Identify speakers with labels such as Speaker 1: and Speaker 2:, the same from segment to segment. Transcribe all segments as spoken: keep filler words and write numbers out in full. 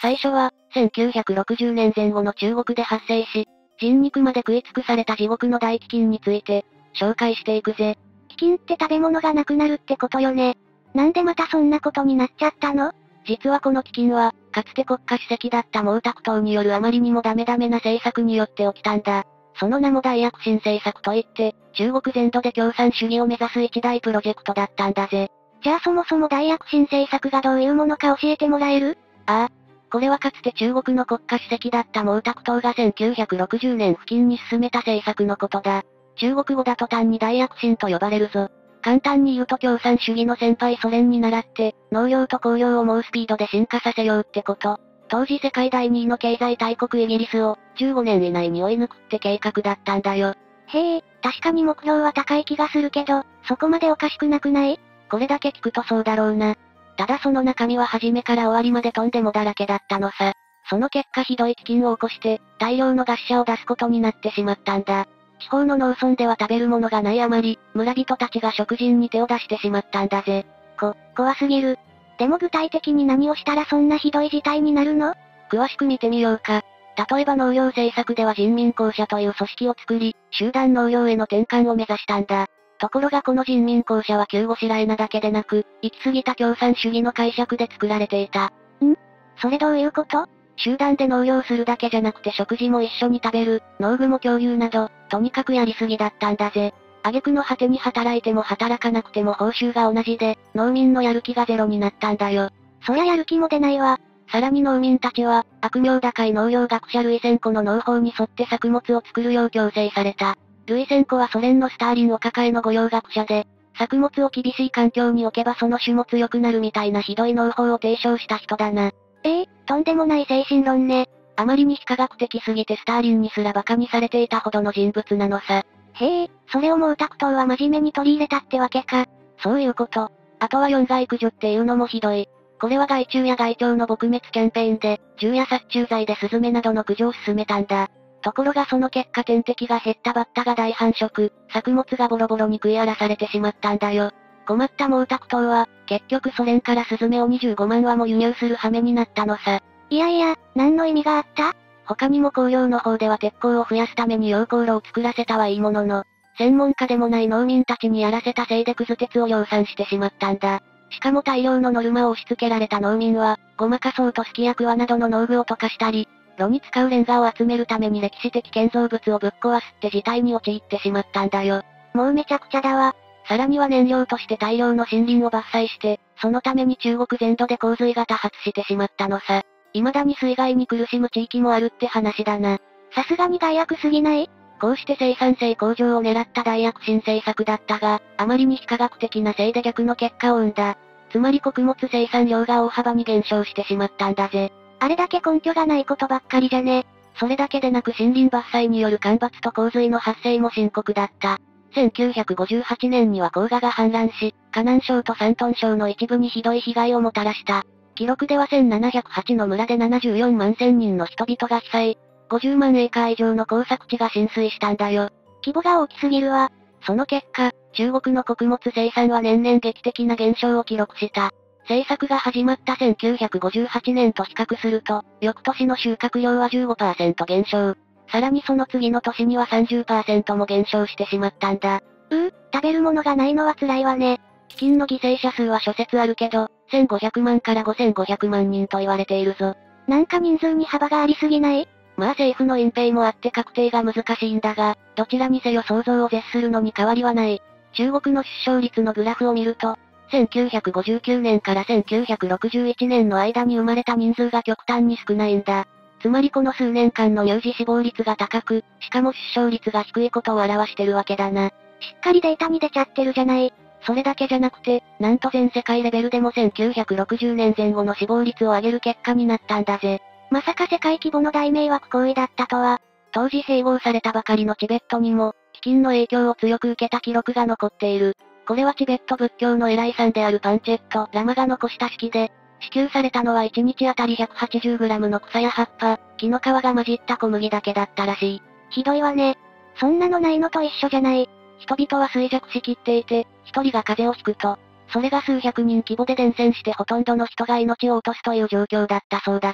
Speaker 1: 最初は、せんきゅうひゃくろくじゅうねんぜん後の中国で発生し、人肉まで食い尽くされた地獄の大飢饉について、紹介していくぜ。
Speaker 2: 飢饉って食べ物がなくなるってことよね。なんでまたそんなことになっちゃったの？
Speaker 1: 実はこの飢饉は、かつて国家主席だった毛沢東によるあまりにもダメダメな政策によって起きたんだ。その名も大躍進政策といって、中国全土で共産主義を目指す一大プロジェクトだったんだぜ。
Speaker 2: じゃあそもそも大躍進政策がどういうものか教えてもらえる？
Speaker 1: ああ。これはかつて中国の国家主席だった毛沢東がせんきゅうひゃくろくじゅうねん付近に進めた政策のことだ。中国語だと単に大躍進と呼ばれるぞ。簡単に言うと共産主義の先輩ソ連に倣って、農業と工業を猛スピードで進化させようってこと。当時世界だいにいの経済大国イギリスを、じゅうごねん以内に追い抜くって計画だったんだよ。
Speaker 2: へえ、確かに目標は高い気がするけど、そこまでおかしくなくない？
Speaker 1: これだけ聞くとそうだろうな。ただその中身は初めから終わりまでとんでもだらけだったのさ。その結果ひどい飢饉を起こして、大量の餓死者を出すことになってしまったんだ。地方の農村では食べるものがないあまり、村人たちが食人に手を出してしまったんだぜ。
Speaker 2: こ、怖すぎる。でも具体的に何をしたらそんなひどい事態になるの？
Speaker 1: 詳しく見てみようか。例えば農業政策では人民公社という組織を作り、集団農業への転換を目指したんだ。ところがこの人民公社は急ごしらえなだけでなく、行き過ぎた共産主義の解釈で作られていた。
Speaker 2: ん？それどういうこと？
Speaker 1: 集団で農業するだけじゃなくて食事も一緒に食べる、農具も共有など、とにかくやりすぎだったんだぜ。挙句の果てに働いても働かなくても報酬が同じで、農民のやる気がゼロになったんだよ。
Speaker 2: そりゃやる気も出ないわ。
Speaker 1: さらに農民たちは、悪名高い農業学者ルイセンコの農法に沿って作物を作るよう強制された。ルイセンコはソ連のスターリンを抱えの御用学者で、作物を厳しい環境に置けばその種物良くなるみたいなひどい農法を提唱した人だな。
Speaker 2: ええ、とんでもない精神論ね。
Speaker 1: あまりに非科学的すぎてスターリンにすら馬鹿にされていたほどの人物なのさ。
Speaker 2: へえ、それを毛沢東は真面目に取り入れたってわけか。
Speaker 1: そういうこと。あとは四害駆除っていうのもひどい。これは害虫や害鳥の撲滅キャンペーンで、銃や殺虫剤でスズメなどの駆除を進めたんだ。ところがその結果天敵が減ったバッタが大繁殖、作物がボロボロに食い荒らされてしまったんだよ。困った毛沢東は、結局ソ連からスズメをにじゅうごまん羽も輸入する羽目になったのさ。
Speaker 2: いやいや、何の意味があった？
Speaker 1: 他にも工業の方では鉄鋼を増やすために溶鉱炉を作らせたはいいものの、専門家でもない農民たちにやらせたせいでクズ鉄を量産してしまったんだ。しかも大量のノルマを押し付けられた農民は、ごまかそうとすきやくわなどの農具を溶かしたり、炉に使うレンガを集めるために歴史的建造物をぶっ壊すって事態に陥ってしまったんだよ。
Speaker 2: もうめちゃくちゃだわ。
Speaker 1: さらには燃料として大量の森林を伐採して、そのために中国全土で洪水が多発してしまったのさ。未だに水害に苦しむ地域もあるって話だな。
Speaker 2: さすがに害悪すぎない？
Speaker 1: こうして生産性向上を狙った大躍進政策だったが、あまりに非科学的なせいで逆の結果を生んだ。つまり穀物生産量が大幅に減少してしまったんだぜ。
Speaker 2: あれだけ根拠がないことばっかりじゃね。
Speaker 1: それだけでなく森林伐採による干ばつと洪水の発生も深刻だった。せんきゅうひゃくごじゅうはちねんには黄河が氾濫し、河南省と山東省の一部にひどい被害をもたらした。記録ではせんななひゃくはちの村でななじゅうよんまんせんにんの人々が被災。ごじゅうまんエーカー以上の耕作地が浸水したんだよ。
Speaker 2: 規模が大きすぎるわ。
Speaker 1: その結果、中国の穀物生産は年々劇的な減少を記録した。政策が始まったせんきゅうひゃくごじゅうはちねんと比較すると、翌年の収穫量は じゅうごパーセント 減少。さらにその次の年には さんじゅっパーセント も減少してしまったんだ。
Speaker 2: うー、食べるものがないのは辛いわね。
Speaker 1: 飢饉の犠牲者数は諸説あるけど、せんごひゃくまんからごせんごひゃくまんにんと言われているぞ。
Speaker 2: なんか人数に幅がありすぎない？
Speaker 1: まあ政府の隠蔽もあって確定が難しいんだが、どちらにせよ想像を絶するのに変わりはない。中国の出生率のグラフを見ると、せんきゅうひゃくごじゅうきゅうねんからせんきゅうひゃくろくじゅういちねんの間に生まれた人数が極端に少ないんだ。つまりこの数年間の乳児死亡率が高く、しかも出生率が低いことを表してるわけだな。し
Speaker 2: っかりデータに出ちゃってるじゃない。
Speaker 1: それだけじゃなくて、なんと全世界レベルでもせんきゅうひゃくろくじゅうねんぜん後の死亡率を上げる結果になったんだぜ。
Speaker 2: まさか世界規模の大迷惑行為だったとは。
Speaker 1: 当時併合されたばかりのチベットにも、飢饉の影響を強く受けた記録が残っている。これはチベット仏教の偉いさんであるパンチェット・ラマが残した式で、支給されたのはいちにちあたり ひゃくはちじゅうグラム の草や葉っぱ、木の皮が混じった小麦だけだったらしい。
Speaker 2: ひどいわね。そんなのないのと一緒じゃない。
Speaker 1: 人々は衰弱しきっていて、一人が風邪をひくと、それが数百人規模で伝染してほとんどの人が命を落とすという状況だったそうだぞ。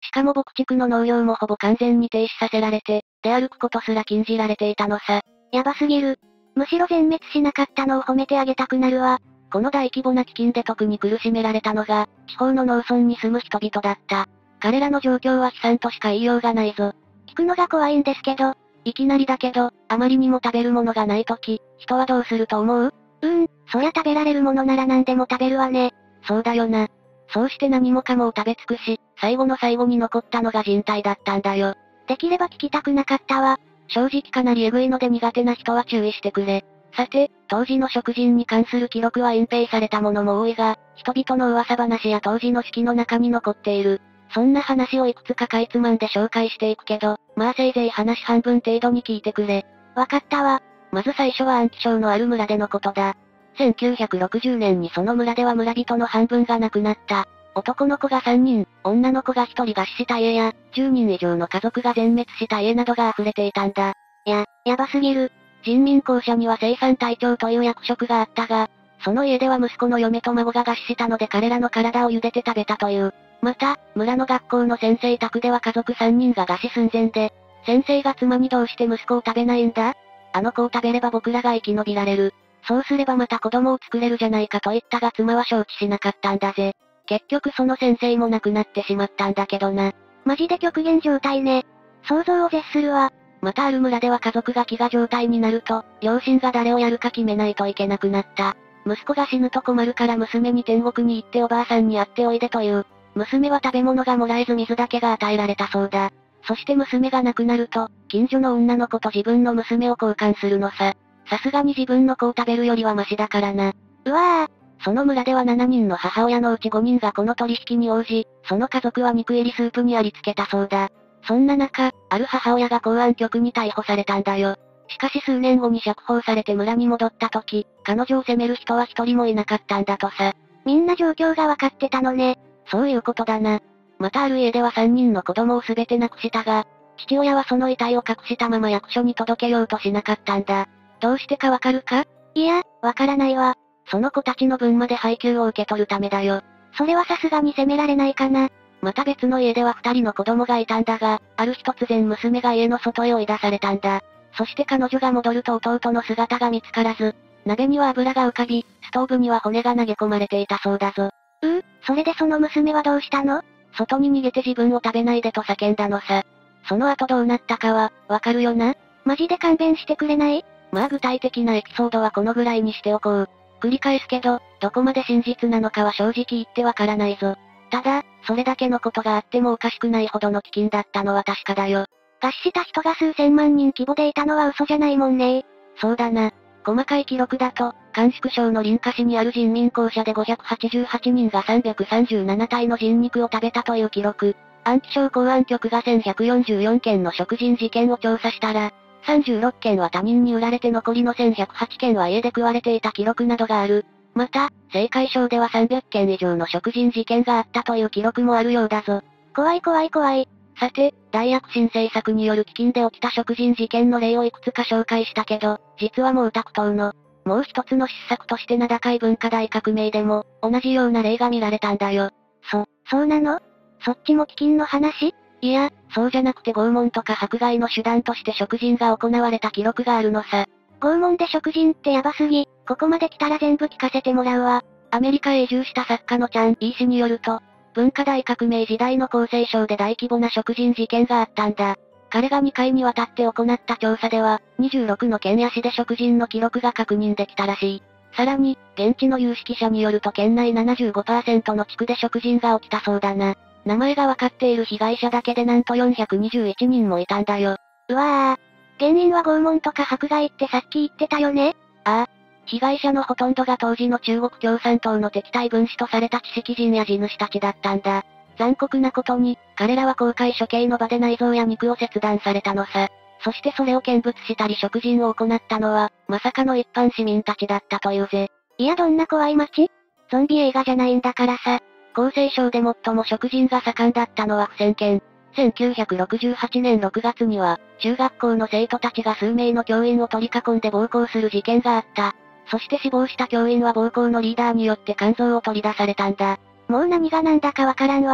Speaker 1: しかも牧畜の農業もほぼ完全に停止させられて、出歩くことすら禁じられていたのさ。
Speaker 2: やばすぎる。むしろ全滅しなかったのを褒めてあげたくなるわ。
Speaker 1: この大規模な飢饉で特に苦しめられたのが、地方の農村に住む人々だった。彼らの状況は悲惨としか言いようがないぞ。
Speaker 2: 聞くのが怖いんですけど。
Speaker 1: いきなりだけど、あまりにも食べるものがないとき、人はどうすると思う？
Speaker 2: うーん、そりゃ食べられるものなら何でも食べるわね。
Speaker 1: そうだよな。そうして何もかもを食べ尽くし、最後の最後に残ったのが人体だったんだよ。
Speaker 2: できれば聞きたくなかったわ。
Speaker 1: 正直かなりエグいので苦手な人は注意してくれ。さて、当時の食人に関する記録は隠蔽されたものも多いが、人々の噂話や当時の式の中に残っている。そんな話をいくつかかいつまんで紹介していくけど、まあせいぜい話半分程度に聞いてくれ。
Speaker 2: わかったわ。
Speaker 1: まず最初は安徽省のある村でのことだ。せんきゅうひゃくろくじゅうねんにその村では村人の半分が亡くなった。男の子がさんにん、女の子がひとり餓死した家や、じゅうにん以上の家族が全滅した家などが溢れていたんだ。
Speaker 2: や、やばすぎる。
Speaker 1: 人民公社には生産隊長という役職があったが、その家では息子の嫁と孫が餓死したので彼らの体を茹でて食べたという。また、村の学校の先生宅では家族さんにんが餓死寸前で、先生が妻にどうして息子を食べないんだ？あの子を食べれば僕らが生き延びられる。そうすればまた子供を作れるじゃないかと言ったが妻は承知しなかったんだぜ。結局その先生も亡くなってしまったんだけどな。
Speaker 2: マジで極限状態ね。想像を絶するわ。
Speaker 1: またある村では家族が飢餓状態になると、両親が誰をやるか決めないといけなくなった。息子が死ぬと困るから娘に天国に行っておばあさんに会っておいでという。娘は食べ物がもらえず水だけが与えられたそうだ。そして娘が亡くなると、近所の女の子と自分の娘を交換するのさ。さすがに自分の子を食べるよりはマシだからな。
Speaker 2: うわぁ。
Speaker 1: その村ではしちにんの母親のうちごにんがこの取引に応じ、その家族は肉入りスープにありつけたそうだ。そんな中、ある母親が公安局に逮捕されたんだよ。しかし数年後に釈放されて村に戻った時、彼女を責める人は一人もいなかったんだとさ。
Speaker 2: みんな状況がわかってたのね。
Speaker 1: そういうことだな。またある家ではさんにんの子供を全て亡くしたが、父親はその遺体を隠したまま役所に届けようとしなかったんだ。どうしてかわかるか？
Speaker 2: いや、わからないわ。
Speaker 1: その子たちの分まで配給を受け取るためだよ。
Speaker 2: それはさすがに責められないかな。
Speaker 1: また別の家では二人の子供がいたんだが、ある日突然娘が家の外へ追い出されたんだ。そして彼女が戻ると弟の姿が見つからず、鍋には油が浮かび、ストーブには骨が投げ込まれていたそうだぞ。
Speaker 2: うー、それでその娘はどうしたの？
Speaker 1: 外に逃げて自分を食べないでと叫んだのさ。その後どうなったかは、わかるよな？
Speaker 2: マジで勘弁してくれない？
Speaker 1: まあ具体的なエピソードはこのぐらいにしておこう。繰り返すけど、どこまで真実なのかは正直言ってわからないぞ。ただ、それだけのことがあってもおかしくないほどの飢饉だったのは確かだよ。
Speaker 2: 餓死した人が数千万人規模でいたのは嘘じゃないもんね。
Speaker 1: そうだな。細かい記録だと、甘粛省の臨夏市にある人民公社でごひゃくはちじゅうはちにんがさんびゃくさんじゅうなな体の人肉を食べたという記録。安徽省公安局がせんひゃくよんじゅうよんけんの食人事件を調査したら、さんじゅうろっけんは他人に売られて残りのせんひゃくはちけんは家で食われていた記録などがある。また、青海省ではさんびゃっけん以上の食人事件があったという記録もあるようだぞ。
Speaker 2: 怖い怖い怖い。
Speaker 1: さて、大躍進政策による飢饉で起きた食人事件の例をいくつか紹介したけど、実は毛沢東の、もう一つの失策として名高い文化大革命でも、同じような例が見られたんだよ。
Speaker 2: そ、そうなの？そっちも飢饉の話？
Speaker 1: いや、そうじゃなくて拷問とか迫害の手段として食人が行われた記録があるのさ。
Speaker 2: 拷問で食人ってヤバすぎ、ここまで来たら全部聞かせてもらうわ。
Speaker 1: アメリカへ移住した作家のチャン・イー氏によると、文化大革命時代の厚生省で大規模な食人事件があったんだ。彼がにかいにわたって行った調査では、にじゅうろくの県や市で食人の記録が確認できたらしい。さらに、現地の有識者によると県内 ななじゅうごパーセント の地区で食人が起きたそうだな。名前がわかっている被害者だけでなんとよんひゃくにじゅういちにんもいたんだよ。
Speaker 2: うわぁ。原因は拷問とか迫害ってさっき言ってたよね？
Speaker 1: ああ。被害者のほとんどが当時の中国共産党の敵対分子とされた知識人や地主たちだったんだ。残酷なことに、彼らは公開処刑の場で内臓や肉を切断されたのさ。そしてそれを見物したり食人を行ったのは、まさかの一般市民たちだったというぜ。
Speaker 2: いやどんな怖い街？ゾンビ映画じゃないんだからさ。
Speaker 1: 厚生省で最も食人が盛んだったのは不戦県。せんきゅうひゃくろくじゅうはちねんろくがつには、中学校の生徒たちが数名の教員を取り囲んで暴行する事件があった。そして死亡した教員は暴行のリーダーによって肝臓を取り出されたんだ。
Speaker 2: もう何が何だかわからんわ。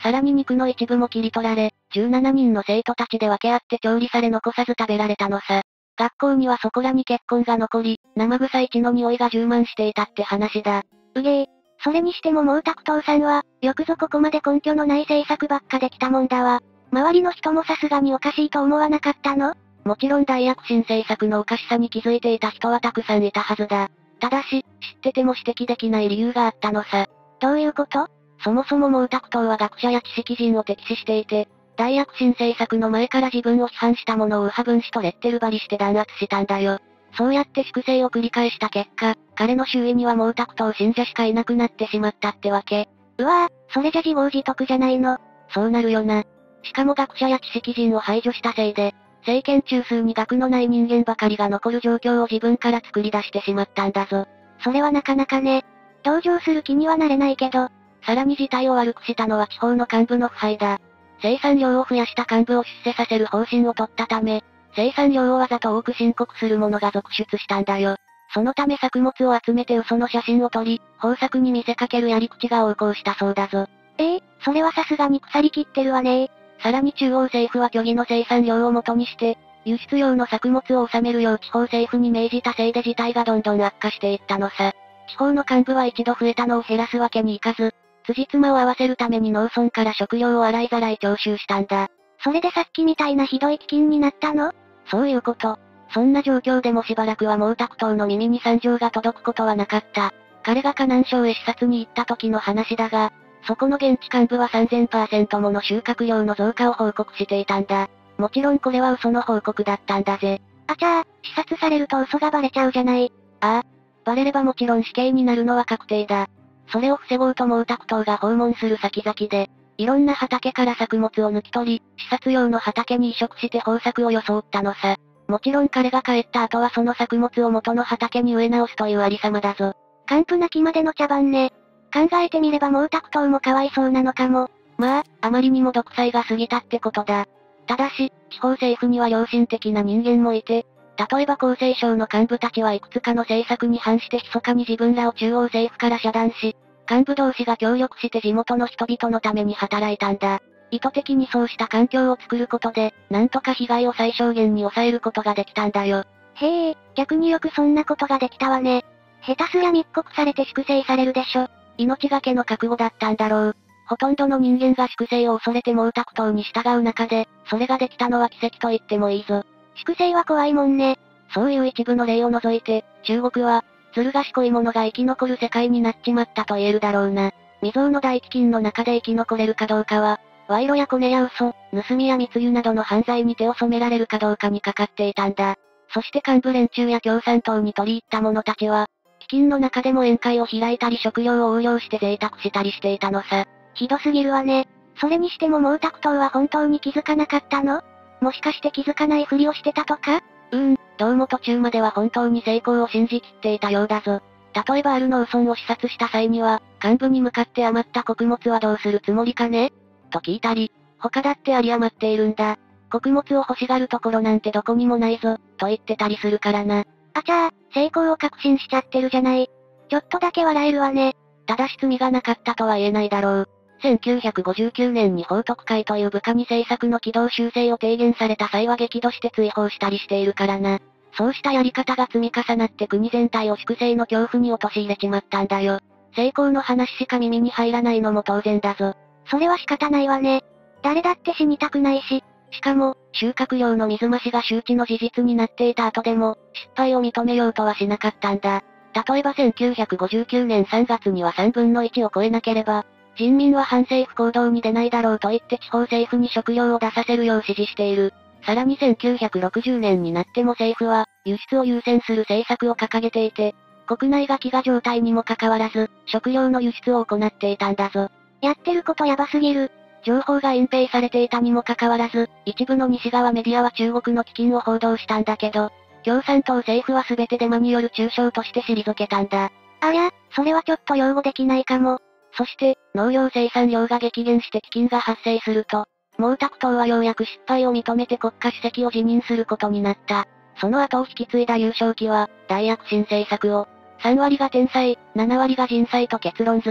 Speaker 1: さらに肉の一部も切り取られ、じゅうななにんの生徒たちで分け合って調理され残さず食べられたのさ。学校にはそこらに血痕が残り、生臭い血の匂いが充満していたって話だ。
Speaker 2: うげえ。それにしても毛沢東さんは、よくぞここまで根拠のない政策ばっかできたもんだわ。周りの人もさすがにおかしいと思わなかったの？
Speaker 1: もちろん大躍進政策のおかしさに気づいていた人はたくさんいたはずだ。ただし、知ってても指摘できない理由があったのさ。
Speaker 2: どういうこと？
Speaker 1: そもそも毛沢東は学者や知識人を敵視していて、大躍進政策の前から自分を批判したものを右派分子とレッテル張りして弾圧したんだよ。そうやって粛清を繰り返した結果、彼の周囲には毛沢東信者しかいなくなってしまったってわけ。
Speaker 2: うわぁ、それじゃ自業自得じゃないの。
Speaker 1: そうなるよな。しかも学者や知識人を排除したせいで、政権中枢に学のない人間ばかりが残る状況を自分から作り出してしまったんだぞ。
Speaker 2: それはなかなかね。同情する気にはなれないけど、
Speaker 1: さらに事態を悪くしたのは地方の幹部の腐敗だ。生産量を増やした幹部を出世させる方針を取ったため、生産量をわざと多く申告する者が続出したんだよ。そのため作物を集めて嘘の写真を撮り、豊作に見せかけるやり口が横行したそうだぞ。
Speaker 2: ええー、それはさすがに腐りきってるわねー。
Speaker 1: さらに中央政府は虚偽の生産量をもとにして、輸出用の作物を収めるよう地方政府に命じたせいで事態がどんどん悪化していったのさ。地方の幹部は一度増えたのを減らすわけにいかず、辻褄を合わせるために農村から食料を洗いざらい徴収したんだ。
Speaker 2: それでさっきみたいなひどい飢饉になったの？
Speaker 1: そういうこと。そんな状況でもしばらくは毛沢東の耳に惨状が届くことはなかった。彼が河南省へ視察に行った時の話だが、そこの現地幹部は さんぜんパーセント もの収穫量の増加を報告していたんだ。もちろんこれは嘘の報告だったんだぜ。
Speaker 2: あちゃー、視察されると嘘がバレちゃうじゃない。
Speaker 1: ああ。バレればもちろん死刑になるのは確定だ。それを防ごうと毛沢東が訪問する先々で、いろんな畑から作物を抜き取り、視察用の畑に移植して豊作を装ったのさ。もちろん彼が帰った後はその作物を元の畑に植え直すというありさまだぞ。
Speaker 2: 完膚なきまでの茶番ね。考えてみれば毛沢東もかわいそうなのかも。
Speaker 1: まあ、あまりにも独裁が過ぎたってことだ。ただし、地方政府には良心的な人間もいて、例えば厚生省の幹部たちはいくつかの政策に反して密かに自分らを中央政府から遮断し、幹部同士が協力して地元の人々のために働いたんだ。意図的にそうした環境を作ることで、なんとか被害を最小限に抑えることができたんだよ。
Speaker 2: へえ、逆によくそんなことができたわね。下手すりゃ密告されて粛清されるでしょ。
Speaker 1: 命がけの覚悟だったんだろう。ほとんどの人間が粛清を恐れて毛沢東に従う中で、それができたのは奇跡と言ってもいいぞ。
Speaker 2: 粛清は怖いもんね。
Speaker 1: そういう一部の例を除いて、中国は、ずる賢い者が生き残る世界になっちまったと言えるだろうな。未曾有の大飢饉の中で生き残れるかどうかは、賄賂やコネや嘘、盗みや密輸などの犯罪に手を染められるかどうかにかかっていたんだ。そして幹部連中や共産党に取り入った者たちは、飢饉の中でも宴会を開いたり食料を横領して贅沢したりしていたのさ。
Speaker 2: ひどすぎるわね。それにしても毛沢東は本当に気づかなかったの？もしかして気づかないふりをしてたとか？
Speaker 1: うーん、どうも途中までは本当に成功を信じきっていたようだぞ。例えばある農村を視察した際には、幹部に向かって余った穀物はどうするつもりかねと聞いたり、他だって有り余っているんだ。穀物を欲しがるところなんてどこにもないぞ、と言ってたりするからな。
Speaker 2: あちゃー、成功を確信しちゃってるじゃない。ちょっとだけ笑えるわね。
Speaker 1: ただし罪がなかったとは言えないだろう。せんきゅうひゃくごじゅうきゅうねんに報徳会という部下に政策の軌道修正を提言された際は激怒して追放したりしているからな。そうしたやり方が積み重なって国全体を粛清の恐怖に陥れちまったんだよ。成功の話しか耳に入らないのも当然だぞ。
Speaker 2: それは仕方ないわね。誰だって死にたくないし。
Speaker 1: しかも、収穫量の水増しが周知の事実になっていた後でも、失敗を認めようとはしなかったんだ。例えばせんきゅうひゃくごじゅうきゅうねんさんがつにはさんぶんのいちを超えなければ、人民は反政府行動に出ないだろうと言って地方政府に食料を出させるよう指示している。さらにせんきゅうひゃくろくじゅうねんになっても政府は、輸出を優先する政策を掲げていて、国内が飢餓状態にもかかわらず、食料の輸出を行っていたんだぞ。
Speaker 2: やってることやばすぎる。
Speaker 1: 情報が隠蔽されていたにもかかわらず、一部の西側メディアは中国の飢饉を報道したんだけど、共産党政府は全てデマによる中傷として退けたんだ。
Speaker 2: ありゃ、それはちょっと擁護できないかも。
Speaker 1: そして、農業生産量が激減して飢饉が発生すると、毛沢東はようやく失敗を認めて国家主席を辞任することになった。その後を引き継いだ優勝期は、大躍進政策を、さんわりが天災、ななわりが人災と結論付け、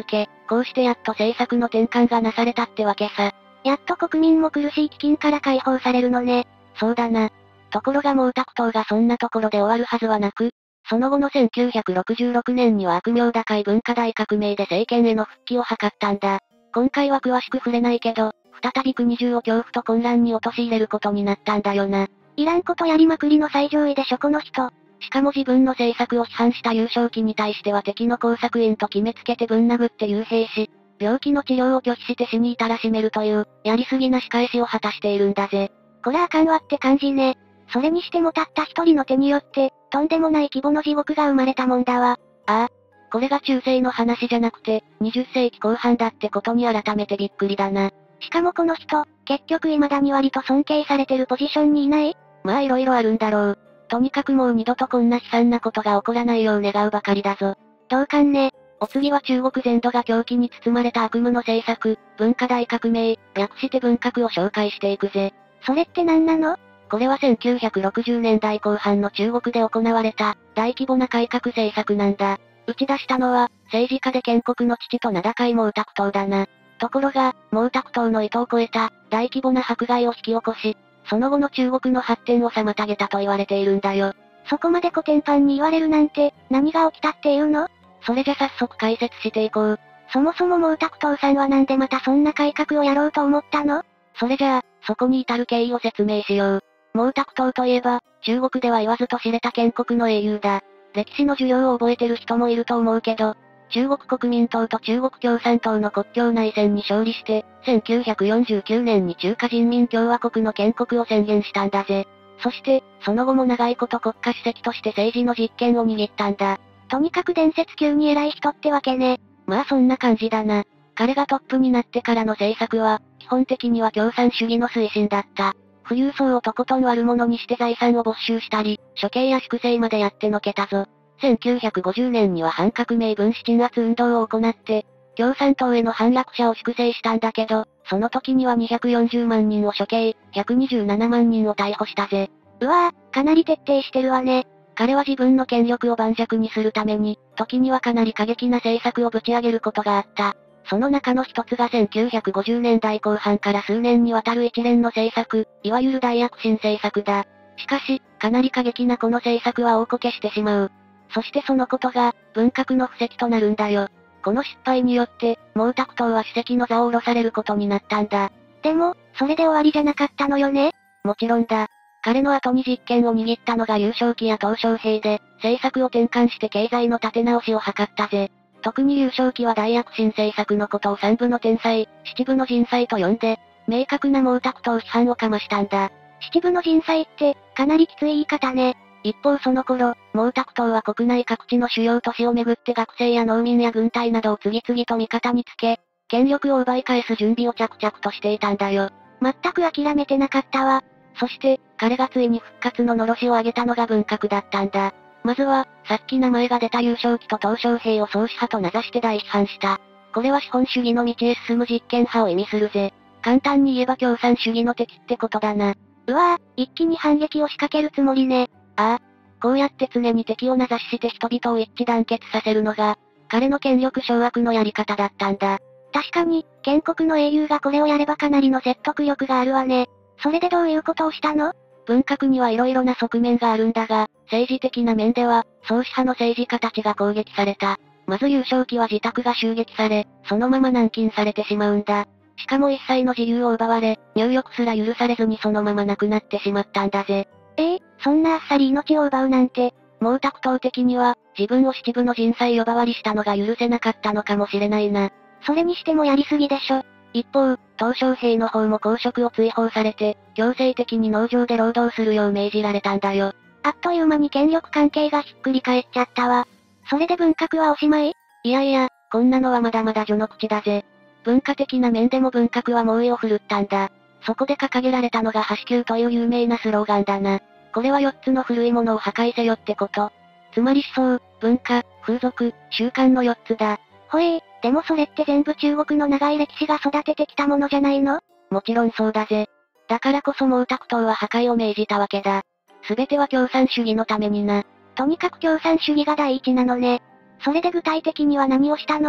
Speaker 1: こうしてやっと政策の転換がなされたってわけさ。
Speaker 2: やっと国民も苦しい飢饉から解放されるのね。
Speaker 1: そうだな。ところが毛沢東がそんなところで終わるはずはなく、その後のせんきゅうひゃくろくじゅうろくねんには悪名高い文化大革命で政権への復帰を図ったんだ。今回は詳しく触れないけど、再び国中を恐怖と混乱に陥れることになったんだよな。
Speaker 2: いらんことやりまくりの最上位でしょこの人。
Speaker 1: しかも自分の政策を批判した優勝期に対しては敵の工作員と決めつけてぶん殴って幽閉し、病気の治療を拒否して死に至らしめるという、やりすぎな仕返しを果たしているんだぜ。
Speaker 2: こらあかんわって感じね。それにしてもたった一人の手によって、とんでもない規模の地獄が生まれたもんだわ。
Speaker 1: ああ。これが中世の話じゃなくて、にじゅっせいきこう半だってことに改めてびっくりだな。
Speaker 2: しかもこの人、結局未だに割と尊敬されてるポジションにいない？
Speaker 1: まあ色々あるんだろう。とにかくもう二度とこんな悲惨なことが起こらないよう願うばかりだぞ。
Speaker 2: 同感ね。
Speaker 1: お次は中国全土が狂気に包まれた悪夢の政策、文化大革命、略して文革を紹介していくぜ。
Speaker 2: それって何なの？
Speaker 1: これはせんきゅうひゃくろくじゅうねんだいこう半の中国で行われた、大規模な改革政策なんだ。打ち出したのは、政治家で建国の父と名高い毛沢東だな。ところが、毛沢東の意図を超えた、大規模な迫害を引き起こし、その後の中国の発展を妨げたと言われているんだよ。
Speaker 2: そこまでコテンパンに言われるなんて、何が起きたっていうの？
Speaker 1: それじゃ早速解説していこう。
Speaker 2: そもそも毛沢東さんはなんでまたそんな改革をやろうと思ったの？
Speaker 1: それじゃあ、そこに至る経緯を説明しよう。毛沢東といえば、中国では言わずと知れた建国の英雄だ。歴史の授業を覚えてる人もいると思うけど、中国国民党と中国共産党の国境内戦に勝利して、せんきゅうひゃくよんじゅうきゅうねんに中華人民共和国の建国を宣言したんだぜ。そして、その後も長いこと国家主席として政治の実権を握ったんだ。
Speaker 2: とにかく伝説級に偉い人ってわけね。
Speaker 1: まあそんな感じだな。彼がトップになってからの政策は、基本的には共産主義の推進だった。富裕層をとことん悪者にして財産を没収したり、処刑や粛清までやってのけたぞ。せんきゅうひゃくごじゅうねんには反革命分子鎮圧運動を行って、共産党への反落者を粛清したんだけど、その時にはにひゃくよんじゅうまんにんを処刑、ひゃくにじゅうななまんにんを逮捕したぜ。
Speaker 2: うわぁ、かなり徹底してるわね。
Speaker 1: 彼は自分の権力を盤石にするために、時にはかなり過激な政策をぶち上げることがあった。その中の一つがせんきゅうひゃくごじゅうねんだいこう半から数年にわたる一連の政策、いわゆる大躍進政策だ。しかし、かなり過激なこの政策は大こけしてしまう。そしてそのことが、文革の布石となるんだよ。この失敗によって、毛沢東は主席の座を下ろされることになったんだ。
Speaker 2: でも、それで終わりじゃなかったのよね？
Speaker 1: もちろんだ。彼の後に実権を握ったのが劉少奇や鄧小平で、政策を転換して経済の立て直しを図ったぜ。特に劉少奇は大躍進政策のことを三部の天才、七部の人才と呼んで、明確な毛沢東批判をかましたんだ。
Speaker 2: 七部の人才って、かなりきつい言い方ね。
Speaker 1: 一方その頃、毛沢東は国内各地の主要都市をめぐって学生や農民や軍隊などを次々と味方につけ、権力を奪い返す準備を着々としていたんだよ。
Speaker 2: 全く諦めてなかったわ。
Speaker 1: そして、彼がついに復活の狼煙を上げたのが文革だったんだ。まずは、さっき名前が出た劉少奇と鄧小平を創始派と名指して大批判した。これは資本主義の道へ進む実験派を意味するぜ。簡単に言えば共産主義の敵ってことだな。
Speaker 2: うわぁ、一気に反撃を仕掛けるつもりね。
Speaker 1: ああ。こうやって常に敵を名指しして人々を一致団結させるのが、彼の権力掌握のやり方だったんだ。
Speaker 2: 確かに、建国の英雄がこれをやればかなりの説得力があるわね。それでどういうことをしたの？
Speaker 1: 文革には色々な側面があるんだが、政治的な面では、創始派の政治家たちが攻撃された。まず劉少奇は自宅が襲撃され、そのまま軟禁されてしまうんだ。しかも一切の自由を奪われ、入浴すら許されずにそのまま亡くなってしまったんだぜ。
Speaker 2: ええー、そんなあっさり命を奪うなんて。
Speaker 1: 毛沢東的には、自分を七部の人才呼ばわりしたのが許せなかったのかもしれないな。
Speaker 2: それにしてもやりすぎでしょ。
Speaker 1: 一方、鄧小平の方も公職を追放されて、強制的に農場で労働するよう命じられたんだよ。
Speaker 2: あっという間に権力関係がひっくり返っちゃったわ。それで文革はおしまい？
Speaker 1: いやいや、こんなのはまだまだ序の口だぜ。文化的な面でも文革は猛威を振るったんだ。そこで掲げられたのがはちきゅうという有名なスローガンだな。これはよっつの古いものを破壊せよってこと。つまり思想、文化、風俗、習慣のよっつだ。
Speaker 2: ほえー、でもそれって全部中国の長い歴史が育ててきたものじゃないの？
Speaker 1: もちろんそうだぜ。だからこそ毛沢東は破壊を命じたわけだ。すべては共産主義のためにな。
Speaker 2: とにかく共産主義が第一なのね。それで具体的には何をしたの？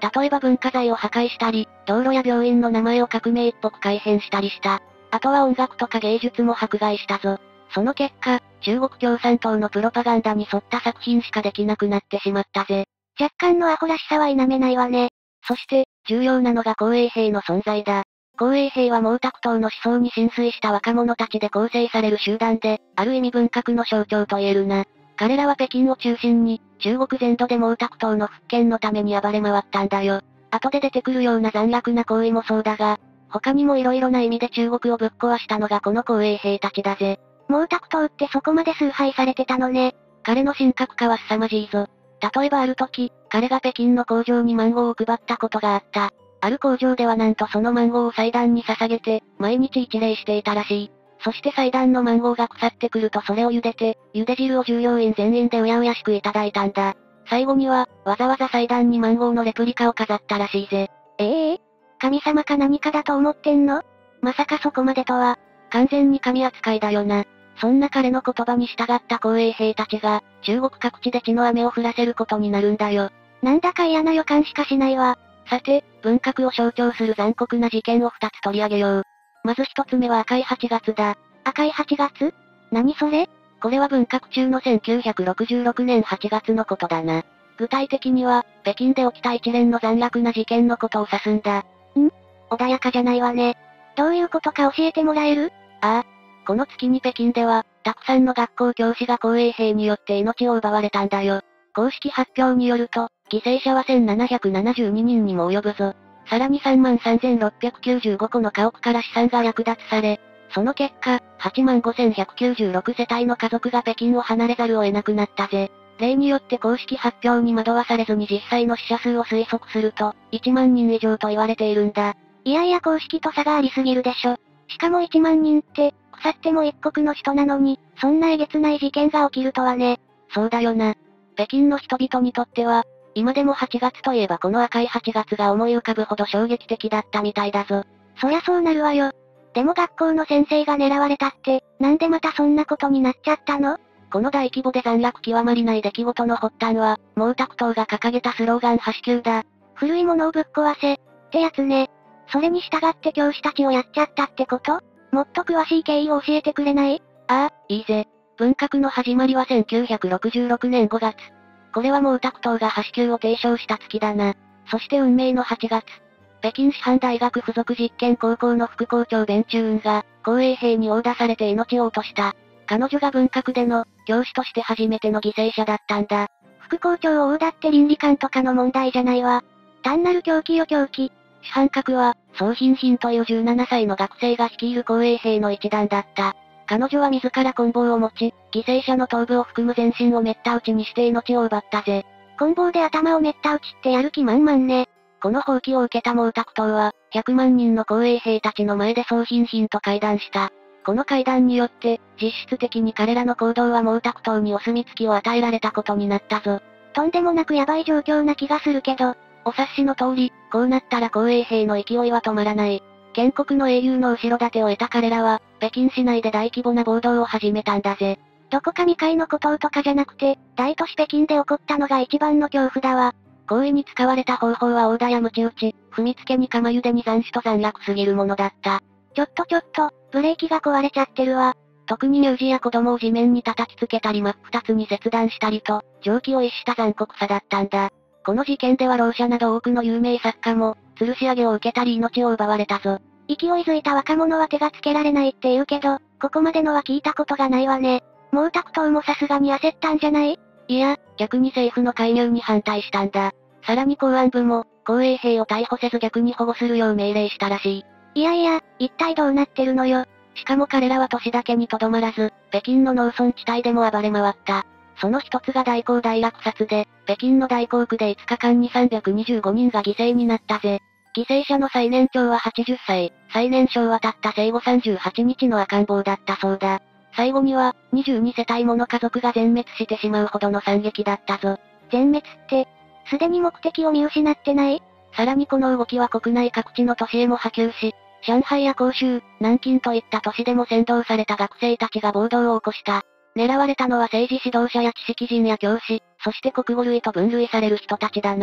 Speaker 1: 例えば文化財を破壊したり、道路や病院の名前を革命っぽく改変したりした。あとは音楽とか芸術も迫害したぞ。その結果、中国共産党のプロパガンダに沿った作品しかできなくなってしまったぜ。
Speaker 2: 若干のアホらしさは否めないわね。
Speaker 1: そして、重要なのが紅衛兵の存在だ。紅衛兵は毛沢東の思想に浸水した若者たちで構成される集団で、ある意味文革の象徴と言えるな。彼らは北京を中心に、中国全土で毛沢東の復権のために暴れ回ったんだよ。後で出てくるような残虐な行為もそうだが、他にも色々な意味で中国をぶっ壊したのがこの紅衛兵たちだぜ。
Speaker 2: 毛沢東ってそこまで崇拝されてたのね。
Speaker 1: 彼の神格化は凄まじいぞ。例えばある時、彼が北京の工場にマンゴーを配ったことがあった。ある工場ではなんとそのマンゴーを祭壇に捧げて、毎日一礼していたらしい。そして祭壇のマンゴーが腐ってくるとそれを茹でて、茹で汁を従業員全員でうやうやしくいただいたんだ。最後には、わざわざ祭壇にマンゴーのレプリカを飾ったらしいぜ。
Speaker 2: ええー、神様か何かだと思ってんの？まさかそこまでとは。
Speaker 1: 完全に神扱いだよな。そんな彼の言葉に従った紅衛兵たちが、中国各地で血の雨を降らせることになるんだよ。
Speaker 2: なんだか嫌な予感しかしないわ。
Speaker 1: さて、文革を象徴する残酷な事件を二つ取り上げよう。まず一つ目は赤いはちがつだ。
Speaker 2: 赤いはちがつ？何それ？
Speaker 1: これは文革中のせんきゅうひゃくろくじゅうろくねんはちがつのことだな。具体的には、北京で起きた一連の残虐な事件のことを指すんだ。
Speaker 2: ん？穏やかじゃないわね。どういうことか教えてもらえる？
Speaker 1: ああ。この月に北京では、たくさんの学校教師が紅衛兵によって命を奪われたんだよ。公式発表によると、犠牲者はせんななひゃくななじゅうににんにも及ぶぞ。さらにさんまんさんぜんろっぴゃくきゅうじゅうごこの家屋から資産が略奪され、その結果、はちまんごせんひゃくきゅうじゅうろく世帯の家族が北京を離れざるを得なくなったぜ。例によって公式発表に惑わされずに実際の死者数を推測すると、いちまんにん以上と言われているんだ。
Speaker 2: いやいや公式と差がありすぎるでしょ。しかもいちまんにんって、腐っても一国の人なのに、そんなえげつない事件が起きるとはね。
Speaker 1: そうだよな。北京の人々にとっては、今でもはちがつといえばこの赤いはちがつが思い浮かぶほど衝撃的だったみたいだぞ。
Speaker 2: そりゃそうなるわよ。でも学校の先生が狙われたって、なんでまたそんなことになっちゃったの？
Speaker 1: この大規模で残虐極まりない出来事の発端は、毛沢東が掲げたスローガン発球だ。
Speaker 2: 古いものをぶっ壊せ、ってやつね。それに従って教師たちをやっちゃったってこと？もっと詳しい経緯を教えてくれない？
Speaker 1: ああ、いいぜ。文革の始まりはせんきゅうひゃくろくじゅうろくねんごがつ。これは毛沢東が発球を提唱した月だな。そして運命のはちがつ。北京師範大学附属実験高校の副校長弁中雲が、紅衛兵に殴打されて命を落とした。彼女が文革での、教師として初めての犠牲者だったんだ。
Speaker 2: 副校長を殴打って倫理観とかの問題じゃないわ。単なる狂気よ狂気。
Speaker 1: 主犯格は、宋賓賓というじゅうななさいの学生が率いる紅衛兵の一団だった。彼女は自ら棍棒を持ち、犠牲者の頭部を含む全身をめった打ちにして命を奪ったぜ。
Speaker 2: 棍棒で頭をめった打ちってやる気満々ね。
Speaker 1: この放棄を受けた毛沢東は、ひゃくまんにんの紅衛兵たちの前で宋賓賓と会談した。この会談によって、実質的に彼らの行動は毛沢東にお墨付きを与えられたことになったぞ。
Speaker 2: とんでもなくヤバい状況な気がするけど、
Speaker 1: お察しの通り、こうなったら紅衛兵の勢いは止まらない。建国の英雄の後ろ盾を得た彼らは、北京市内で大規模な暴動を始めたんだぜ。
Speaker 2: どこか未開の孤島とかじゃなくて、大都市北京で起こったのが一番の恐怖だわ。
Speaker 1: 行為に使われた方法は殴打や鞭打ち、踏みつけに釜茹でに斬首と残虐すぎるものだった。
Speaker 2: ちょっとちょっと、ブレーキが壊れちゃってるわ。
Speaker 1: 特に乳児や子供を地面に叩きつけたり真っ二つに切断したりと、常軌を逸した残酷さだったんだ。この事件ではろう者など多くの有名作家も、吊るし上げを受けたり命を奪われたぞ。
Speaker 2: 勢いづいた若者は手がつけられないって言うけど、ここまでのは聞いたことがないわね。毛沢東もさすがに焦ったんじゃない？
Speaker 1: いや、逆に政府の介入に反対したんだ。さらに公安部も、紅衛兵を逮捕せず逆に保護するよう命令したらし
Speaker 2: い。いやいや、一体どうなってるのよ。
Speaker 1: しかも彼らは都市だけにとどまらず、北京の農村地帯でも暴れ回った。その一つが大洪大落札で、北京の大洪区でいつかかんにさんびゃくにじゅうごにんが犠牲になったぜ。犠牲者の最年長ははちじゅっさい、最年少はたった生後さんじゅうはちにちの赤ん坊だったそうだ。最後には、にじゅうにせたいもの家族が全滅してしまうほどの惨劇だったぞ。
Speaker 2: 全滅って、すでに目的を見失ってない？
Speaker 1: さらにこの動きは国内各地の都市へも波及し、上海や広州、南京といった都市でも扇動された学生たちが暴動を起こした。狙われたのは政治指導者や知識人や教師、そして国語類と分類される人たちだな。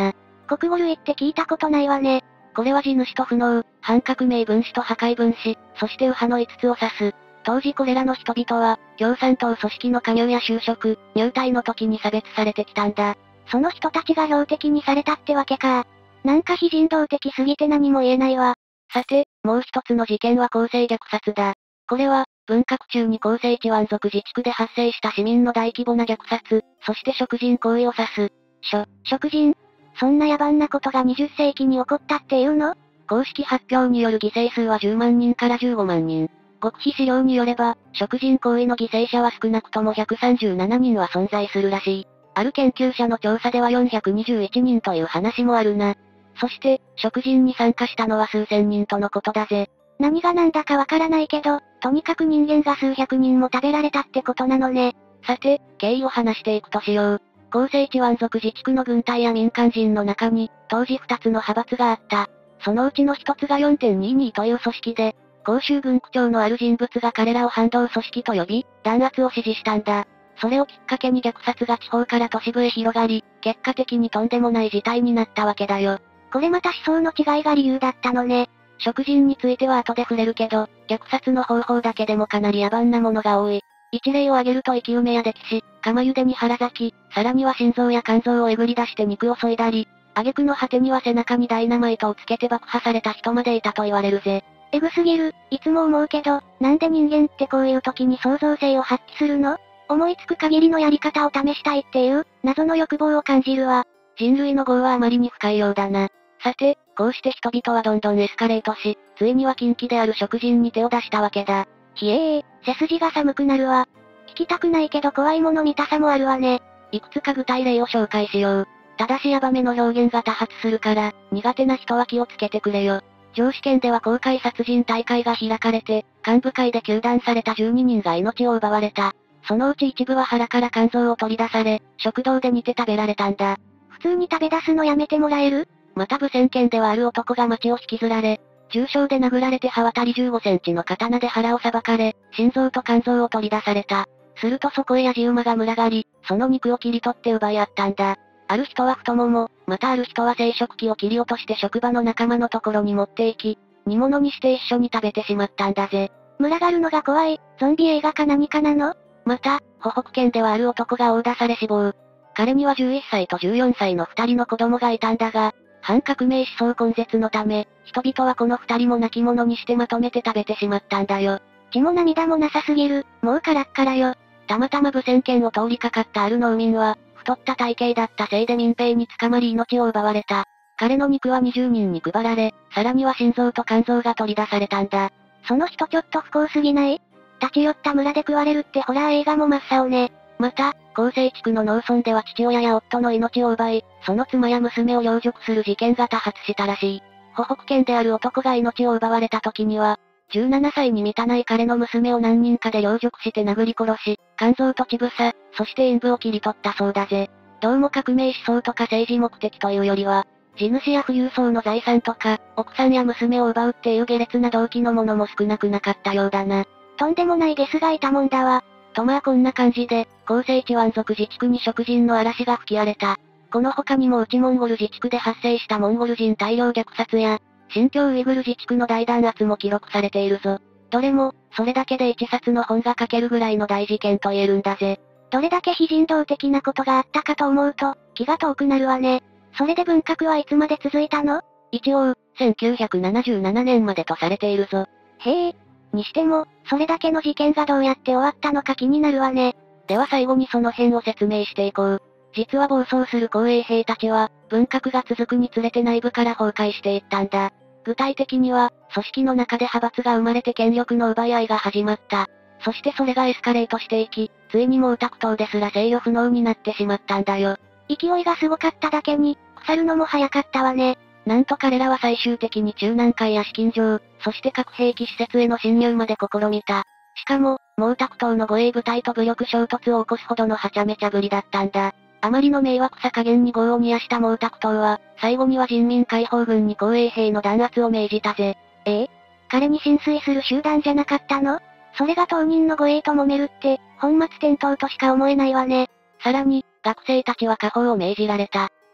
Speaker 2: 国語類って聞いたことないわね。
Speaker 1: これは地主と不能、反革命分子と破壊分子、そして右派のいつつを指す。当時これらの人々は、共産党組織の加入や就職、入隊の時に差別されてきたんだ。
Speaker 2: その人たちが標的にされたってわけか。なんか非人道的すぎて何も言えないわ。
Speaker 1: さて、もう一つの事件は公正虐殺だ。これは、文革中に広西チワン族自治区で発生した市民の大規模な虐殺、そして食人行為を指す。
Speaker 2: しょ、食人そんな野蛮なことがにじゅっせいきに起こったっていうの？
Speaker 1: 公式発表による犠牲数はじゅうまんにんからじゅうごまんにん。極秘資料によれば、食人行為の犠牲者は少なくともひゃくさんじゅうななにんは存在するらしい。ある研究者の調査ではよんひゃくにじゅういちにんという話もあるな。そして、食人に参加したのは数千人とのことだぜ。
Speaker 2: 何が何だかわからないけど、とにかく人間が数百人も食べられたってことなのね。
Speaker 1: さて、経緯を話していくとしよう。広西チワン族自治区の軍隊や民間人の中に、当時ふたつの派閥があった。そのうちのひとつが よんてんにじゅうに という組織で、広州軍区長のある人物が彼らを反動組織と呼び、弾圧を指示したんだ。それをきっかけに虐殺が地方から都市部へ広がり、結果的にとんでもない事態になったわけだよ。
Speaker 2: これまた思想の違いが理由だったのね。
Speaker 1: 食人については後で触れるけど、虐殺の方法だけでもかなり野蛮なものが多い。一例を挙げると生き埋めや溺死、釜茹でに腹咲き、さらには心臓や肝臓をえぐり出して肉を削いだり、挙句の果てには背中にダイナマイトをつけて爆破された人までいたと言われるぜ。
Speaker 2: えぐすぎる、いつも思うけど、なんで人間ってこういう時に創造性を発揮するの？思いつく限りのやり方を試したいっていう、謎の欲望を感じるわ。
Speaker 1: 人類の業はあまりに深いようだな。さて、こうして人々はどんどんエスカレートし、ついには禁忌である食人に手を出したわけだ。
Speaker 2: ひえー、背筋が寒くなるわ。聞きたくないけど怖いもの見たさもあるわね。
Speaker 1: いくつか具体例を紹介しよう。ただしヤバめの表現が多発するから、苦手な人は気をつけてくれよ。上司県では公開殺人大会が開かれて、幹部会で糾弾されたじゅうににんが命を奪われた。そのうち一部は腹から肝臓を取り出され、食堂で煮て食べられたんだ。
Speaker 2: 普通に食べ出すのやめてもらえる？
Speaker 1: また武泉県ではある男が町を引きずられ、重傷で殴られて刃渡りじゅうごセンチの刀で腹をさばかれ、心臓と肝臓を取り出された。するとそこへヤジ馬が群がり、その肉を切り取って奪い合ったんだ。ある人は太もも、またある人は生殖器を切り落として職場の仲間のところに持って行き、煮物にして一緒に食べてしまったんだぜ。
Speaker 2: 群がるのが怖い、ゾンビ映画か何かなの？
Speaker 1: また、湖北県ではある男が殴打され死亡。彼にはじゅういっさいとじゅうよんさいの二人の子供がいたんだが、反革命思想根絶のため、人々はこの二人も亡き者にしてまとめて食べてしまったんだよ。
Speaker 2: 血も涙もなさすぎる、もうカラッカラよ。
Speaker 1: たまたま武泉県を通りかかったある農民は、太った体型だったせいで民兵に捕まり命を奪われた。彼の肉はにじゅうにんに配られ、さらには心臓と肝臓が取り出されたんだ。
Speaker 2: その人ちょっと不幸すぎない？立ち寄った村で食われるってホラー映画も真っ青ね。
Speaker 1: また、広西地区の農村では父親や夫の命を奪い、その妻や娘を陵辱する事件が多発したらしい。湖北県である男が命を奪われた時には、じゅうななさいに満たない彼の娘を何人かで陵辱して殴り殺し、肝臓と乳房、そして陰部を切り取ったそうだぜ。どうも革命思想とか政治目的というよりは、地主や富裕層の財産とか、奥さんや娘を奪うっていう下劣な動機のものも少なくなかったようだな。
Speaker 2: とんでもないゲスがいたもんだわ。
Speaker 1: とまあこんな感じで、広西チワン族自治区に食人の嵐が吹き荒れた。この他にも内モンゴル自治区で発生したモンゴル人大量虐殺や、新疆ウイグル自治区の大弾圧も記録されているぞ。どれも、それだけで一冊の本が書けるぐらいの大事件と言えるんだぜ。
Speaker 2: どれだけ非人道的なことがあったかと思うと、気が遠くなるわね。それで文革はいつまで続いたの？
Speaker 1: 一応、せんきゅうひゃくななじゅうななねんまでとされているぞ。
Speaker 2: へえ。にしても、それだけの事件がどうやって終わったのか気になるわね。
Speaker 1: では最後にその辺を説明していこう。実は暴走する紅衛兵たちは、文革が続くにつれて内部から崩壊していったんだ。具体的には、組織の中で派閥が生まれて権力の奪い合いが始まった。そしてそれがエスカレートしていき、ついに毛沢東ですら制御不能になってしまったんだよ。
Speaker 2: 勢いがすごかっただけに、腐るのも早かったわね。
Speaker 1: なんと彼らは最終的に中南海や資金場、そして核兵器施設への侵入まで試みた。しかも、毛沢東の護衛部隊と武力衝突を起こすほどのはちゃめちゃぶりだったんだ。あまりの迷惑さ加減に業を煮やした毛沢東は、最後には人民解放軍に紅衛兵の弾圧を命じたぜ。
Speaker 2: ええ？彼に浸水する集団じゃなかったの？それが当人の護衛と揉めるって、本末転倒としか思えないわね。
Speaker 1: さらに、学生たちは下放を命じられた。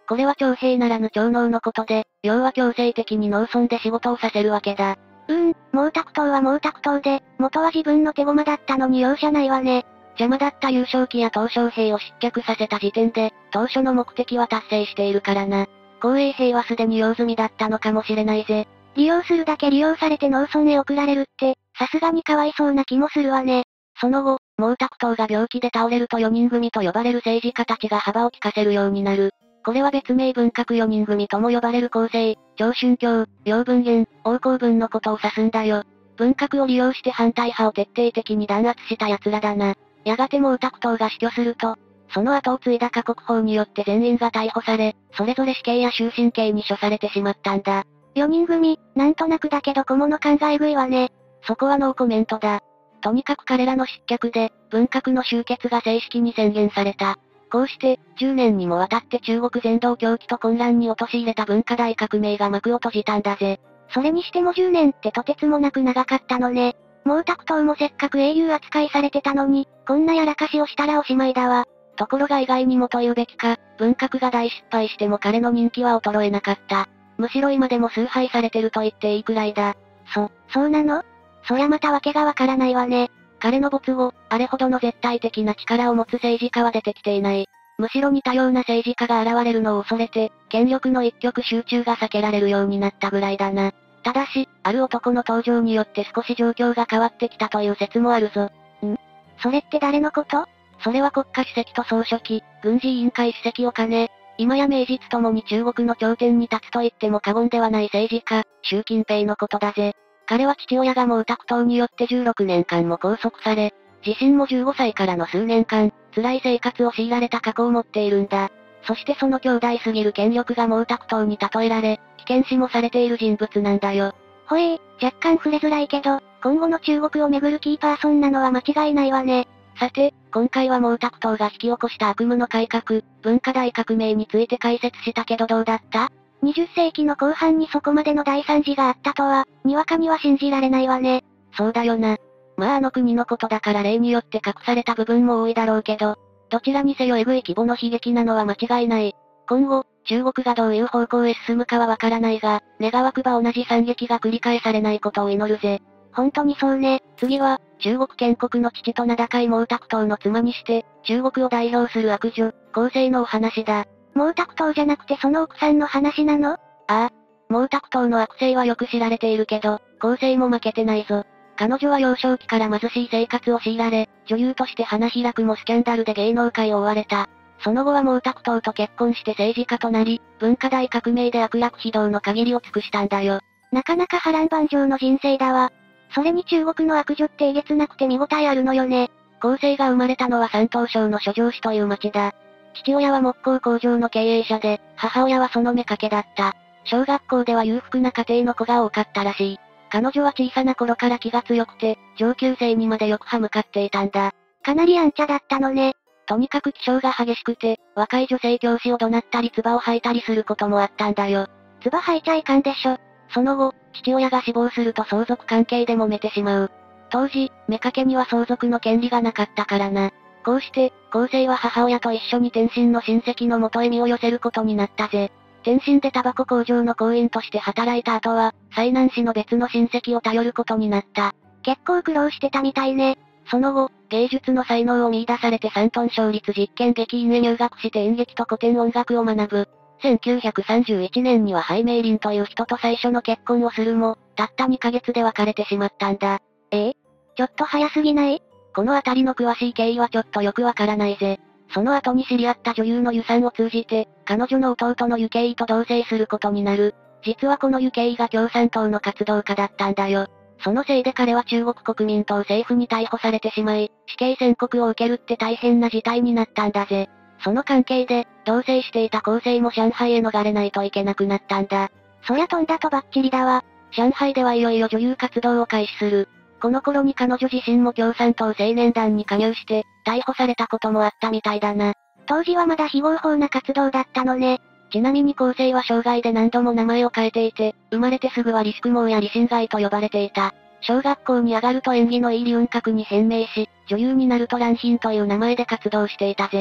Speaker 1: これは徴兵ならぬ徴納のことで、要は強制的に農村で仕事をさせるわけだ。
Speaker 2: うーん、毛沢東は毛沢東で、元は自分の手駒だったのに容赦ないわね。
Speaker 1: 邪魔だった優勝旗や鄧小平を失脚させた時点で、当初の目的は達成しているからな。紅衛兵はすでに用済みだったのかもしれないぜ。
Speaker 2: 利用するだけ利用されて農村へ送られるって、さすがにかわいそうな気もするわね。
Speaker 1: その後、毛沢東が病気で倒れるとよにん組と呼ばれる政治家たちが幅を利かせるようになる。これは別名文革よにん組とも呼ばれる構成、長春京、楊文元、王光文のことを指すんだよ。文革を利用して反対派を徹底的に弾圧した奴らだな。やがて毛沢東が死去すると、その後を継いだ過国法によって全員が逮捕され、それぞれ死刑や終身刑に処されてしまったんだ。
Speaker 2: よにん組、なんとなくだけど小物考え食いわね。
Speaker 1: そこはノーコメントだ。とにかく彼らの失脚で、文革の終結が正式に宣言された。こうして、じゅうねんにもわたって中国全土を狂気と混乱に陥れた文化大革命が幕を閉じたんだぜ。
Speaker 2: それにしてもじゅうねんってとてつもなく長かったのね。毛沢東もせっかく英雄扱いされてたのに、こんなやらかしをしたらおしまいだわ。
Speaker 1: ところが意外にもと言うべきか、文革が大失敗しても彼の人気は衰えなかった。むしろ今でも崇拝されてると言っていいくらいだ。
Speaker 2: そ、そうなの？そりゃまたわけがわからないわね。
Speaker 1: 彼の没後、あれほどの絶対的な力を持つ政治家は出てきていない。むしろ似たような政治家が現れるのを恐れて、権力の一極集中が避けられるようになったぐらいだな。ただし、ある男の登場によって少し状況が変わってきたという説もあるぞ。
Speaker 2: ん？それって誰のこと？
Speaker 1: それは国家主席と総書記、軍事委員会主席を兼ね、今や名実ともに中国の頂点に立つと言っても過言ではない政治家、習近平のことだぜ。彼は父親が毛沢東によってじゅうろくねんかんも拘束され、自身もじゅうごさいからの数年間、辛い生活を強いられた過去を持っているんだ。そしてその強大すぎる権力が毛沢東に例えられ、危険視もされている人物なんだよ。
Speaker 2: ほえー、若干触れづらいけど、今後の中国をめぐるキーパーソンなのは間違いないわね。
Speaker 1: さて、今回は毛沢東が引き起こした悪夢の改革、文化大革命について解説したけどどうだった？
Speaker 2: にじゅっせいきの後半にそこまでの大惨事があったとは、にわかには信じられないわね。
Speaker 1: そうだよな。まああの国のことだから例によって隠された部分も多いだろうけど、どちらにせよエグい規模の悲劇なのは間違いない。今後、中国がどういう方向へ進むかはわからないが、願わくば同じ惨劇が繰り返されないことを祈るぜ。
Speaker 2: 本当にそうね。
Speaker 1: 次は、中国建国の父と名高い毛沢東の妻にして、中国を代表する悪女、後世のお話だ。
Speaker 2: 毛沢東じゃなくてその奥さんの話なの？
Speaker 1: ああ。毛沢東の悪性はよく知られているけど、後世も負けてないぞ。彼女は幼少期から貧しい生活を強いられ、女優として花開くもスキャンダルで芸能界を追われた。その後は毛沢東と結婚して政治家となり、文化大革命で悪楽非道の限りを尽くしたんだよ。
Speaker 2: なかなか波乱万丈の人生だわ。それに中国の悪女ってえげつなくて見応えあるのよね。
Speaker 1: 後世が生まれたのは山東省の諸城市という町だ。父親は木工工場の経営者で、母親はその妾だった。小学校では裕福な家庭の子が多かったらしい。彼女は小さな頃から気が強くて、上級生にまでよく歯向かっていたんだ。
Speaker 2: かなりやんちゃだったのね。
Speaker 1: とにかく気性が激しくて、若い女性教師を怒鳴ったり唾を吐いたりすることもあったんだよ。
Speaker 2: 唾吐いちゃいかんでしょ。
Speaker 1: その後、父親が死亡すると相続関係で揉めてしまう。当時、妾には相続の権利がなかったからな。こうして、後世は母親と一緒に天津の親戚の元へ身を寄せることになったぜ。天津でタバコ工場の工員として働いた後は、済南市の別の親戚を頼ることになった。
Speaker 2: 結構苦労してたみたいね。
Speaker 1: その後、芸術の才能を見出されて山東省立実験劇院へ入学して演劇と古典音楽を学ぶ。せんきゅうひゃくさんじゅういちねんにはハイメイリンという人と最初の結婚をするも、たったにかげつで別れてしまったんだ。
Speaker 2: ええ？ちょっと早すぎない？
Speaker 1: このあたりの詳しい経緯はちょっとよくわからないぜ。その後に知り合った女優のユさんを通じて、彼女の弟のユケイと同棲することになる。実はこのユケイが共産党の活動家だったんだよ。そのせいで彼は中国国民党政府に逮捕されてしまい、死刑宣告を受けるって大変な事態になったんだぜ。その関係で、同棲していた後世も上海へ逃れないといけなくなったんだ。
Speaker 2: そりゃ飛んだとばっちりだわ。
Speaker 1: 上海ではいよいよ女優活動を開始する。この頃に彼女自身も共産党青年団に加入して、逮捕されたこともあったみたいだな。
Speaker 2: 当時はまだ非合法な活動だったのね。
Speaker 1: ちなみに後世は生涯で何度も名前を変えていて、生まれてすぐは李宿毛や李心外と呼ばれていた。小学校に上がると演技のいい李雲閣に変名し、女優になると蘭浜という名前で活動していたぜ。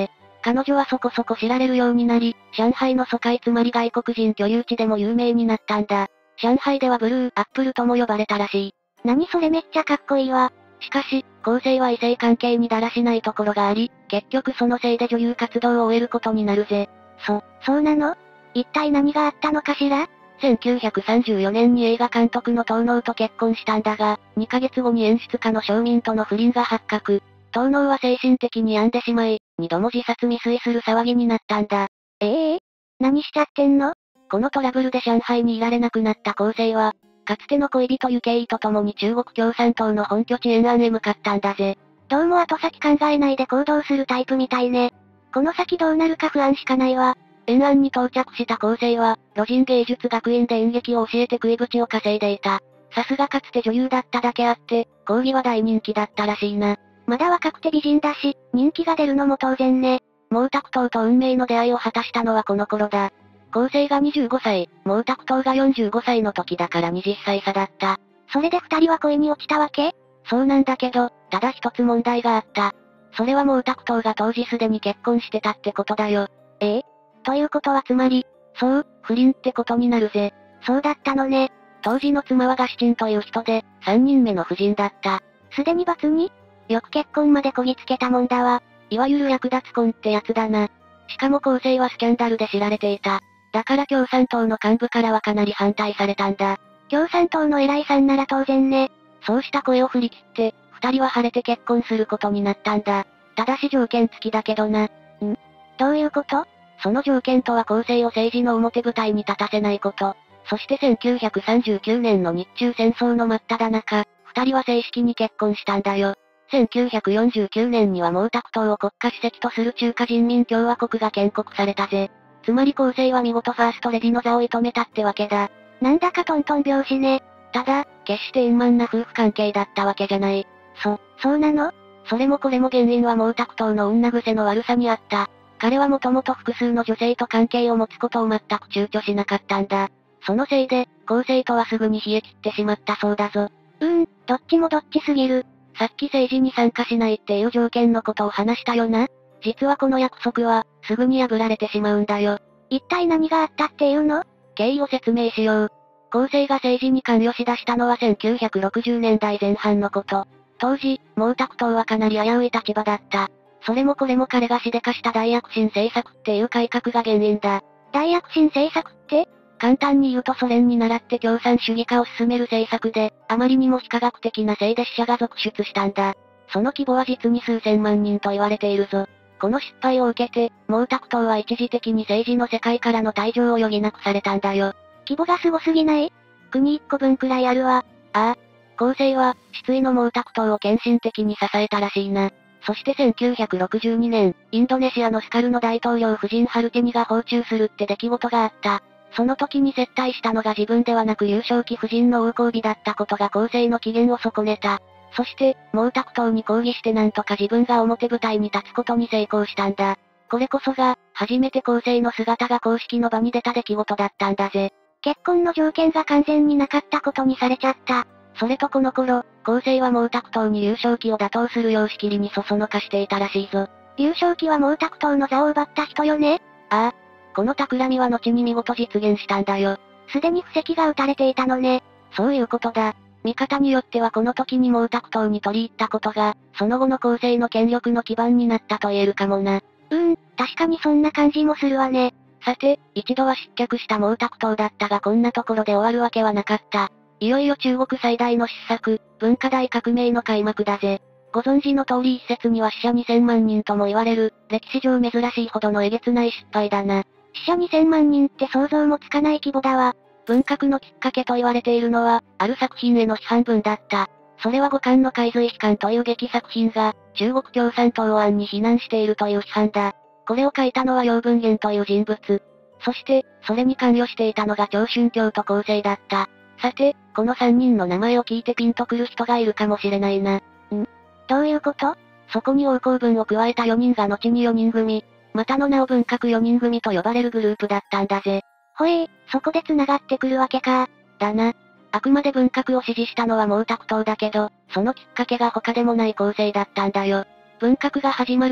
Speaker 1: 彼女はそこそこ知られるようになり、上海の疎開つまり外国人居留地でも有名になったんだ。上海ではブルー、アップルとも呼ばれたらしい。
Speaker 2: 何それめっちゃかっこいいわ。
Speaker 1: しかし、後世は異性関係にだらしないところがあり、結局そのせいで女優活動を終えることになるぜ。
Speaker 2: そ、そうなの？一体何があったのかしら？
Speaker 1: せんきゅうひゃくさんじゅうよねんに映画監督の東能と結婚したんだが、にかげつごに演出家の商民との不倫が発覚。東能は精神的に病んでしまい、二度も自殺未遂する騒ぎになったんだ。
Speaker 2: ええー、何しちゃってんの？
Speaker 1: このトラブルで上海にいられなくなった後世は、かつての恋人ユケイと共に中国共産党の本拠地延安へ向かったんだぜ。
Speaker 2: どうも後先考えないで行動するタイプみたいね。この先どうなるか不安しかないわ。
Speaker 1: 延安に到着した後世は、路人芸術学院で演劇を教えて食い口を稼いでいた。さすがかつて女優だっただけあって、講義は大人気だったらしいな。
Speaker 2: まだ若くて美人だし、人気が出るのも当然ね。
Speaker 1: 毛沢東と運命の出会いを果たしたのはこの頃だ。後世がにじゅうごさい、毛沢東がよんじゅうごさいの時だからはたち差だった。
Speaker 2: それで二人は恋に落ちたわけ？
Speaker 1: そうなんだけど、ただ一つ問題があった。それは毛沢東が当時すでに結婚してたってことだよ。
Speaker 2: ええ？ということはつまり、
Speaker 1: そう、不倫ってことになるぜ。
Speaker 2: そうだったのね。
Speaker 1: 当時の妻はガシチンという人で、三人目の夫人だった。
Speaker 2: すでに罰に？よく結婚までこぎつけたもんだわ。
Speaker 1: いわゆる略奪婚ってやつだな。しかも後世はスキャンダルで知られていた。だから共産党の幹部からはかなり反対されたんだ。
Speaker 2: 共産党の偉いさんなら当然ね。
Speaker 1: そうした声を振り切って、二人は晴れて結婚することになったんだ。ただし条件付きだけどな。ん？
Speaker 2: どういうこと？
Speaker 1: その条件とは後世を政治の表舞台に立たせないこと。そしてせんきゅうひゃくさんじゅうきゅうねんの日中戦争の真っ只中、二人は正式に結婚したんだよ。せんきゅうひゃくよんじゅうきゅうねんには毛沢東を国家主席とする中華人民共和国が建国されたぜ。つまり後世は見事ファーストレディの座を射止めたってわけだ。
Speaker 2: なんだかトントン拍子ね。
Speaker 1: ただ、決して円満な夫婦関係だったわけじゃない。
Speaker 2: そ、そうなの？
Speaker 1: それもこれも原因は毛沢東の女癖の悪さにあった。彼はもともと複数の女性と関係を持つことを全く躊躇しなかったんだ。そのせいで、後世とはすぐに冷え切ってしまったそうだぞ。
Speaker 2: うーん、どっちもどっちすぎる。
Speaker 1: さっき政治に参加しないっていう条件のことを話したよな。実はこの約束は、すぐに破られてしまうんだよ。
Speaker 2: 一体何があったっていうの？
Speaker 1: 経緯を説明しよう。後世が政治に関与しだしたのはせんきゅうひゃくろくじゅうねんだいぜん半のこと。当時、毛沢東はかなり危うい立場だった。それもこれも彼がしでかした大躍進政策っていう改革が原因だ。
Speaker 2: 大躍進政策って？
Speaker 1: 簡単に言うとソ連に倣って共産主義化を進める政策で、あまりにも非科学的なせいで死者が続出したんだ。その規模は実に数千万人と言われているぞ。この失敗を受けて、毛沢東は一時的に政治の世界からの退場を余儀なくされたんだよ。
Speaker 2: 規模がすごすぎない？国一個分くらいあるわ。
Speaker 1: ああ。後世は、失意の毛沢東を献身的に支えたらしいな。そしてせんきゅうひゃくろくじゅうにねん、インドネシアのスカルノ大統領夫人ハルティニが訪中するって出来事があった。その時に接待したのが自分ではなく優勝期夫人の王光美だったことが後世の機嫌を損ねた。そして、毛沢東に抗議してなんとか自分が表舞台に立つことに成功したんだ。これこそが、初めて後世の姿が公式の場に出た出来事だったんだぜ。
Speaker 2: 結婚の条件が完全になかったことにされちゃった。
Speaker 1: それとこの頃、後世は毛沢東に優勝期を打倒するようしきりにそそのかしていたらしいぞ。
Speaker 2: 優勝期は毛沢東の座を奪った人よね？
Speaker 1: ああ。この企みは後に見事実現したんだよ。
Speaker 2: すでに布石が打たれていたのね。
Speaker 1: そういうことだ。見方によってはこの時に毛沢東に取り入ったことが、その後の後世の権力の基盤になったと言えるかもな。
Speaker 2: うーん、確かにそんな感じもするわね。
Speaker 1: さて、一度は失脚した毛沢東だったがこんなところで終わるわけはなかった。いよいよ中国最大の失策、文化大革命の開幕だぜ。ご存知の通り一説には死者にせんまんにんとも言われる、歴史上珍しいほどのえげつない失敗だな。
Speaker 2: 死者にせんまんにんって想像もつかない規模だわ。
Speaker 1: 文革のきっかけと言われているのは、ある作品への批判文だった。それは五冠の海髄悲観という劇作品が、中国共産党を暗に非難しているという批判だ。これを書いたのは楊文元という人物。そして、それに関与していたのが長春京と後世だった。さて、このさんにんの名前を聞いてピンとくる人がいるかもしれないな。ん？
Speaker 2: どういうこと？
Speaker 1: そこに王光文を加えたよにんが後によにん組、またの名を文革よにん組と呼ばれるグループだったんだぜ。
Speaker 2: ほえー、そこで繋がってくるわけか。
Speaker 1: だな。あくまで文革を支持したのは毛沢東だけど、そのきっかけが他でもない構成だったんだよ。文革が始まると、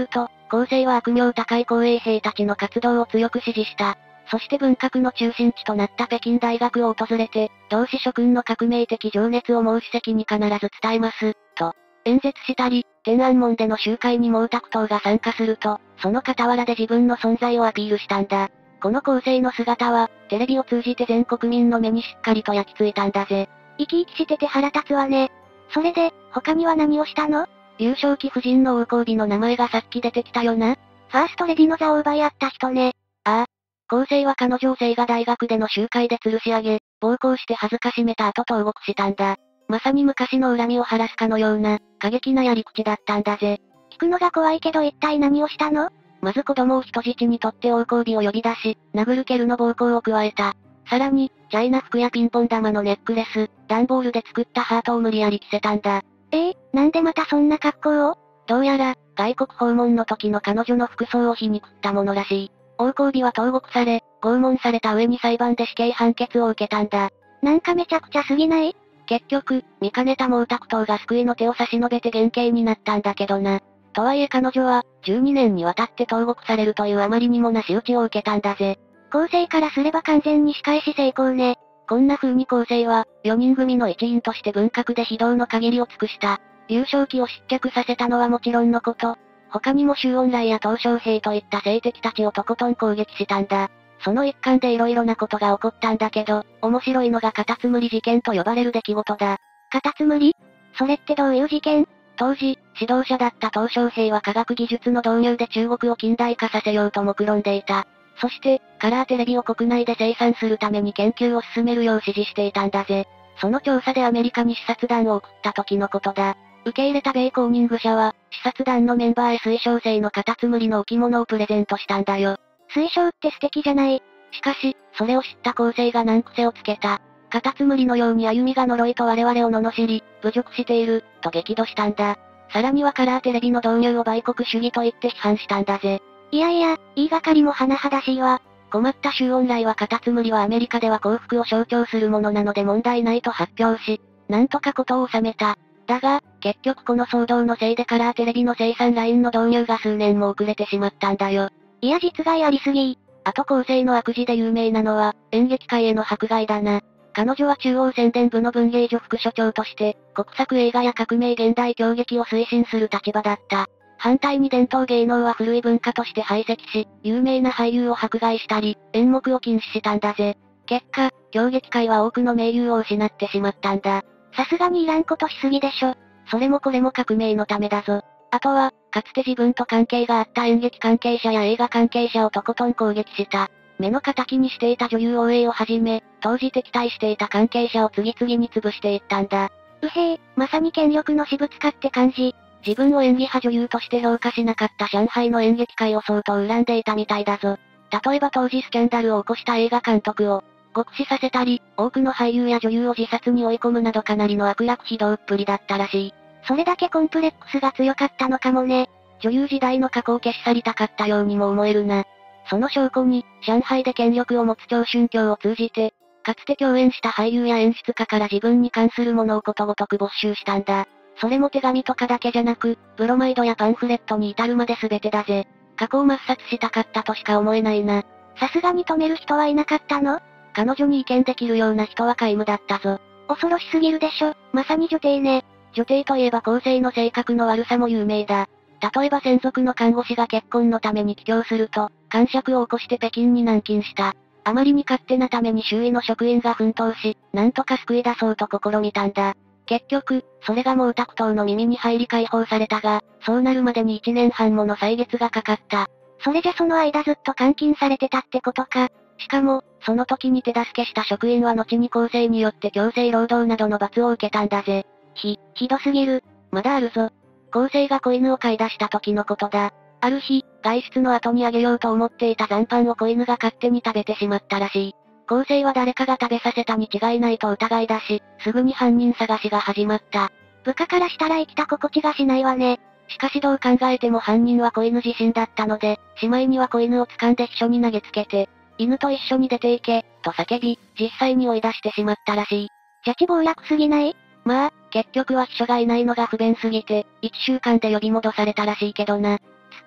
Speaker 1: 構成は悪名高い紅衛兵たちの活動を強く支持した。そして文革の中心地となった北京大学を訪れて、同志諸君の革命的情熱を毛主席に必ず伝えます、と、演説したり、天安門での集会に毛沢東が参加すると、その傍らで自分の存在をアピールしたんだ。この構成の姿は、テレビを通じて全国民の目にしっかりと焼き付いたんだぜ。
Speaker 2: 生き生きしてて腹立つわね。それで、他には何をしたの？
Speaker 1: 優勝期夫人の王光美の名前がさっき出てきたよな。
Speaker 2: ファーストレディの座を奪い合った人ね。
Speaker 1: ああ。構成は彼女を青瓦大学での集会で吊るし上げ、暴行して恥ずかしめた後投獄したんだ。まさに昔の恨みを晴らすかのような、過激なやり口だったんだぜ。
Speaker 2: 聞くのが怖いけど一体何をしたの？
Speaker 1: まず子供を人質にとって王光美を呼び出し、殴る蹴るの暴行を加えた。さらに、チャイナ服やピンポン玉のネックレス、段ボールで作ったハートを無理やり着せたんだ。
Speaker 2: ええー、なんでまたそんな格好を？
Speaker 1: どうやら、外国訪問の時の彼女の服装を皮肉ったものらしい。王光美は投獄され、拷問された上に裁判で死刑判決を受けたんだ。
Speaker 2: なんかめちゃくちゃすぎない？
Speaker 1: 結局、見かねた毛沢東が救いの手を差し伸べて減刑になったんだけどな。とはいえ彼女は、じゅうにねんにわたって投獄されるというあまりにもな仕打ちを受けたんだぜ。
Speaker 2: 構成からすれば完全に仕返し成功ね。
Speaker 1: こんな風に構成は、よにん組の一員として文革で非道の限りを尽くした。優勝期を失脚させたのはもちろんのこと、他にも周恩来や鄧小平といった政敵たちをとことん攻撃したんだ。その一環で色々なことが起こったんだけど、面白いのがカタツムリ事件と呼ばれる出来事だ。
Speaker 2: カタツムリ？それってどういう事件？
Speaker 1: 当時、指導者だった鄧小平は科学技術の導入で中国を近代化させようと目論んでいた。そして、カラーテレビを国内で生産するために研究を進めるよう指示していたんだぜ。その調査でアメリカに視察団を送った時のことだ。受け入れた米公認愚者は、視察団のメンバーへ水晶製のカタツムリの置物をプレゼントしたんだよ。
Speaker 2: 水晶って素敵じゃない。
Speaker 1: しかし、それを知った構成が難癖をつけた。カタツムリのように歩みが呪いと我々を罵り、侮辱している、と激怒したんだ。さらにはカラーテレビの導入を売国主義と言って批判したんだぜ。
Speaker 2: いやいや、言いがかりも甚だしいわ。
Speaker 1: 困った周恩来はカタツムリはアメリカでは幸福を象徴するものなので問題ないと発表し、なんとか事を収めた。だが、結局この騒動のせいでカラーテレビの生産ラインの導入が数年も遅れてしまったんだよ。
Speaker 2: いや実害ありすぎ。
Speaker 1: あと構成の悪事で有名なのは、演劇界への迫害だな。彼女は中央宣伝部の文芸所副所長として、国策映画や革命現代狂劇を推進する立場だった。反対に伝統芸能は古い文化として排斥し、有名な俳優を迫害したり、演目を禁止したんだぜ。結果、狂劇界は多くの名優を失ってしまったんだ。
Speaker 2: さすがにいらんことしすぎでしょ。
Speaker 1: それもこれも革命のためだぞ。あとは、かつて自分と関係があった演劇関係者や映画関係者をとことん攻撃した。目の敵にしていた女優王英をはじめ、当時敵対していた関係者を次々に潰していったんだ。
Speaker 2: うへえ、まさに権力の私物化って感じ。
Speaker 1: 自分を演技派女優として評価しなかった上海の演劇界を相当恨んでいたみたいだぞ。例えば当時スキャンダルを起こした映画監督を、獄死させたり、多くの俳優や女優を自殺に追い込むなどかなりの悪楽非道っぷりだったらしい。
Speaker 2: それだけコンプレックスが強かったのかもね。
Speaker 1: 女優時代の過去を消し去りたかったようにも思えるな。その証拠に、上海で権力を持つ長春京を通じて、かつて共演した俳優や演出家から自分に関するものをことごとく没収したんだ。それも手紙とかだけじゃなく、ブロマイドやパンフレットに至るまで全てだぜ。過去を抹殺したかったとしか思えないな。
Speaker 2: さすがに止める人はいなかったの？
Speaker 1: 彼女に意見できるような人は皆無だったぞ。
Speaker 2: 恐ろしすぎるでしょ、まさに女帝ね。
Speaker 1: 女帝といえば後世の性格の悪さも有名だ。例えば専属の看護師が結婚のために帰郷すると、癇癪を起こして北京に軟禁した。あまりに勝手なために周囲の職員が奮闘し、なんとか救い出そうと試みたんだ。結局、それが毛沢東の耳に入り解放されたが、そうなるまでにいちねんはんもの歳月がかかった。
Speaker 2: それじゃその間ずっと監禁されてたってことか。
Speaker 1: しかも、その時に手助けした職員は後に構成によって強制労働などの罰を受けたんだぜ。
Speaker 2: ひ、ひどすぎる。
Speaker 1: まだあるぞ。構成が子犬を飼い出した時のことだ。ある日、外出の後にあげようと思っていた残飯を子犬が勝手に食べてしまったらしい。構成は誰かが食べさせたに違いないと疑い出し、すぐに犯人探しが始まった。
Speaker 2: 部下からしたら生きた心地がしないわね。
Speaker 1: しかしどう考えても犯人は子犬自身だったので、しまいには子犬を掴んで秘書に投げつけて、犬と一緒に出て行け、と叫び、実際に追い出してしまったらしい。
Speaker 2: 邪気暴落すぎない？
Speaker 1: まあ、結局は秘書がいないのが不便すぎて、一週間で呼び戻されたらしいけどな。
Speaker 2: 突っ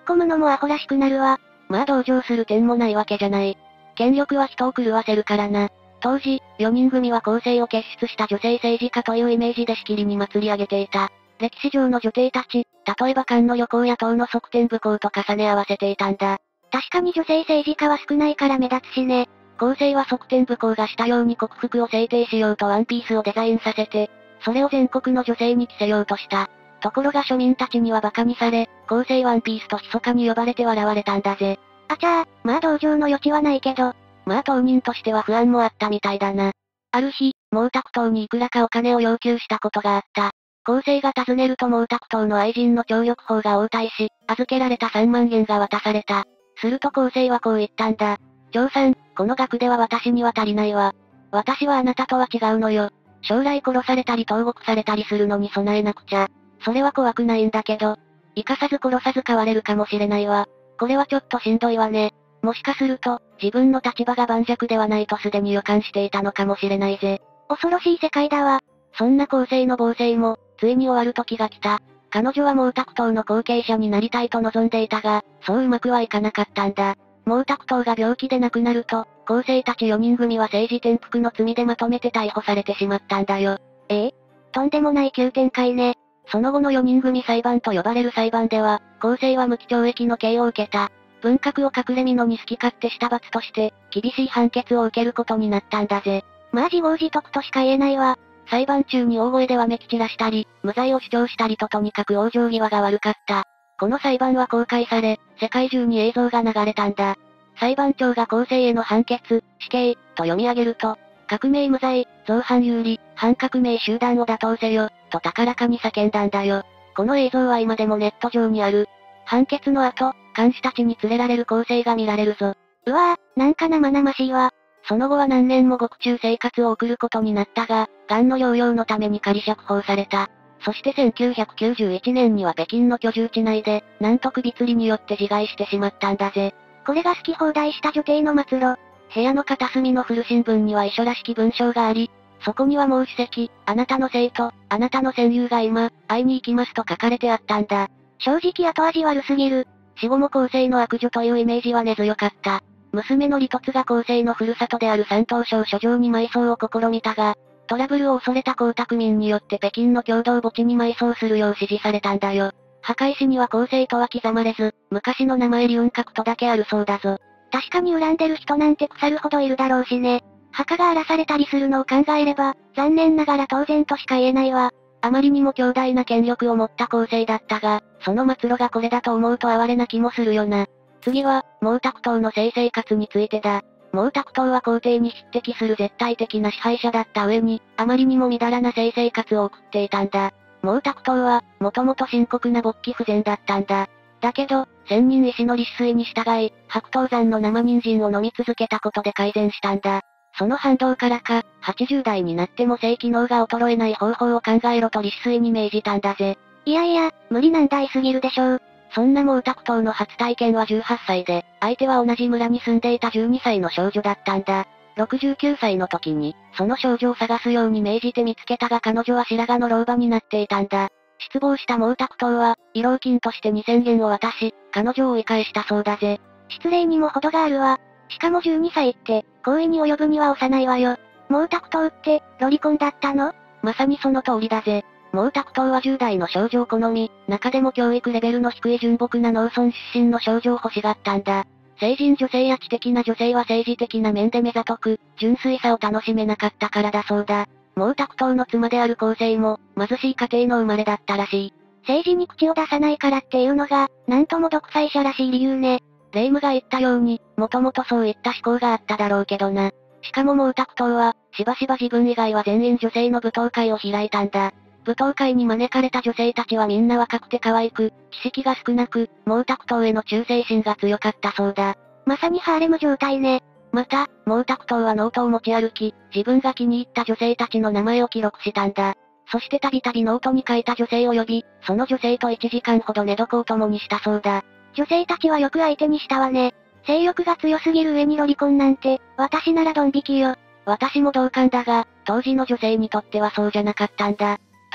Speaker 2: 込むのもアホらしくなるわ。
Speaker 1: まあ同情する点もないわけじゃない。権力は人を狂わせるからな。当時、よにん組は公正を結出した女性政治家というイメージでしきりに祭り上げていた。歴史上の女帝たち、例えば漢の旅行や唐の側天武功と重ね合わせていたんだ。
Speaker 2: 確かに女性政治家は少ないから目立つしね。
Speaker 1: 後世は側天武功がしたように国服を制定しようとワンピースをデザインさせて、それを全国の女性に着せようとした。ところが庶民たちには馬鹿にされ、後世ワンピースと密かに呼ばれて笑われたんだぜ。
Speaker 2: あちゃー、まあ同情の余地はないけど。
Speaker 1: まあ当人としては不安もあったみたいだな。ある日、毛沢東にいくらかお金を要求したことがあった。後世が尋ねると毛沢東の愛人の張緑鳳が応対し、預けられたさんまんえんが渡された。すると後世はこう言ったんだ。張さん、この額では私には足りないわ。私はあなたとは違うのよ。将来殺されたり投獄されたりするのに備えなくちゃ。それは怖くないんだけど。生かさず殺さず変われるかもしれないわ。これはちょっとしんどいわね。もしかすると、自分の立場が盤石ではないとすでに予感していたのかもしれないぜ。
Speaker 2: 恐ろしい世界だわ。
Speaker 1: そんな後世の暴政も、ついに終わる時が来た。彼女は毛沢東の後継者になりたいと望んでいたが、そううまくはいかなかったんだ。毛沢東が病気で亡くなると、後世たちよにん組は政治転覆の罪でまとめて逮捕されてしまったんだよ。
Speaker 2: ええとんでもない急展開ね。
Speaker 1: その後のよにん組裁判と呼ばれる裁判では、後世は無期懲役の刑を受けた。文革を隠れ蓑に好き勝手した罰として、厳しい判決を受けることになったんだぜ。
Speaker 2: まあ自業自得としか言えないわ。
Speaker 1: 裁判中に大声でわめき散らしたり、無罪を主張したりととにかく往生際が悪かった。この裁判は公開され、世界中に映像が流れたんだ。裁判長が後世への判決、死刑、と読み上げると、革命無罪、造反有利、反革命集団を打倒せよ、と高らかに叫んだんだよ。この映像は今でもネット上にある。判決の後、監視たちに連れられる後世が見られるぞ。
Speaker 2: うわぁ、なんか生々しいわ。
Speaker 1: その後は何年も獄中生活を送ることになったが、癌の療養のために仮釈放された。そしてせんきゅうひゃくきゅうじゅういちねんには北京の居住地内で、なんと首吊りによって自害してしまったんだぜ。
Speaker 2: これが好き放題した女帝の末路。
Speaker 1: 部屋の片隅の古新聞には遺書らしき文章があり、そこにはもう一席、あなたの生徒、あなたの戦友が今、会いに行きますと書かれてあったんだ。
Speaker 2: 正直後味悪すぎる。
Speaker 1: 死後も後世の悪女というイメージは根強かった。娘の李突が後世のふるさとである山東省書城に埋葬を試みたが、トラブルを恐れた江沢民によって北京の共同墓地に埋葬するよう指示されたんだよ。墓石には後世とは刻まれず、昔の名前李雲閣とだけあるそうだぞ。
Speaker 2: 確かに恨んでる人なんて腐るほどいるだろうしね。墓が荒らされたりするのを考えれば、残念ながら当然としか言えないわ。
Speaker 1: あまりにも強大な権力を持った後世だったが、その末路がこれだと思うと哀れな気もするよな。次は、毛沢東の性生活についてだ。毛沢東は皇帝に匹敵する絶対的な支配者だった上に、あまりにもみだらな性生活を送っていたんだ。毛沢東は、もともと深刻な勃起不全だったんだ。だけど、千人医師の立水に従い、白頭山の生人参を飲み続けたことで改善したんだ。その反動からか、はちじゅうだいになっても性機能が衰えない方法を考えろと立水に命じたんだぜ。
Speaker 2: いやいや、無理難題すぎるでしょう。
Speaker 1: そんな毛沢東の初体験はじゅうはっさいで、相手は同じ村に住んでいたじゅうにさいの少女だったんだ。ろくじゅうきゅうさいの時に、その少女を探すように命じて見つけたが彼女は白髪の老婆になっていたんだ。失望した毛沢東は、慰労金としてにせんえんを渡し、彼女を追い返したそうだぜ。
Speaker 2: 失礼にも程があるわ。しかもじゅうにさいって、行為に及ぶには幼いわよ。毛沢東って、ロリコンだったの？
Speaker 1: まさにその通りだぜ。毛沢東はじゅう代の少女を好み、中でも教育レベルの低い純朴な農村出身の少女を欲しがったんだ。成人女性や知的な女性は政治的な面で目ざとく、純粋さを楽しめなかったからだそうだ。毛沢東の妻である後世も、貧しい家庭の生まれだったらしい。
Speaker 2: 政治に口を出さないからっていうのが、なんとも独裁者らしい理由ね。
Speaker 1: 霊夢が言ったように、もともとそういった思考があっただろうけどな。しかも毛沢東は、しばしば自分以外は全員女性の舞踏会を開いたんだ。舞踏会に招かれた女性たちはみんな若くて可愛く、知識が少なく、毛沢東への忠誠心が強かったそうだ。
Speaker 2: まさにハーレム状態ね。
Speaker 1: また、毛沢東はノートを持ち歩き、自分が気に入った女性たちの名前を記録したんだ。そしてたびたびノートに書いた女性を呼び、その女性といちじかんほど寝床を共にしたそうだ。
Speaker 2: 女性たちはよく相手にしたわね。性欲が強すぎる上にロリコンなんて、私ならドン引きよ。
Speaker 1: 私も同感だが、当時の女性にとってはそうじゃなかったんだ。当時、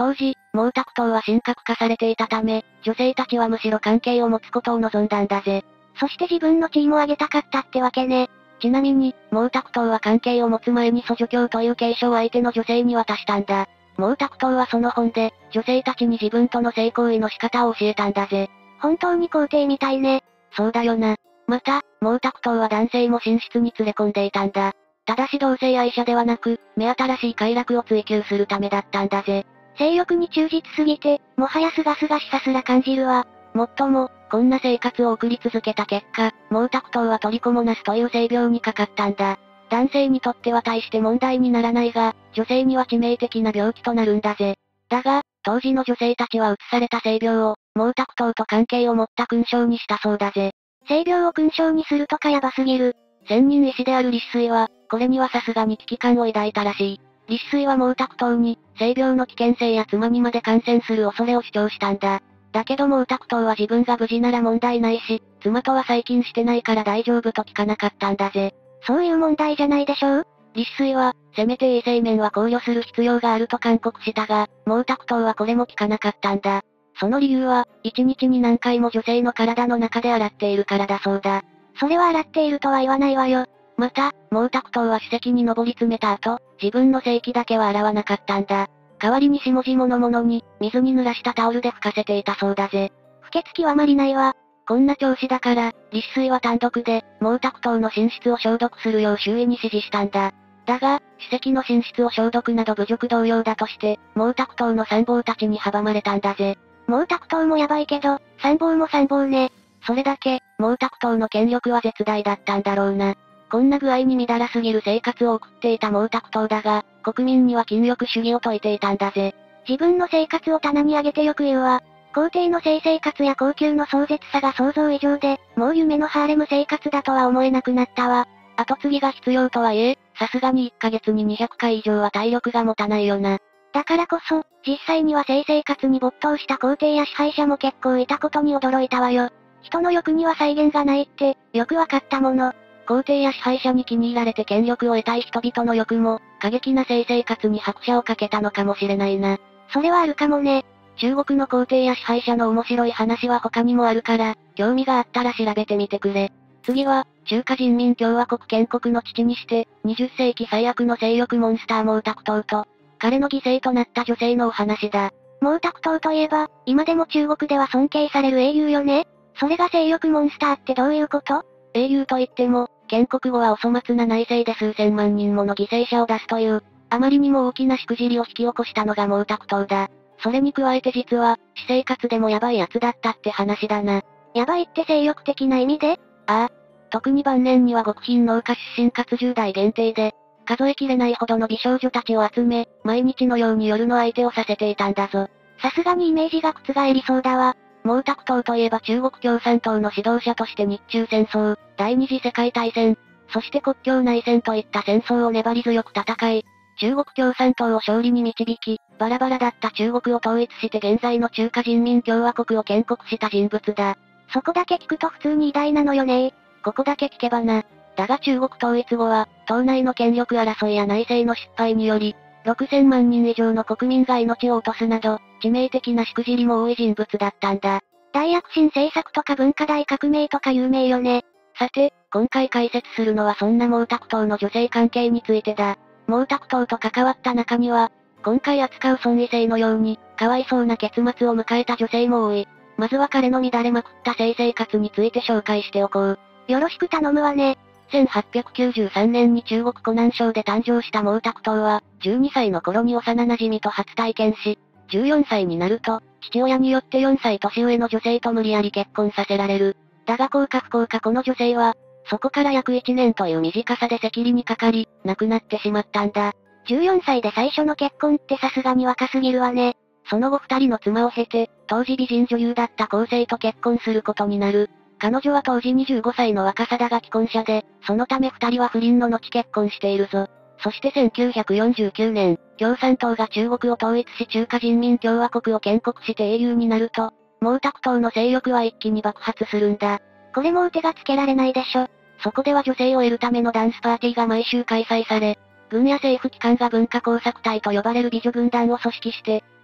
Speaker 1: 毛沢東は神格化されていたため、女性たちはむしろ関係を持つことを望んだんだぜ。
Speaker 2: そして自分の地位も上げたかったってわけね。
Speaker 1: ちなみに、毛沢東は関係を持つ前に祖女教という継承を相手の女性に渡したんだ。毛沢東はその本で、女性たちに自分との性行為の仕方を教えたんだぜ。
Speaker 2: 本当に皇帝みたいね。
Speaker 1: そうだよな。また、毛沢東は男性も寝室に連れ込んでいたんだ。ただし同性愛者ではなく、目新しい快楽を追求するためだったんだぜ。
Speaker 2: 性欲に忠実すぎて、もはや清々しさすら感じるわ。
Speaker 1: もっとも、こんな生活を送り続けた結果、毛沢東はトリコモナスという性病にかかったんだ。男性にとっては大して問題にならないが、女性には致命的な病気となるんだぜ。だが、当時の女性たちは移された性病を、毛沢東と関係を持った勲章にしたそうだぜ。
Speaker 2: 性病を勲章にするとかヤバすぎる。
Speaker 1: 専任医師である立水は、これにはさすがに危機感を抱いたらしい。立水は毛沢東に、性病の危険性や妻にまで感染する恐れを主張したんだ。だけど毛沢東は自分が無事なら問題ないし、妻とは最近してないから大丈夫と聞かなかったんだぜ。
Speaker 2: そういう問題じゃないでしょう？
Speaker 1: 立水は、せめて衛生面は考慮する必要があると勧告したが、毛沢東はこれも聞かなかったんだ。その理由は、一日に何回も女性の体の中で洗っているからだそうだ。
Speaker 2: それは洗っているとは言わないわよ。
Speaker 1: また、毛沢東は主席に上り詰めた後、自分の性器だけは洗わなかったんだ。代わりに下々のものに、水に濡らしたタオルで拭かせていたそうだぜ。
Speaker 2: 不潔極まりないわ。
Speaker 1: こんな調子だから、立水は単独で、毛沢東の寝室を消毒するよう周囲に指示したんだ。だが、主席の寝室を消毒など侮辱同様だとして、毛沢東の参謀たちに阻まれたんだぜ。
Speaker 2: 毛沢東もやばいけど、参謀も参謀ね。
Speaker 1: それだけ、毛沢東の権力は絶大だったんだろうな。こんな具合に乱らすぎる生活を送っていた毛沢東だが、国民には禁欲主義を説いていたんだぜ。
Speaker 2: 自分の生活を棚に上げてよく言うわ。皇帝の性生活や高級の壮絶さが想像以上で、もう夢のハーレム生活だとは思えなくなったわ。
Speaker 1: 後継ぎが必要とはいえ、さすがにいっかげつににひゃっかい以上は体力が持たないよな。
Speaker 2: だからこそ、実際には性生活に没頭した皇帝や支配者も結構いたことに驚いたわよ。人の欲には際限がないって、よくわかったもの。
Speaker 1: 皇帝や支配者に気に入られて権力を得たい人々の欲も、過激な性生活に拍車をかけたのかもしれないな。
Speaker 2: それはあるかもね。
Speaker 1: 中国の皇帝や支配者の面白い話は他にもあるから、興味があったら調べてみてくれ。次は、中華人民共和国建国の父にして、にじゅっせいき最悪の性欲モンスター毛沢東と、彼の犠牲となった女性のお話だ。
Speaker 2: 毛沢東といえば、今でも中国では尊敬される英雄よね。それが性欲モンスターってどういうこと？
Speaker 1: 英雄といっても、建国後はお粗末な内政で数千万人もの犠牲者を出すという、あまりにも大きなしくじりを引き起こしたのが毛沢東だ。それに加えて実は、私生活でもヤバい奴だったって話だな。
Speaker 2: ヤバいって性欲的な意味で？
Speaker 1: ああ。特に晩年には極貧農家出身かつじゅう代限定で、数えきれないほどの美少女たちを集め、毎日のように夜の相手をさせていたんだぞ。
Speaker 2: さすがにイメージが覆りそうだわ。
Speaker 1: 毛沢東といえば中国共産党の指導者として日中戦争、第二次世界大戦、そして国境内戦といった戦争を粘り強く戦い、中国共産党を勝利に導き、バラバラだった中国を統一して現在の中華人民共和国を建国した人物だ。
Speaker 2: そこだけ聞くと普通に偉大なのよね。
Speaker 1: ここだけ聞けばな。だが中国統一後は、党内の権力争いや内政の失敗により、ろくせんまんにん以上の国民が命を落とすなど、致命的なしくじりも多い人物だったんだ。
Speaker 2: 大躍進政策とか文化大革命とか有名よね。
Speaker 1: さて、今回解説するのはそんな毛沢東の女性関係についてだ。毛沢東と関わった中には、今回扱う孫異性のように、かわいそうな結末を迎えた女性も多い。まずは彼の乱れまくった性生活について紹介しておこう。
Speaker 2: よろしく頼むわね。
Speaker 1: せんはっぴゃくきゅうじゅうさんねんに中国湖南省で誕生した毛沢東は、じゅうにさいの頃に幼馴染と初体験し、じゅうよんさいになると、父親によってよんさい年上の女性と無理やり結婚させられる。だが幸か不幸かこの女性は、そこから約いちねんという短さで赤痢にかかり、亡くなってしまったんだ。
Speaker 2: じゅうよんさいで最初の結婚ってさすがに若すぎるわね。
Speaker 1: その後二人の妻を経て、当時美人女優だった後世と結婚することになる。彼女は当時にじゅうごさいの若さだが既婚者で、そのため二人は不倫の後結婚しているぞ。そしてせんきゅうひゃくよんじゅうきゅうねん、共産党が中国を統一し中華人民共和国を建国して英雄になると、毛沢東の性欲は一気に爆発するんだ。
Speaker 2: これもう手がつけられないでしょ。
Speaker 1: そこでは女性を得るためのダンスパーティーが毎週開催され、軍や政府機関が文化工作隊と呼ばれる美女軍団を組織して、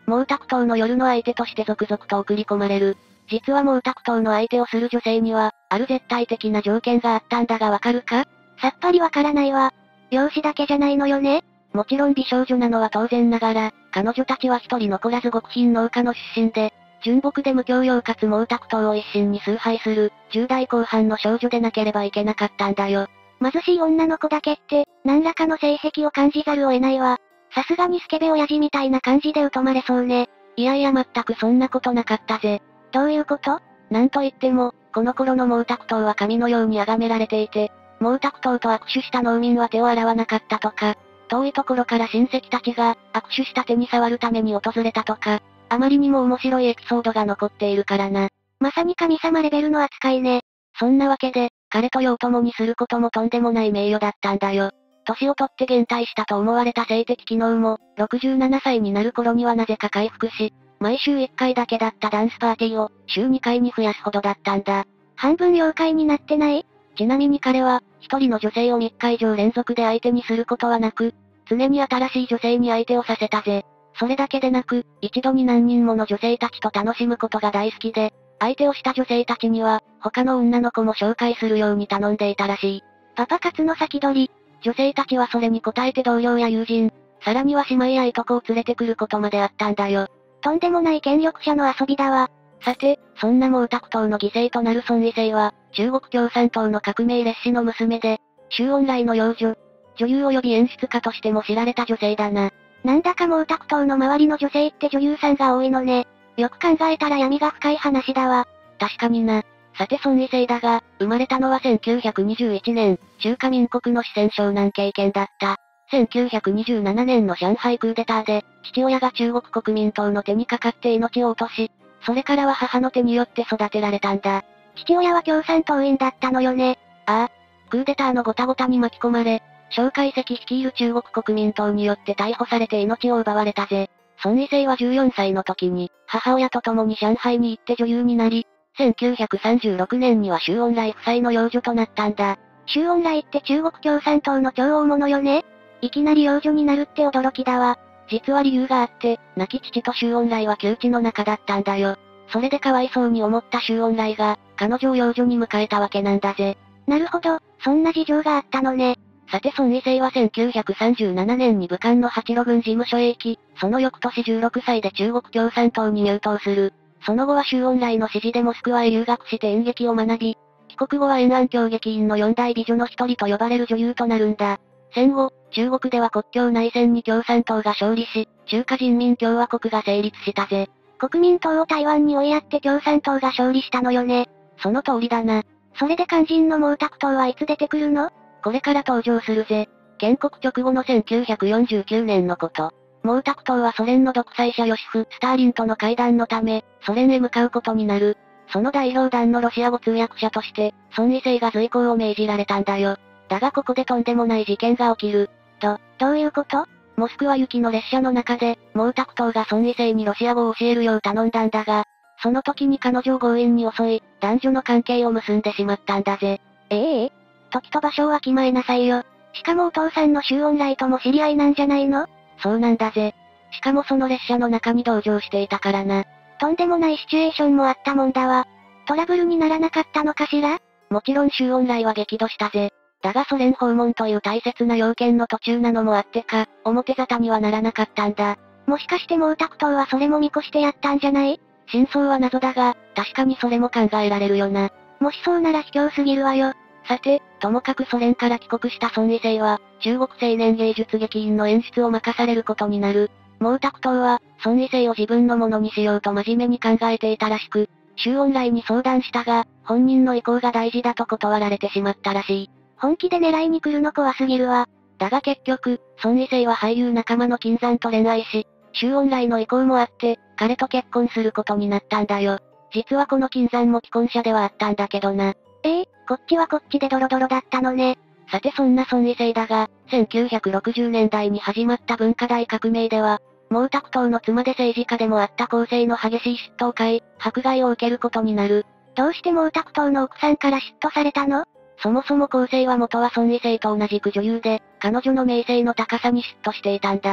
Speaker 1: 毛沢東の夜の相手として続々と送り込まれる。実は毛沢東の相手をする女性には、ある絶対的な条件があったんだがわかるか？
Speaker 2: さっぱりわからないわ。容姿だけじゃないのよね？
Speaker 1: もちろん美少女なのは当然ながら、彼女たちは一人残らず極貧農家の出身で、純朴で無教養かつ毛沢東を一心に崇拝する、じゅう代後半の少女でなければいけなかったんだよ。
Speaker 2: 貧しい女の子だけって、何らかの性癖を感じざるを得ないわ。さすがにスケベ親父みたいな感じで疎まれそうね。
Speaker 1: いやいや全くそんなことなかったぜ。
Speaker 2: どういうこと？
Speaker 1: なんといっても、この頃の毛沢東は神のように崇められていて、毛沢東と握手した農民は手を洗わなかったとか、遠いところから親戚たちが、握手した手に触るために訪れたとか、あまりにも面白いエピソードが残っているからな。
Speaker 2: まさに神様レベルの扱いね。
Speaker 1: そんなわけで、彼と世を共にすることもとんでもない名誉だったんだよ。年を取って減退したと思われた性的機能も、ろくじゅうななさいになる頃にはなぜか回復し、毎週いっかいだけだったダンスパーティーを、週にかいに増やすほどだったんだ。
Speaker 2: 半分妖怪になってない？
Speaker 1: ちなみに彼は、一人の女性をみっか以上連続で相手にすることはなく、常に新しい女性に相手をさせたぜ。それだけでなく、一度に何人もの女性たちと楽しむことが大好きで、相手をした女性たちには、他の女の子も紹介するように頼んでいたらしい。
Speaker 2: パパ活の先取り。
Speaker 1: 女性たちはそれに応えて同僚や友人、さらには姉妹やいとこを連れてくることまであったんだよ。
Speaker 2: とんでもない権力者の遊びだわ。
Speaker 1: さて、そんな毛沢東の犠牲となる孫異性は、中国共産党の革命烈士の娘で、周恩来の養女、女優及び演出家としても知られた女性だな。
Speaker 2: なんだか毛沢東の周りの女性って女優さんが多いのね。よく考えたら闇が深い話だわ。
Speaker 1: 確かにな。さて孫異性だが、生まれたのはせんきゅうひゃくにじゅういちねん、中華民国の四川省南経験だった。せんきゅうひゃくにじゅうななねんの上海クーデターで、父親が中国国民党の手にかかって命を落とし、それからは母の手によって育てられたんだ。
Speaker 2: 父親は共産党員だったのよね。
Speaker 1: ああ。クーデターのごたごたに巻き込まれ、蒋介石率いる中国国民党によって逮捕されて命を奪われたぜ。孫異性はじゅうよんさいの時に、母親と共に上海に行って女優になり、せんきゅうひゃくさんじゅうろくねんには周恩来夫妻の養女となったんだ。
Speaker 2: 周恩来って中国共産党の超大物よね。いきなり養女になるって驚きだわ。
Speaker 1: 実は理由があって、亡き父と周恩来は旧知の仲だったんだよ。それでかわいそうに思った周恩来が、彼女を養女に迎えたわけなんだぜ。
Speaker 2: なるほど、そんな事情があったのね。
Speaker 1: さて孫異性はせんきゅうひゃくさんじゅうななねんに武漢の八路軍事務所へ行き、その翌年じゅうろくさいで中国共産党に入党する。その後は周恩来の指示でモスクワへ留学して演劇を学び、帰国後は延安京劇院の四大美女の一人と呼ばれる女優となるんだ。戦後、中国では国境内戦に共産党が勝利し、中華人民共和国が成立したぜ。
Speaker 2: 国民党を台湾に追いやって共産党が勝利したのよね。
Speaker 1: その通りだな。
Speaker 2: それで肝心の毛沢東はいつ出てくるの？
Speaker 1: これから登場するぜ。建国直後のせんきゅうひゃくよんじゅうきゅうねんのこと。毛沢東はソ連の独裁者ヨシフ・スターリンとの会談のため、ソ連へ向かうことになる。その代表団のロシア語通訳者として、孫異性が随行を命じられたんだよ。だがここでとんでもない事件が起きる。
Speaker 2: と、どういうこと？
Speaker 1: モスクワ行きの列車の中で、毛沢東が孫異性にロシア語を教えるよう頼んだんだが、その時に彼女を強引に襲い、男女の関係を結んでしまったんだぜ。
Speaker 2: ええー、時と場所をわきまえなさいよ。しかもお父さんの周恩来とも知り合いなんじゃないの？
Speaker 1: そうなんだぜ。しかもその列車の中に同乗していたからな。
Speaker 2: とんでもないシチュエーションもあったもんだわ。トラブルにならなかったのかしら？
Speaker 1: もちろん周恩来は激怒したぜ。だがソ連訪問という大切な要件の途中なのもあってか、表沙汰にはならなかったんだ。
Speaker 2: もしかして毛沢東はそれも見越してやったんじゃない？
Speaker 1: 真相は謎だが、確かにそれも考えられるよな。
Speaker 2: もしそうなら卑怯すぎるわよ。
Speaker 1: さて、ともかくソ連から帰国した孫異性は、中国青年芸術劇院の演出を任されることになる。毛沢東は、孫異性を自分のものにしようと真面目に考えていたらしく、周恩来に相談したが、本人の意向が大事だと断られてしまったらしい。
Speaker 2: 本気で狙いに来るの怖すぎるわ。
Speaker 1: だが結局、孫異性は俳優仲間の金山と恋愛し、周恩来の意向もあって、彼と結婚することになったんだよ。実はこの金山も既婚者ではあったんだけどな。
Speaker 2: ええー、こっちはこっちでドロドロだったのね。
Speaker 1: さてそんな孫異性だが、せんきゅうひゃくろくじゅうねんだいに始まった文化大革命では、毛沢東の妻で政治家でもあった構成の激しい嫉妬を買い、迫害を受けることになる。
Speaker 2: どうして毛沢東の奥さんから嫉妬されたの？
Speaker 1: そもそも構成は元は孫異性と同じく女優で、彼女の名声の高さに嫉妬していたんだ。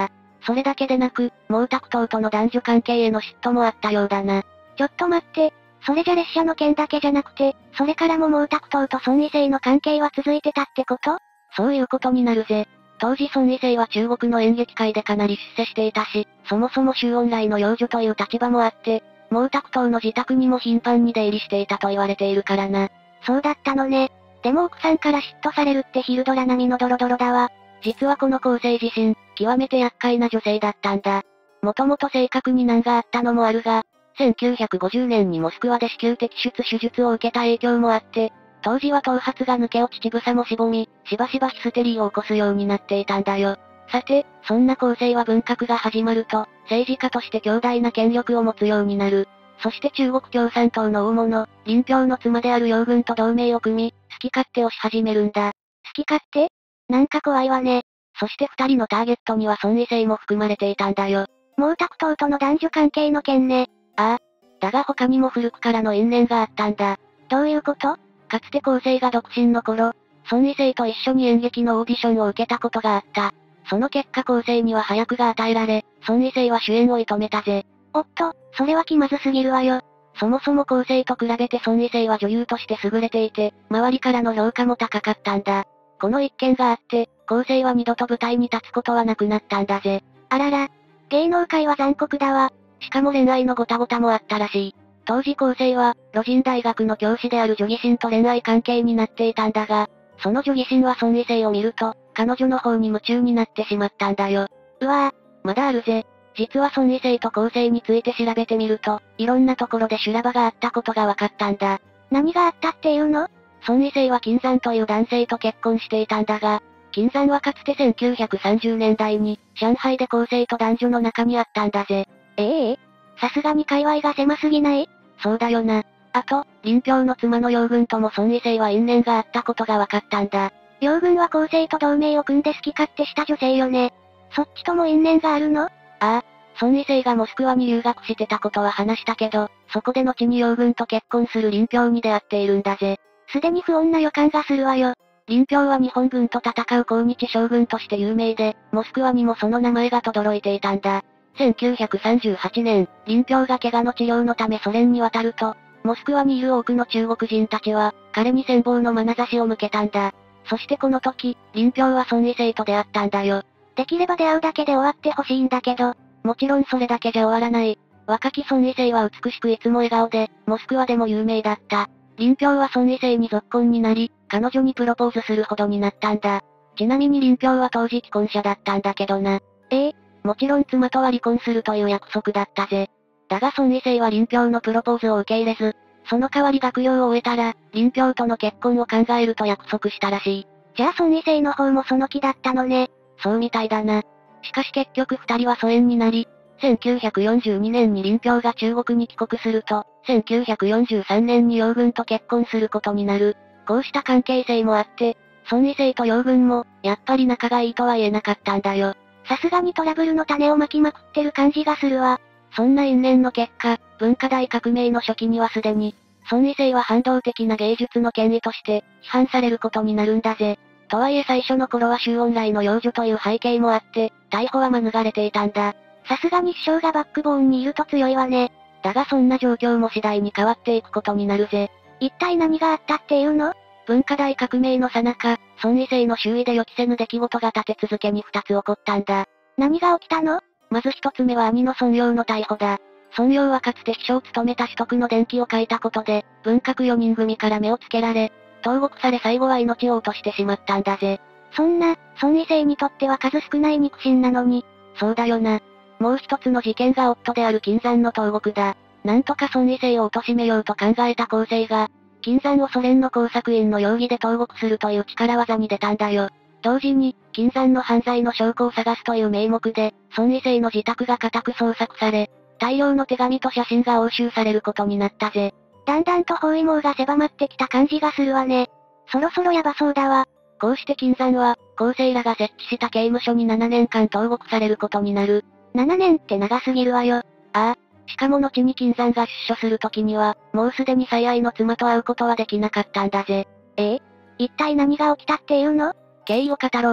Speaker 1: それだけでなく、毛沢東との男女関係への嫉妬もあったようだな。
Speaker 2: ちょっと待って、それじゃ列車の件だけじゃなくて、それからも毛沢東と孫異性の関係は続いてたってこと？
Speaker 1: そういうことになるぜ。当時孫異性は中国の演劇界でかなり出世していたし、そもそも周恩来の養女という立場もあって、毛沢東の自宅にも頻繁に出入りしていたと言われているからな。
Speaker 2: そうだったのね。でも奥さんから嫉妬されるって昼ドラ並みのドロドロだわ。
Speaker 1: 実はこの後世自身、極めて厄介な女性だったんだ。もともと性格に難があったのもあるが、せんきゅうひゃくごじゅうねんにモスクワで子宮摘出手術を受けた影響もあって、当時は頭髪が抜け落ち乳房もしぼみ、しばしばヒステリーを起こすようになっていたんだよ。さて、そんな後世は文革が始まると、政治家として強大な権力を持つようになる。そして中国共産党の大物、林彪の妻である楊軍と同盟を組み、好き勝手をし始めるんだ。
Speaker 2: 好き勝手？なんか怖いわね。
Speaker 1: そして二人のターゲットには孫異性も含まれていたんだよ。
Speaker 2: 毛沢東との男女関係の件ね。
Speaker 1: ああ。だが他にも古くからの因縁があったんだ。
Speaker 2: どういうこと？
Speaker 1: かつて後世が独身の頃、孫異性と一緒に演劇のオーディションを受けたことがあった。その結果後世には早くが与えられ、孫異性は主演を射止めたぜ。
Speaker 2: おっと、それは気まずすぎるわよ。
Speaker 1: そもそも後世と比べて孫異性は女優として優れていて、周りからの評価も高かったんだ。この一件があって、後世は二度と舞台に立つことはなくなったんだぜ。
Speaker 2: あらら、芸能界は残酷だわ。
Speaker 1: しかも恋愛のごたごたもあったらしい。当時後世は、路人大学の教師である女義神と恋愛関係になっていたんだが、その女義神は孫異性を見ると、彼女の方に夢中になってしまったんだよ。
Speaker 2: うわぁ、
Speaker 1: まだあるぜ。実は孫異性と後世について調べてみると、いろんなところで修羅場があったことが分かったんだ。
Speaker 2: 何があったっていうの？
Speaker 1: 孫異性は金山という男性と結婚していたんだが、金山はかつてせんきゅうひゃくさんじゅうねんだいに、上海で後世と男女の中にあったんだぜ。
Speaker 2: ええさすがに界隈が狭すぎない？
Speaker 1: そうだよな。あと、林彪の妻の楊軍とも孫異性は因縁があったことが分かったんだ。
Speaker 2: 楊軍は後世と同盟を組んで好き勝手した女性よね。そっちとも因縁があるの？
Speaker 1: ああ、孫異性がモスクワに留学してたことは話したけど、そこで後に楊軍と結婚する林彪に出会っているんだぜ。
Speaker 2: すでに不穏な予感がするわよ。
Speaker 1: 林彪は日本軍と戦う抗日将軍として有名で、モスクワにもその名前が轟いていたんだ。せんきゅうひゃくさんじゅうはちねん、林彪が怪我の治療のためソ連に渡ると、モスクワにいる多くの中国人たちは、彼に羨望の眼差しを向けたんだ。そしてこの時、林彪は孫異性と出会ったんだよ。
Speaker 2: できれば出会うだけで終わってほしいんだけど、
Speaker 1: もちろんそれだけじゃ終わらない。若き孫異性は美しくいつも笑顔で、モスクワでも有名だった。林彪は孫異性に続婚になり、彼女にプロポーズするほどになったんだ。ちなみに林彪は当時既婚者だったんだけどな。
Speaker 2: ええ、
Speaker 1: もちろん妻とは離婚するという約束だったぜ。だが孫異性は林彪のプロポーズを受け入れず、その代わり学業を終えたら、林彪との結婚を考えると約束したらしい。
Speaker 2: じゃあ孫異性の方もその気だったのね。
Speaker 1: そうみたいだな。しかし結局二人は疎遠になり、せんきゅうひゃくよんじゅうにねんに林彪が中国に帰国すると、せんきゅうひゃくよんじゅうさんねんに楊軍と結婚することになる。こうした関係性もあって、孫異性と楊軍も、やっぱり仲がいいとは言えなかったんだよ。
Speaker 2: さすがにトラブルの種をまきまくってる感じがするわ。
Speaker 1: そんな因縁の結果、文化大革命の初期にはすでに、孫異性は反動的な芸術の権威として、批判されることになるんだぜ。とはいえ最初の頃は周恩来の養女という背景もあって、逮捕は免れていたんだ。
Speaker 2: さすがに首相がバックボーンにいると強いわね。
Speaker 1: だがそんな状況も次第に変わっていくことになるぜ。
Speaker 2: 一体何があったっていうの？
Speaker 1: 文化大革命の最中、孫異性の周囲で予期せぬ出来事が立て続けに二つ起こったんだ。
Speaker 2: 何が起きたの？
Speaker 1: まず一つ目は兄の孫陽の逮捕だ。孫陽はかつて秘書を務めた取得の伝記を書いたことで、文革よにん組から目をつけられ、投獄され最後は命を落としてしまったんだぜ。
Speaker 2: そんな、孫異性にとっては数少ない肉親なのに。
Speaker 1: そうだよな。もう一つの事件が夫である金山の投獄だ。なんとか孫異性を貶めようと考えた後世が、金山をソ連の工作員の容疑で投獄するという力技に出たんだよ。同時に、金山の犯罪の証拠を探すという名目で、孫異性の自宅が家宅捜索され、大量の手紙と写真が押収されることになったぜ。
Speaker 2: だんだんと包囲網が狭まってきた感じがするわね。そろそろヤバそうだわ。
Speaker 1: こうして金山は、後世らが設置した刑務所にななねんかん投獄されることになる。
Speaker 2: ななねんって長すぎるわよ。
Speaker 1: ああ。しかも後に金山が出所する時には、もうすでに最愛の妻と会うことはできなかったんだぜ。
Speaker 2: ええ？一体何が起きたっていうの？
Speaker 1: 経緯を語ろう。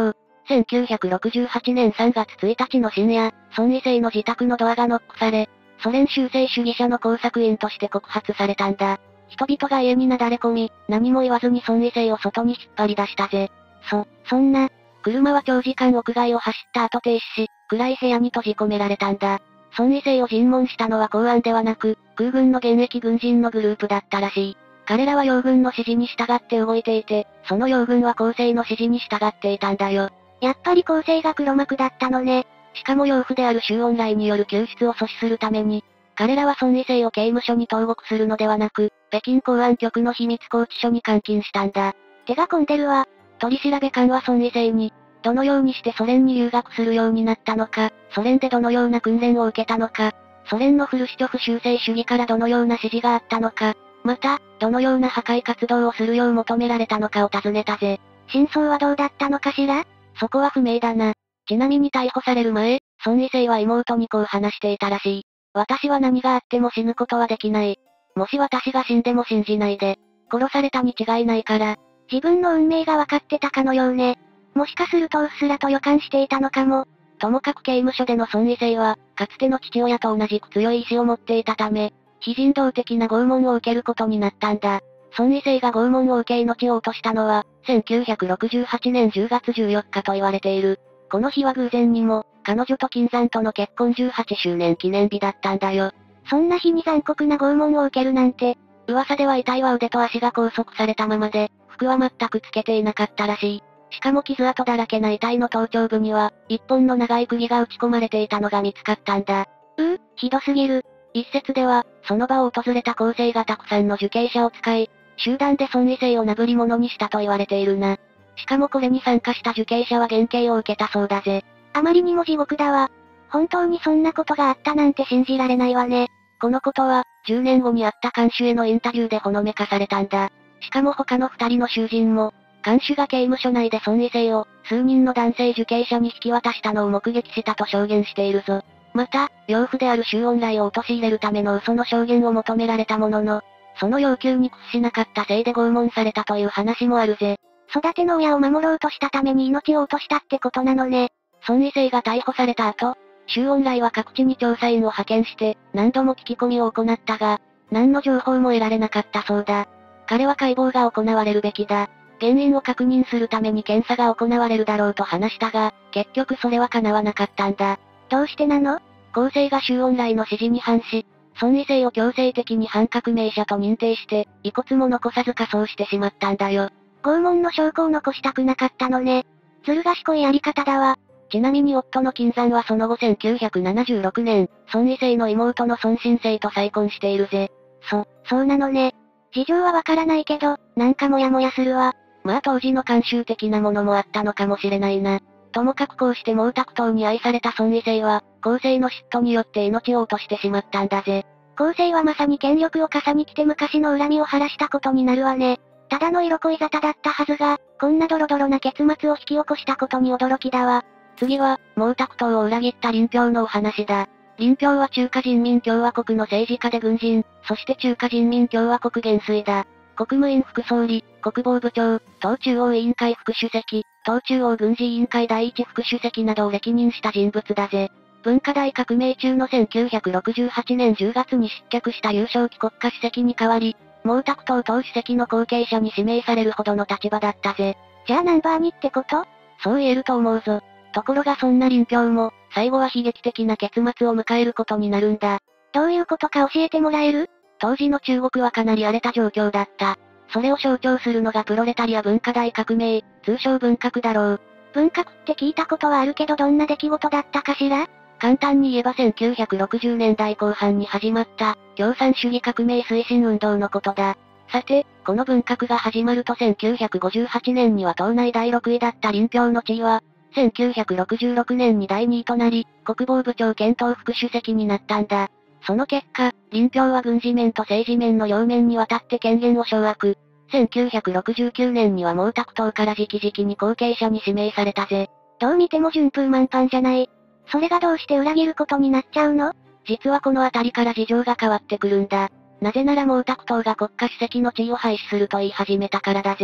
Speaker 1: せんきゅうひゃくろくじゅうはちねんさんがつついたちの深夜、孫異性の自宅のドアがノックされ、ソ連修正主義者の工作員として告発されたんだ。人々が家になだれ込み、何も言わずに孫異性を外に引っ張り出したぜ。
Speaker 2: そ、そんな。
Speaker 1: 車は長時間屋外を走った後停止し、暗い部屋に閉じ込められたんだ。孫異性を尋問したのは公安ではなく、空軍の現役軍人のグループだったらしい。彼らは洋軍の指示に従って動いていて、その洋軍は皇帝の指示に従っていたんだよ。
Speaker 2: やっぱり皇帝が黒幕だったのね。
Speaker 1: しかも養父である周恩来による救出を阻止するために、彼らは孫異性を刑務所に投獄するのではなく、北京公安局の秘密拘置所に監禁したんだ。
Speaker 2: 手が込んでるわ。
Speaker 1: 取り調べ官は孫異性に、どのようにしてソ連に留学するようになったのか、ソ連でどのような訓練を受けたのか、ソ連のフルシチョフ修正主義からどのような指示があったのか、また、どのような破壊活動をするよう求められたのかを尋ねたぜ。
Speaker 2: 真相はどうだったのかしら？
Speaker 1: そこは不明だな。ちなみに逮捕される前、孫異性は妹にこう話していたらしい。私は何があっても死ぬことはできない。もし私が死んでも信じないで。殺されたに違いないから。
Speaker 2: 自分の運命が分かってたかのようね。もしかするとうっすらと予感していたのかも。
Speaker 1: ともかく刑務所での孫異性は、かつての父親と同じく強い意志を持っていたため、非人道的な拷問を受けることになったんだ。孫異性が拷問を受け命を落としたのは、せんきゅうひゃくろくじゅうはちねんじゅうがつじゅうよっかと言われている。この日は偶然にも、彼女と金山との結婚じゅうはちしゅうねん記念日だったんだよ。
Speaker 2: そんな日に残酷な拷問を受けるなんて、
Speaker 1: 噂では遺体は腕と足が拘束されたままで、服は全くつけていなかったらしい。しかも傷跡だらけな遺体の頭頂部には、一本の長い釘が打ち込まれていたのが見つかったんだ。
Speaker 2: うー、ひどすぎる。
Speaker 1: 一説では、その場を訪れた皇帝がたくさんの受刑者を使い、集団で孫異性を殴り物にしたと言われているな。しかもこれに参加した受刑者は減刑を受けたそうだぜ。
Speaker 2: あまりにも地獄だわ。本当にそんなことがあったなんて信じられないわね。
Speaker 1: このことは、じゅうねんごにあった看守へのインタビューでほのめかされたんだ。しかも他の二人の囚人も、看守が刑務所内で孫異性を、数人の男性受刑者に引き渡したのを目撃したと証言しているぞ。また、養父である周恩来を陥れるための嘘の証言を求められたものの、その要求に屈しなかったせいで拷問されたという話もあるぜ。
Speaker 2: 育ての親を守ろうとしたために命を落としたってことなのね。
Speaker 1: 孫異性が逮捕された後、周恩来は各地に調査員を派遣して、何度も聞き込みを行ったが、何の情報も得られなかったそうだ。彼は解剖が行われるべきだ。原因を確認するために検査が行われるだろうと話したが、結局それは叶わなかったんだ。
Speaker 2: どうしてなの？
Speaker 1: 皇帝が周恩来の指示に反し、孫異性を強制的に反革命者と認定して、遺骨も残さず火葬してしまったんだよ。
Speaker 2: 拷問の証拠を残したくなかったのね。ずる賢いやり方だわ。
Speaker 1: ちなみに夫の金山はその後せんきゅうひゃくななじゅうろくねん、孫異性の妹の孫新生と再婚しているぜ。
Speaker 2: そ、そうなのね。事情はわからないけど、なんかモヤモヤするわ。
Speaker 1: まあ当時の慣習的なものもあったのかもしれないな。ともかくこうして毛沢東に愛された孫異性は、皇帝の嫉妬によって命を落としてしまったんだぜ。
Speaker 2: 皇帝はまさに権力を傘に来て昔の恨みを晴らしたことになるわね。ただの色恋沙汰だったはずが、こんなドロドロな結末を引き起こしたことに驚きだわ。
Speaker 1: 次は、毛沢東を裏切った林彪のお話だ。林彪は中華人民共和国の政治家で軍人、そして中華人民共和国元帥だ。国務院副総理、国防部長、党中央委員会副主席、党中央軍事委員会第一副主席などを歴任した人物だぜ。文化大革命中のせんきゅうひゃくろくじゅうはちねんじゅうがつに失脚した幼少期国家主席に代わり、毛沢東党主席の後継者に指名されるほどの立場だったぜ。
Speaker 2: じゃあナンバーにってこと？
Speaker 1: そう言えると思うぞ。ところがそんな林彪も、最後は悲劇的な結末を迎えることになるんだ。
Speaker 2: どういうことか教えてもらえる？
Speaker 1: 当時の中国はかなり荒れた状況だった。それを象徴するのがプロレタリア文化大革命、通称文革だろう。
Speaker 2: 文革って聞いたことはあるけどどんな出来事だったかしら？
Speaker 1: 簡単に言えばせんきゅうひゃくろくじゅうねんだいこう半に始まった、共産主義革命推進運動のことだ。さて、この文革が始まるとせんきゅうひゃくごじゅうはちねんには党内だいろくいだった林彪の地位は、せんきゅうひゃくろくじゅうろくねんにだいにいとなり、国防部長兼党副主席になったんだ。その結果、林彪は軍事面と政治面の両面にわたって権限を掌握。せんきゅうひゃくろくじゅうきゅうねんには毛沢東から直々に後継者に指名されたぜ。
Speaker 2: どう見ても順風満帆じゃない。それがどうして裏切ることになっちゃうの？
Speaker 1: 実はこのあたりから事情が変わってくるんだ。なぜなら毛沢東が国家主席の地位を廃止すると言い始めたからだぜ。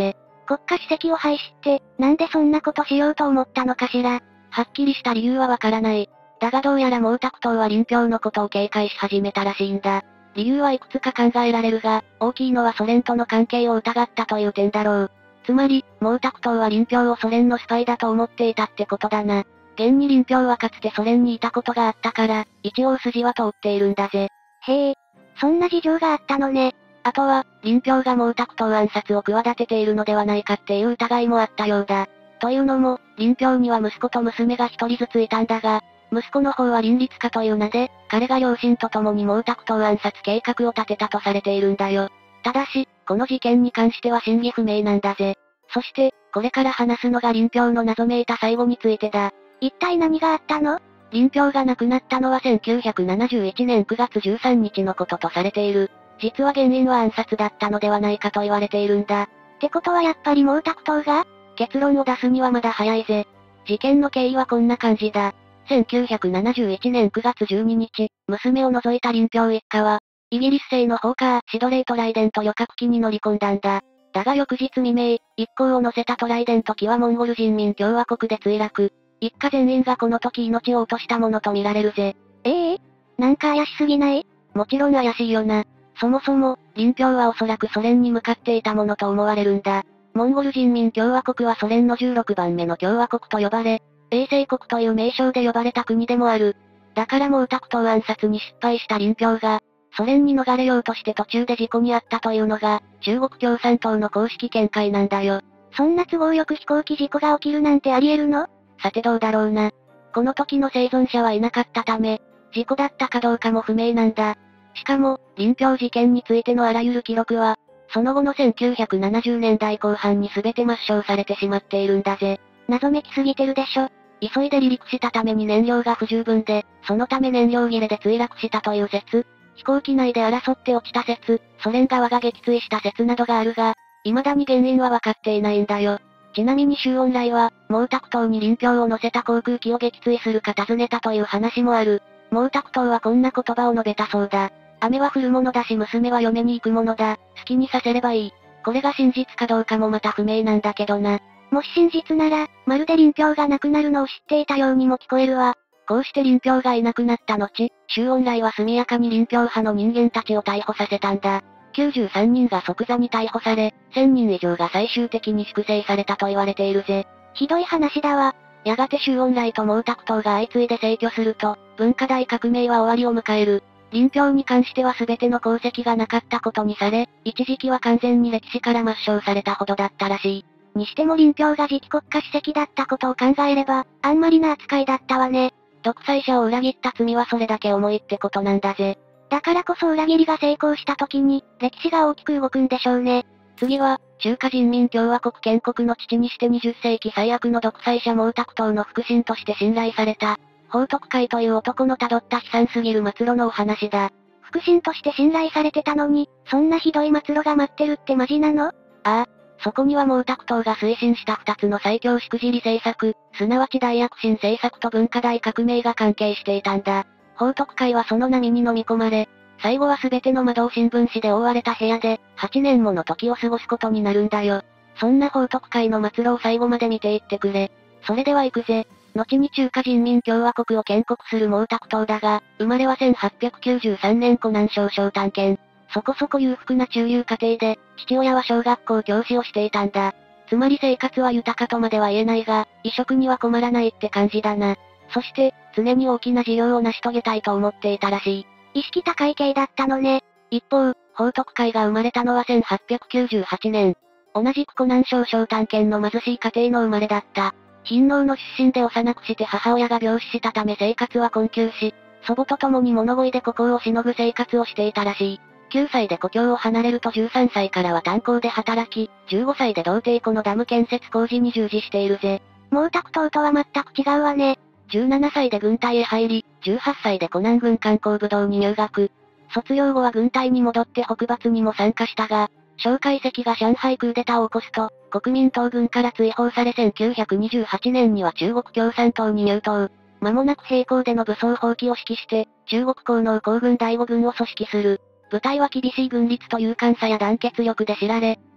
Speaker 2: 国家主席を廃止って、なんでそんなことしようと思ったのかしら。
Speaker 1: はっきりした理由はわからない。だがどうやら毛沢東は林彪のことを警戒し始めたらしいんだ。理由はいくつか考えられるが、大きいのはソ連との関係を疑ったという点だろう。つまり、毛沢東は林彪をソ連のスパイだと思っていたってことだな。現に林彪はかつてソ連にいたことがあったから、一応筋は通っているんだぜ。
Speaker 2: へえ、そんな事情があったのね。
Speaker 1: あとは、林彪が毛沢東暗殺を企てているのではないかっていう疑いもあったようだ。というのも、林彪には息子と娘が一人ずついたんだが、息子の方は倫律家という名で、彼が両親と共に毛沢東暗殺計画を立てたとされているんだよ。ただし、この事件に関しては真偽不明なんだぜ。そして、これから話すのが林彪の謎めいた最後についてだ。
Speaker 2: 一体何があったの？
Speaker 1: 林彪が亡くなったのはせんきゅうひゃくななじゅういちねんくがつじゅうさんにちのこととされている。実は原因は暗殺だったのではないかと言われているんだ。
Speaker 2: ってことはやっぱり毛沢東が？
Speaker 1: 結論を出すにはまだ早いぜ。事件の経緯はこんな感じだ。せんきゅうひゃくななじゅういちねんくがつじゅうににち、娘を除いた林彪一家は、イギリス製のホーカー、シドレートライデント旅客機に乗り込んだんだ。だが翌日未明、一行を乗せたトライデント機はモンゴル人民共和国で墜落。一家全員がこの時命を落としたものとみられるぜ。
Speaker 2: ええなんか怪しすぎない？
Speaker 1: もちろん怪しいよな。そもそも、林彪はおそらくソ連に向かっていたものと思われるんだ。モンゴル人民共和国はソ連のじゅうろくばんめの共和国と呼ばれ、衛星国という名称で呼ばれた国でもある。だから毛沢東暗殺に失敗した林彪が、ソ連に逃れようとして途中で事故に遭ったというのが、中国共産党の公式見解なんだよ。
Speaker 2: そんな都合よく飛行機事故が起きるなんてあり得るの？
Speaker 1: さてどうだろうな。この時の生存者はいなかったため、事故だったかどうかも不明なんだ。しかも、林彪事件についてのあらゆる記録は、その後のせんきゅうひゃくななじゅうねんだいこう半に全て抹消されてしまっているんだぜ。
Speaker 2: 謎めきすぎてるでしょ。
Speaker 1: 急いで離陸したために燃料が不十分で、そのため燃料切れで墜落したという説、飛行機内で争って落ちた説、ソ連側が撃墜した説などがあるが、未だに原因は分かっていないんだよ。ちなみに周恩来は、毛沢東に林彪を乗せた航空機を撃墜するか尋ねたという話もある。毛沢東はこんな言葉を述べたそうだ。雨は降るものだし娘は嫁に行くものだ。好きにさせればいい。これが真実かどうかもまた不明なんだけどな。
Speaker 2: もし真実なら、まるで林彪が亡くなるのを知っていたようにも聞こえるわ。
Speaker 1: こうして林彪がいなくなった後、周恩来は速やかに林彪派の人間たちを逮捕させたんだ。きゅうじゅうさんにんが即座に逮捕され、せんにん以上が最終的に粛清されたと言われているぜ。
Speaker 2: ひどい話だわ。
Speaker 1: やがて周恩来と毛沢東が相次いで逝去すると、文化大革命は終わりを迎える。林彪に関しては全ての功績がなかったことにされ、一時期は完全に歴史から抹消されたほどだったらしい。
Speaker 2: にしても林彪が次期国家主席だったことを考えれば、あんまりな扱いだったわね。
Speaker 1: 独裁者を裏切った罪はそれだけ重いってことなんだぜ。
Speaker 2: だからこそ裏切りが成功した時に、歴史が大きく動くんでしょうね。
Speaker 1: 次は、中華人民共和国建国の父にしてにじゅっせいき最悪の独裁者毛沢東の腹心として信頼された、彭徳懐という男の辿った悲惨すぎる末路のお話だ。
Speaker 2: 腹心として信頼されてたのに、そんなひどい末路が待ってるってマジなの？あ
Speaker 1: あ、そこには毛沢東が推進した二つの最強しくじり政策、すなわち大躍進政策と文化大革命が関係していたんだ。彭徳懐はその波に飲み込まれ、最後は全ての窓を新聞紙で覆われた部屋で、はちねんもの時を過ごすことになるんだよ。そんな彭徳懐の末路を最後まで見ていってくれ。それでは行くぜ。後に中華人民共和国を建国する毛沢東だが、生まれはせんはっぴゃくきゅうじゅうさんねん湖南省小丹県。そこそこ裕福な中流家庭で、父親は小学校教師をしていたんだ。つまり生活は豊かとまでは言えないが、衣食には困らないって感じだな。そして、常に大きな事業を成し遂げたいと思っていたらしい。
Speaker 2: 意識高い系だったのね。
Speaker 1: 一方、彭徳懐が生まれたのはせんはっぴゃくきゅうじゅうはちねん。同じく湖南省小丹県の貧しい家庭の生まれだった。貧農の出身で幼くして母親が病死したため生活は困窮し、祖母と共に物乞いで孤高をしのぐ生活をしていたらしい。きゅうさいで故郷を離れるとじゅうさんさいからは炭鉱で働き、じゅうごさいで童貞湖のダム建設工事に従事しているぜ。
Speaker 2: 毛沢東とは全く違うわね。
Speaker 1: じゅうななさいで軍隊へ入り、じゅうはっさいで湖南軍艦工部道に入学。卒業後は軍隊に戻って北伐にも参加したが、蒋介石が上海クーデターを起こすと、国民党軍から追放されせんきゅうひゃくにじゅうはちねんには中国共産党に入党。間もなく並行での武装蜂起を指揮して、中国皇能皇軍だいご軍を組織する。部隊は厳しい軍律と勇敢さや団結力で知られ、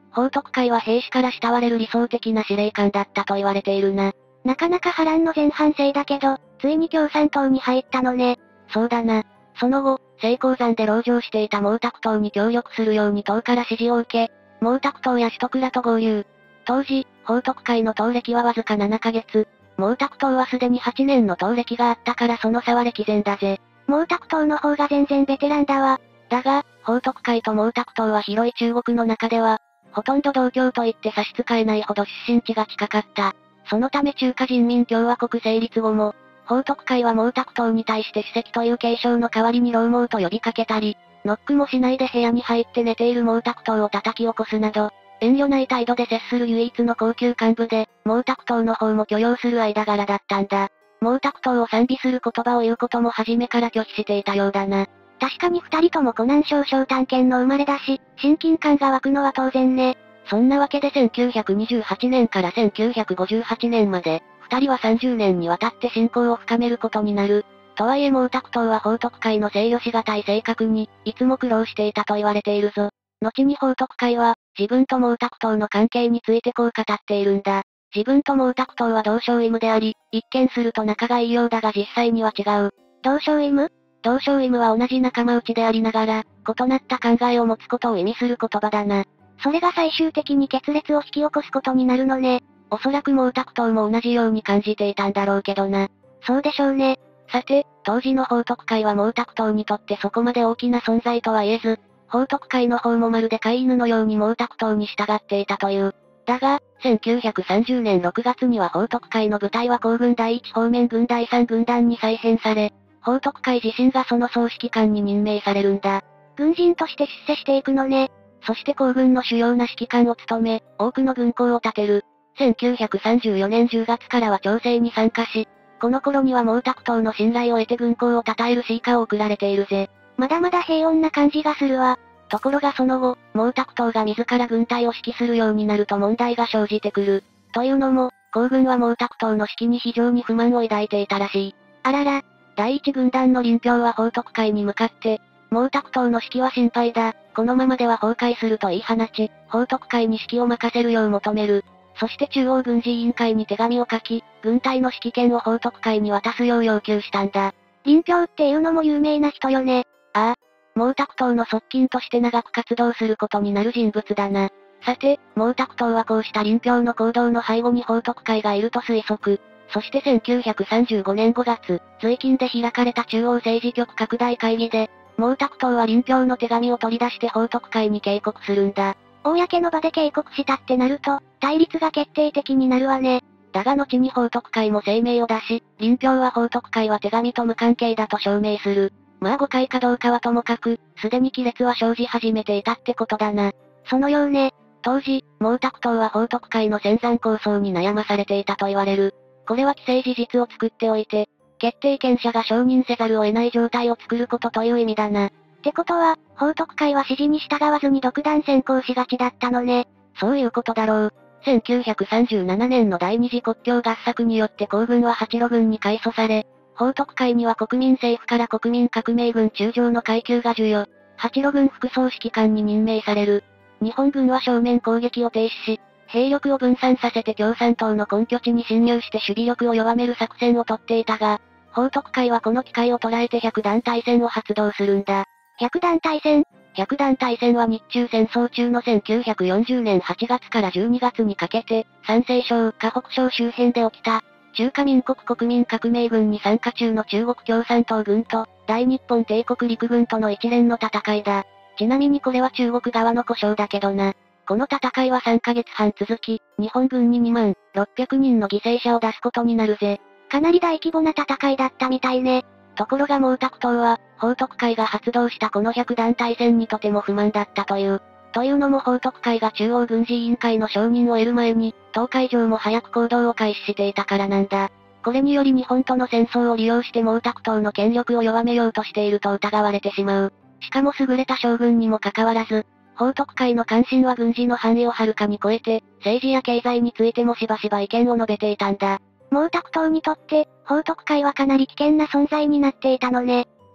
Speaker 1: 報徳会は兵士から慕われる理想的な司令官だったと言われているな。
Speaker 2: なかなか波乱の前半生だけど、ついに共産党に入ったのね。
Speaker 1: そうだな。その後、成功山で籠城していた毛沢東に協力するように党から指示を受け、毛沢東や首徳らと合流。当時、報徳会の党歴はわずかななかげつ。毛沢東はすでにはちねんの党歴があったからその差は歴然だぜ。
Speaker 2: 毛沢東の方が全然ベテランだわ。
Speaker 1: だが、報徳会と毛沢東は広い中国の中では、ほとんど同郷と言って差し支えないほど出身地が近かった。そのため中華人民共和国成立後も、報徳会は毛沢東に対して主席という継承の代わりに老毛と呼びかけたり、ノックもしないで部屋に入って寝ている毛沢東を叩き起こすなど、遠慮ない態度で接する唯一の高級幹部で、毛沢東の方も許容する間柄だったんだ。毛沢東を賛美する言葉を言うことも初めから拒否していたようだな。
Speaker 2: 確かに二人とも湖南省小丹県の生まれだし、親近感が湧くのは当然ね。
Speaker 1: そんなわけでせんきゅうひゃくにじゅうはちねんからせんきゅうひゃくごじゅうはちねんまで、二人はさんじゅうねんにわたって親交を深めることになる。とはいえ毛沢東は報徳会の制御しがたい性格に、いつも苦労していたと言われているぞ。後に報徳会は、自分と毛沢東の関係についてこう語っているんだ。自分と毛沢東は同床異夢であり、一見すると仲がいいようだが実際には違う。
Speaker 2: 同床異夢？
Speaker 1: 同床異夢は同じ仲間内でありながら、異なった考えを持つことを意味する言葉だな。
Speaker 2: それが最終的に決裂を引き起こすことになるのね。
Speaker 1: おそらく毛沢東も同じように感じていたんだろうけどな。
Speaker 2: そうでしょうね。
Speaker 1: さて、当時の報徳会は毛沢東にとってそこまで大きな存在とは言えず、報徳会の方もまるで飼い犬のように毛沢東に従っていたという。だが、せんきゅうひゃくさんじゅうねんろくがつには報徳会の部隊は皇軍第一方面軍第三軍団に再編され、報徳会自身がその総指揮官に任命されるんだ。
Speaker 2: 軍人として出世していくのね。
Speaker 1: そして皇軍の主要な指揮官を務め、多くの軍港を建てる。せんきゅうひゃくさんじゅうよねんじゅうがつからは調整に参加し、この頃には毛沢東の信頼を得て軍港を称えるシーカを送られているぜ。
Speaker 2: まだまだ平穏な感じがするわ。
Speaker 1: ところがその後、毛沢東が自ら軍隊を指揮するようになると問題が生じてくる。というのも、皇軍は毛沢東の指揮に非常に不満を抱いていたらしい。
Speaker 2: あらら。
Speaker 1: 第一軍団の林彪は報徳会に向かって、毛沢東の指揮は心配だ。このままでは崩壊すると言い放ち、報徳会に指揮を任せるよう求める。そして中央軍事委員会に手紙を書き、軍隊の指揮権を報徳会に渡すよう要求したんだ。
Speaker 2: 林彪っていうのも有名な人よね。
Speaker 1: ああ。毛沢東の側近として長く活動することになる人物だな。さて、毛沢東はこうした林彪の行動の背後に報徳会がいると推測。そしてせんきゅうひゃくさんじゅうごねんごがつ、瑞金で開かれた中央政治局拡大会議で、毛沢東は林彪の手紙を取り出して報徳会に警告するんだ。
Speaker 2: 公の場で警告したってなると、対立が決定的になるわね。
Speaker 1: だが後に報徳会も声明を出し、林彪は報徳会は手紙と無関係だと証明する。まあ誤解かどうかはともかく、すでに亀裂は生じ始めていたってことだな。
Speaker 2: そのようね。
Speaker 1: 当時、毛沢東は報徳会の潜山構想に悩まされていたと言われる。これは既成事実を作っておいて、決定権者が承認せざるを得ない状態を作ることという意味だな。
Speaker 2: ってことは、報徳会は指示に従わずに独断専行しがちだったのね。
Speaker 1: そういうことだろう。せんきゅうひゃくさんじゅうななねんの第二次国境合作によって皇軍は八路軍に改組され、報徳会には国民政府から国民革命軍中将の階級が授与。八路軍副総指揮官に任命される。日本軍は正面攻撃を停止し、兵力を分散させて共産党の根拠地に侵入して守備力を弱める作戦をとっていたが、報徳会はこの機会を捉えて百団大戦を発動するんだ。
Speaker 2: 百団大戦？
Speaker 1: 百団大戦は日中戦争中のせんきゅうひゃくよんじゅうねんはちがつからじゅうにがつにかけて、山西省、河北省周辺で起きた、中華民国国民革命軍に参加中の中国共産党軍と、大日本帝国陸軍との一連の戦いだ。ちなみにこれは中国側の故障だけどな。この戦いはさんかげつはん続き、日本軍ににまんろっぴゃくにんの犠牲者を出すことになるぜ。
Speaker 2: かなり大規模な戦いだったみたいね。
Speaker 1: ところが毛沢東は、報徳会が発動したこの百団大戦にとても不満だったという。というのも報徳会が中央軍事委員会の承認を得る前に、東海上も早く行動を開始していたからなんだ。これにより日本との戦争を利用して毛沢東の権力を弱めようとしていると疑われてしまう。しかも優れた将軍にもかかわらず、報徳会の関心は軍事の範囲をはるかに超えて、政治や経済についてもしばしば意見を述べていたんだ。
Speaker 2: 毛沢東にとって、報徳会はかなり危険な存在になっていたのね。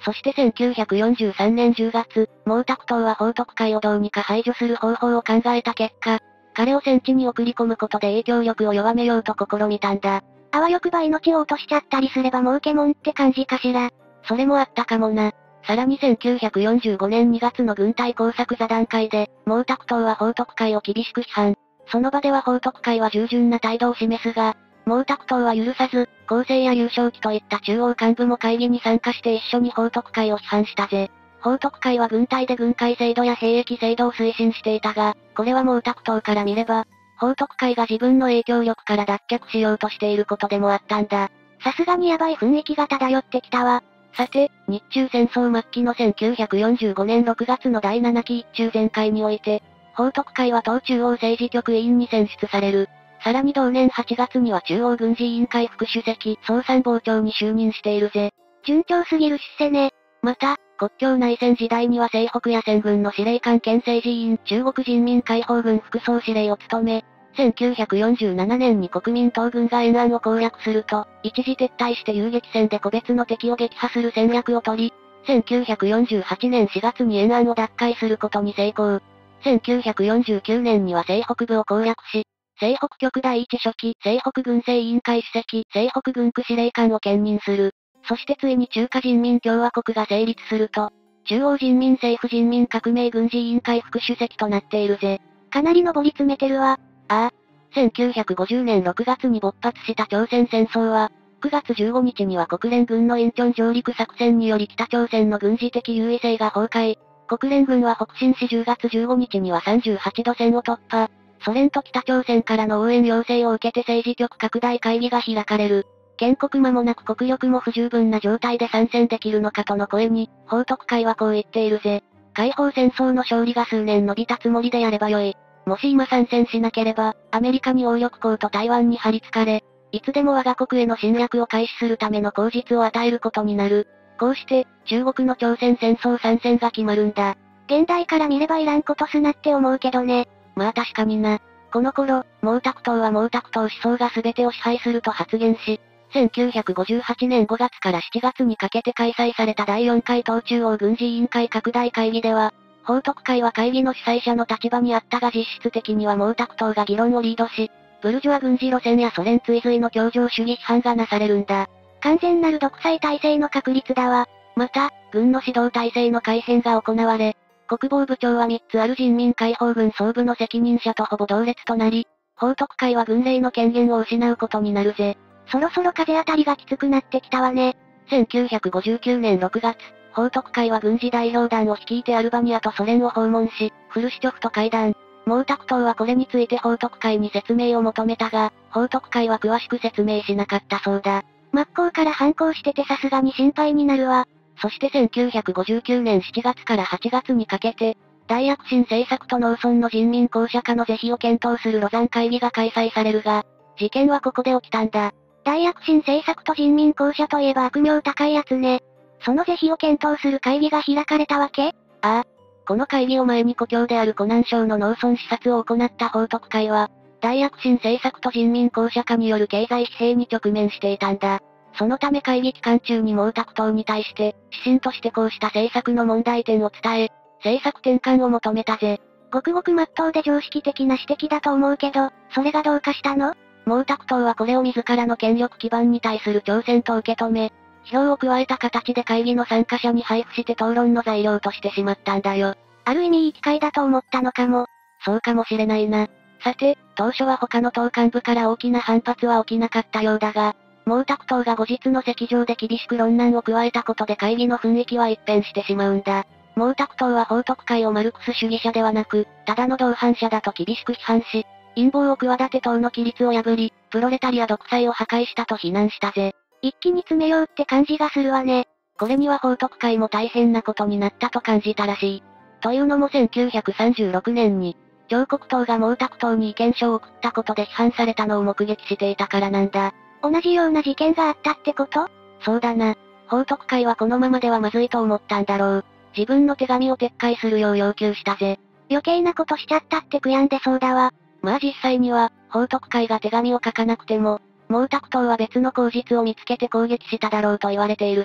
Speaker 1: そしてせんきゅうひゃくよんじゅうさんねんじゅうがつ、毛沢東は彭徳会をどうにか排除する方法を考えた結果、彼を戦地に送り込むことで影響力を弱めようと試みたんだ。
Speaker 2: あわよくば命を落としちゃったりすれば儲けもんって感じかしら。
Speaker 1: それもあったかもな。さらにせんきゅうひゃくよんじゅうごねんにがつの軍隊工作座談会で、毛沢東は彭徳会を厳しく批判。その場では彭徳会は従順な態度を示すが、毛沢東は許さず、厚生や優勝旗といった中央幹部も会議に参加して一緒に彭徳会を批判したぜ。彭徳会は軍隊で軍改制度や兵役制度を推進していたが、これは毛沢東から見れば、彭徳会が自分の影響力から脱却しようとしていることでもあったんだ。
Speaker 2: さすがにヤバい雰囲気が漂ってきたわ。
Speaker 1: さて、日中戦争末期のせんきゅうひゃくよんじゅうごねんろくがつのだいななき一中全会において、彭徳会は党中央政治局委員に選出される。さらに同年はちがつには中央軍事委員会副主席、総参謀長に就任しているぜ。
Speaker 2: 順調すぎる出世ね。
Speaker 1: また、国境内戦時代には西北や戦軍の司令官兼政治委員、中国人民解放軍副総司令を務め、せんきゅうひゃくよんじゅうななねんに国民党軍が延安を攻略すると、一時撤退して遊撃戦で個別の敵を撃破する戦略を取り、せんきゅうひゃくよんじゅうはちねんしがつに延安を奪回することに成功。せんきゅうひゃくよんじゅうきゅうねんには西北部を攻略し、西北局第一書記、西北軍政委員会主席、西北軍区司令官を兼任する。そしてついに中華人民共和国が成立すると、中央人民政府人民革命軍事委員会副主席となっているぜ。
Speaker 2: かなり上り詰めてるわ。
Speaker 1: ああ。せんきゅうひゃくごじゅうねんろくがつに勃発した朝鮮戦争は、くがつじゅうごにちには国連軍のインチョン上陸作戦により北朝鮮の軍事的優位性が崩壊。国連軍は北進しじゅうがつじゅうごにちにはさんじゅうはちど線を突破。ソ連と北朝鮮からの応援要請を受けて政治局拡大会議が開かれる。建国間もなく国力も不十分な状態で参戦できるのかとの声に、彭徳会はこう言っているぜ。解放戦争の勝利が数年伸びたつもりでやればよい。もし今参戦しなければ、アメリカに応力港と台湾に張り付かれ、いつでも我が国への侵略を開始するための口実を与えることになる。こうして、中国の朝鮮戦争参戦が決まるんだ。
Speaker 2: 現代から見ればいらんことすなって思うけどね。
Speaker 1: まあ確かにな。この頃、毛沢東は毛沢東思想が全てを支配すると発言し、せんきゅうひゃくごじゅうはちねんごがつからしちがつにかけて開催されただいよんかい党中央軍事委員会拡大会議では、彭徳会は会議の主催者の立場にあったが実質的には毛沢東が議論をリードし、ブルジョア軍事路線やソ連追随の協情主義批判がなされるんだ。
Speaker 2: 完全なる独裁体制の確立だわ。
Speaker 1: また、軍の指導体制の改変が行われ、国防部長はみっつある人民解放軍総部の責任者とほぼ同列となり、彭徳会は軍令の権限を失うことになるぜ。
Speaker 2: そろそろ風当たりがきつくなってきたわね。
Speaker 1: せんきゅうひゃくごじゅうきゅうねんろくがつ、彭徳会は軍事代表団を率いてアルバニアとソ連を訪問し、フルシチョフと会談。毛沢東はこれについて彭徳会に説明を求めたが、彭徳会は詳しく説明しなかったそうだ。
Speaker 2: 真っ向から反抗しててさすがに心配になるわ。
Speaker 1: そしてせんきゅうひゃくごじゅうきゅうねんしちがつからはちがつにかけて、大躍進政策と農村の人民公社化の是非を検討するロザン会議が開催されるが、事件はここで起きたんだ。
Speaker 2: 大躍進政策と人民公社といえば悪名高いやつね。その是非を検討する会議が開かれたわけ？
Speaker 1: ああ。この会議を前に故郷である湖南省の農村視察を行った彭徳会は、大躍進政策と人民公社化による経済疲弊に直面していたんだ。そのため会議期間中に毛沢東に対して、指針としてこうした政策の問題点を伝え、政策転換を求めたぜ。
Speaker 2: ごくごく真っ当で常識的な指摘だと思うけど、それがどうかしたの？
Speaker 1: 毛沢東はこれを自らの権力基盤に対する挑戦と受け止め、批評を加えた形で会議の参加者に配布して討論の材料としてしまったんだよ。
Speaker 2: ある意味いい機会だと思ったのかも。
Speaker 1: そうかもしれないな。さて、当初は他の党幹部から大きな反発は起きなかったようだが、毛沢東が後日の席上で厳しく論難を加えたことで会議の雰囲気は一変してしまうんだ。毛沢東は彭徳会をマルクス主義者ではなく、ただの同伴者だと厳しく批判し、陰謀を企て党の規律を破り、プロレタリア独裁を破壊したと非難したぜ。
Speaker 2: 一気に詰めようって感じがするわね。
Speaker 1: これには彭徳会も大変なことになったと感じたらしい。というのもせんきゅうひゃくさんじゅうろくねんに、張国党が毛沢東に意見書を送ったことで批判されたのを目撃していたからなんだ。
Speaker 2: 同じような事件があったってこと？
Speaker 1: そうだな。彭徳会はこのままではまずいと思ったんだろう。自分の手紙を撤回するよう要求したぜ。
Speaker 2: 余計なことしちゃったって悔やんでそうだわ。
Speaker 1: まあ実際には、彭徳会が手紙を書かなくても、毛沢東は別の口実を見つけて攻撃しただろうと言われているぜ。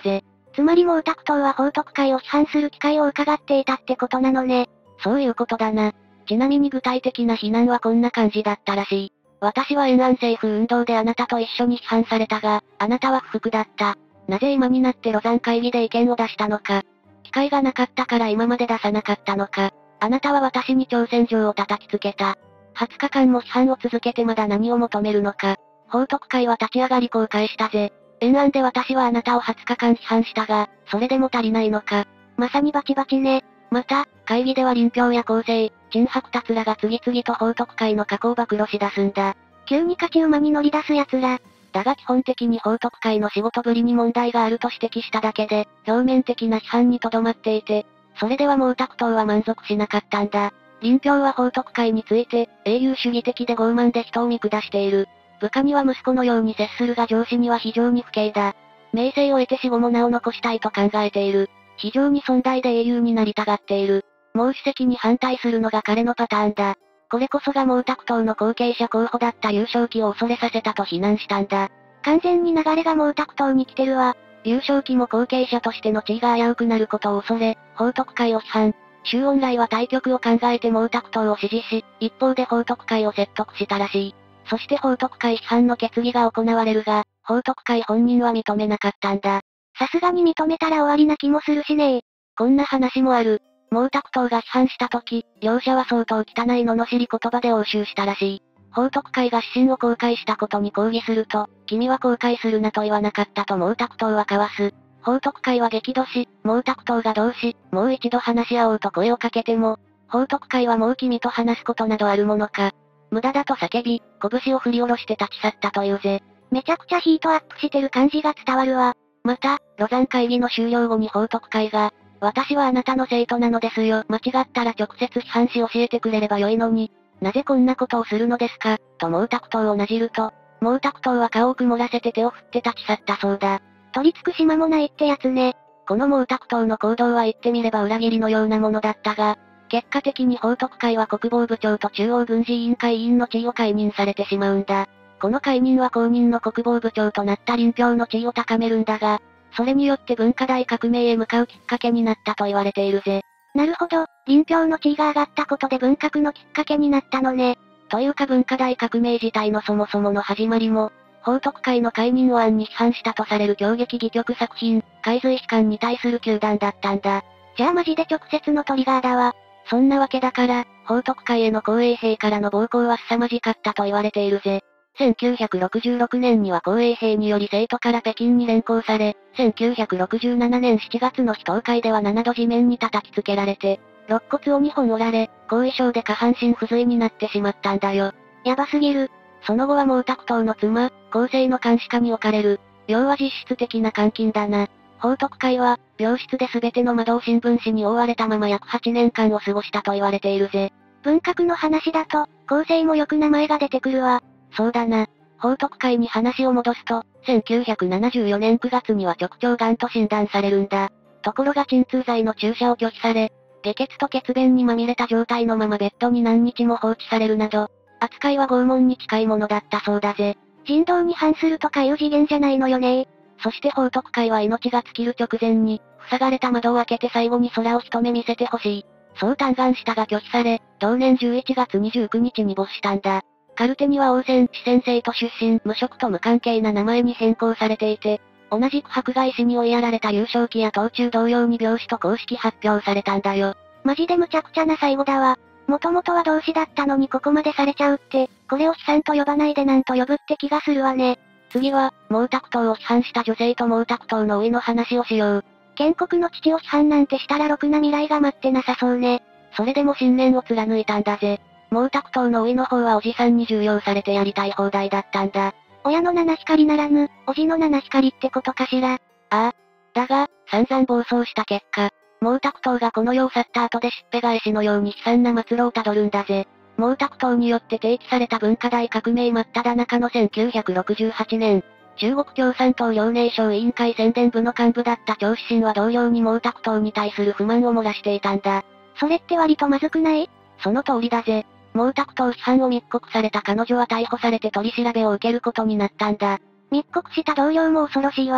Speaker 2: つまり毛沢東は宝徳会を批判する機会を伺っていたってことなのね。
Speaker 1: そういうことだな。ちなみに具体的な非難はこんな感じだったらしい。私は延安政府運動であなたと一緒に批判されたが、あなたは不服だった。なぜ今になってロザン会議で意見を出したのか。機会がなかったから今まで出さなかったのか。あなたは私に挑戦状を叩きつけた。はつかかんも批判を続けてまだ何を求めるのか。宝徳会は立ち上がりこう返したぜ。延安で私はあなたをはつかかん批判したが、それでも足りないのか。
Speaker 2: まさにバチバチね。
Speaker 1: また、会議では林彪や厚生、陳白達らが次々と宝徳会の過去を暴露し出すんだ。
Speaker 2: 急に勝ち馬に乗り出す奴ら。
Speaker 1: だが基本的に宝徳会の仕事ぶりに問題があると指摘しただけで、表面的な批判にとどまっていて、それでは毛沢東は満足しなかったんだ。林彪は宝徳会について、英雄主義的で傲慢で人を見下している。部下には息子のように接するが上司には非常に不敬だ。名声を得て死後も名を残したいと考えている。非常に尊大で英雄になりたがっている。毛主席に反対するのが彼のパターンだ。これこそが毛沢東の後継者候補だった劉少奇を恐れさせたと非難したんだ。
Speaker 2: 完全に流れが毛沢東に来てるわ。
Speaker 1: 劉少奇も後継者としての地位が危うくなることを恐れ、宝徳会を批判。周恩来は対局を考えて毛沢東を支持し、一方で宝徳会を説得したらしい。そして宝徳会批判の決議が行われるが、宝徳会本人は認めなかったんだ。
Speaker 2: さすがに認めたら終わりな気もするしね。
Speaker 1: こんな話もある。毛沢東が批判した時、両者は相当汚い罵り言葉で応酬したらしい。宝徳会が指針を公開したことに抗議すると、君は公開するなと言わなかったと毛沢東は交わす。宝徳会は激怒し、毛沢東がどうし、もう一度話し合おうと声をかけても、宝徳会はもう君と話すことなどあるものか。無駄だと叫び、拳を振り下ろして立ち去ったというぜ。
Speaker 2: めちゃくちゃヒートアップしてる感じが伝わるわ。
Speaker 1: また、ロザン会議の終了後に宝徳会が、私はあなたの生徒なのですよ。間違ったら直接批判し教えてくれればよいのに、なぜこんなことをするのですか、と毛沢東をなじると、毛沢東は顔を曇らせて手を振って立ち去ったそうだ。
Speaker 2: 取り付く島もないってやつね。
Speaker 1: この毛沢東の行動は言ってみれば裏切りのようなものだったが、結果的に宝徳会は国防部長と中央軍事委員会委員の地位を解任されてしまうんだ。この解任は後任の国防部長となった林彪の地位を高めるんだが、それによって文化大革命へ向かうきっかけになったと言われているぜ。
Speaker 2: なるほど、林彪の地位が上がったことで文革のきっかけになったのね。
Speaker 1: というか文化大革命自体のそもそもの始まりも、宝徳会の解任を暗に批判したとされる狂劇戯曲作品、海髄悲観に対する糾弾だったんだ。
Speaker 2: じゃあマジで直接のトリガーだわ。
Speaker 1: そんなわけだから、宝徳会への紅衛兵からの暴行は凄まじかったと言われているぜ。せんきゅうひゃくろくじゅうろくねんには紅衛兵により生徒から北京に連行され、せんきゅうひゃくろくじゅうななねんしちがつの非党会ではななど地面に叩きつけられて、肋骨をにほん折られ、後遺症で下半身不随になってしまったんだよ。
Speaker 2: やばすぎる。
Speaker 1: その後は毛沢東の妻、厚生の監視下に置かれる。要は実質的な監禁だな。宝徳会は、病室で全ての窓を新聞紙に覆われたまま約はちねんかんを過ごしたと言われているぜ。
Speaker 2: 文革の話だと、厚生もよく名前が出てくるわ。
Speaker 1: そうだな。宝徳会に話を戻すと、せんきゅうひゃくななじゅうよねんくがつには直腸癌と診断されるんだ。ところが鎮痛剤の注射を拒否され、下血と血便にまみれた状態のままベッドに何日も放置されるなど、扱いは拷問に近いものだったそうだぜ。
Speaker 2: 人道に反するとかいう次元じゃないのよね。
Speaker 1: そして宝徳会は命が尽きる直前に、塞がれた窓を開けて最後に空を一目見せてほしい。そう嘆願したが拒否され、同年じゅういちがつにじゅうくにちに没したんだ。カルテには応戦、四川生徒出身、無職と無関係な名前に変更されていて、同じく迫害死に追いやられた劉少奇や東中同様に病死と公式発表されたんだよ。
Speaker 2: マジで無茶苦茶な最後だわ。もともとは同志だったのにここまでされちゃうって、これを悲惨と呼ばないでなんと呼ぶって気がするわね。
Speaker 1: 次は、毛沢東を批判した女性と毛沢東の老いの話をしよう。
Speaker 2: 建国の父を批判なんてしたらろくな未来が待ってなさそうね。
Speaker 1: それでも信念を貫いたんだぜ。毛沢東の老いの方はおじさんに重用されてやりたい放題だったんだ。
Speaker 2: 親の七光ならぬ、おじの七光ってことかしら。あ
Speaker 1: あ。だが、散々暴走した結果、毛沢東がこの世を去った後でしっぺ返しのように悲惨な末路をたどるんだぜ。毛沢東によって提起された文化大革命真っ只中のせんきゅうひゃくろくじゅうはちねん、中国共産党遼寧省委員会宣伝部の幹部だった張子新は同僚に毛沢東に対する不満を漏らしていたんだ。
Speaker 2: それって割とまずくない？
Speaker 1: その通りだぜ。毛沢東批判を密告された彼女は逮捕されて取り調べを受けることになったんだ。
Speaker 2: 密告した同僚も恐ろしいわ。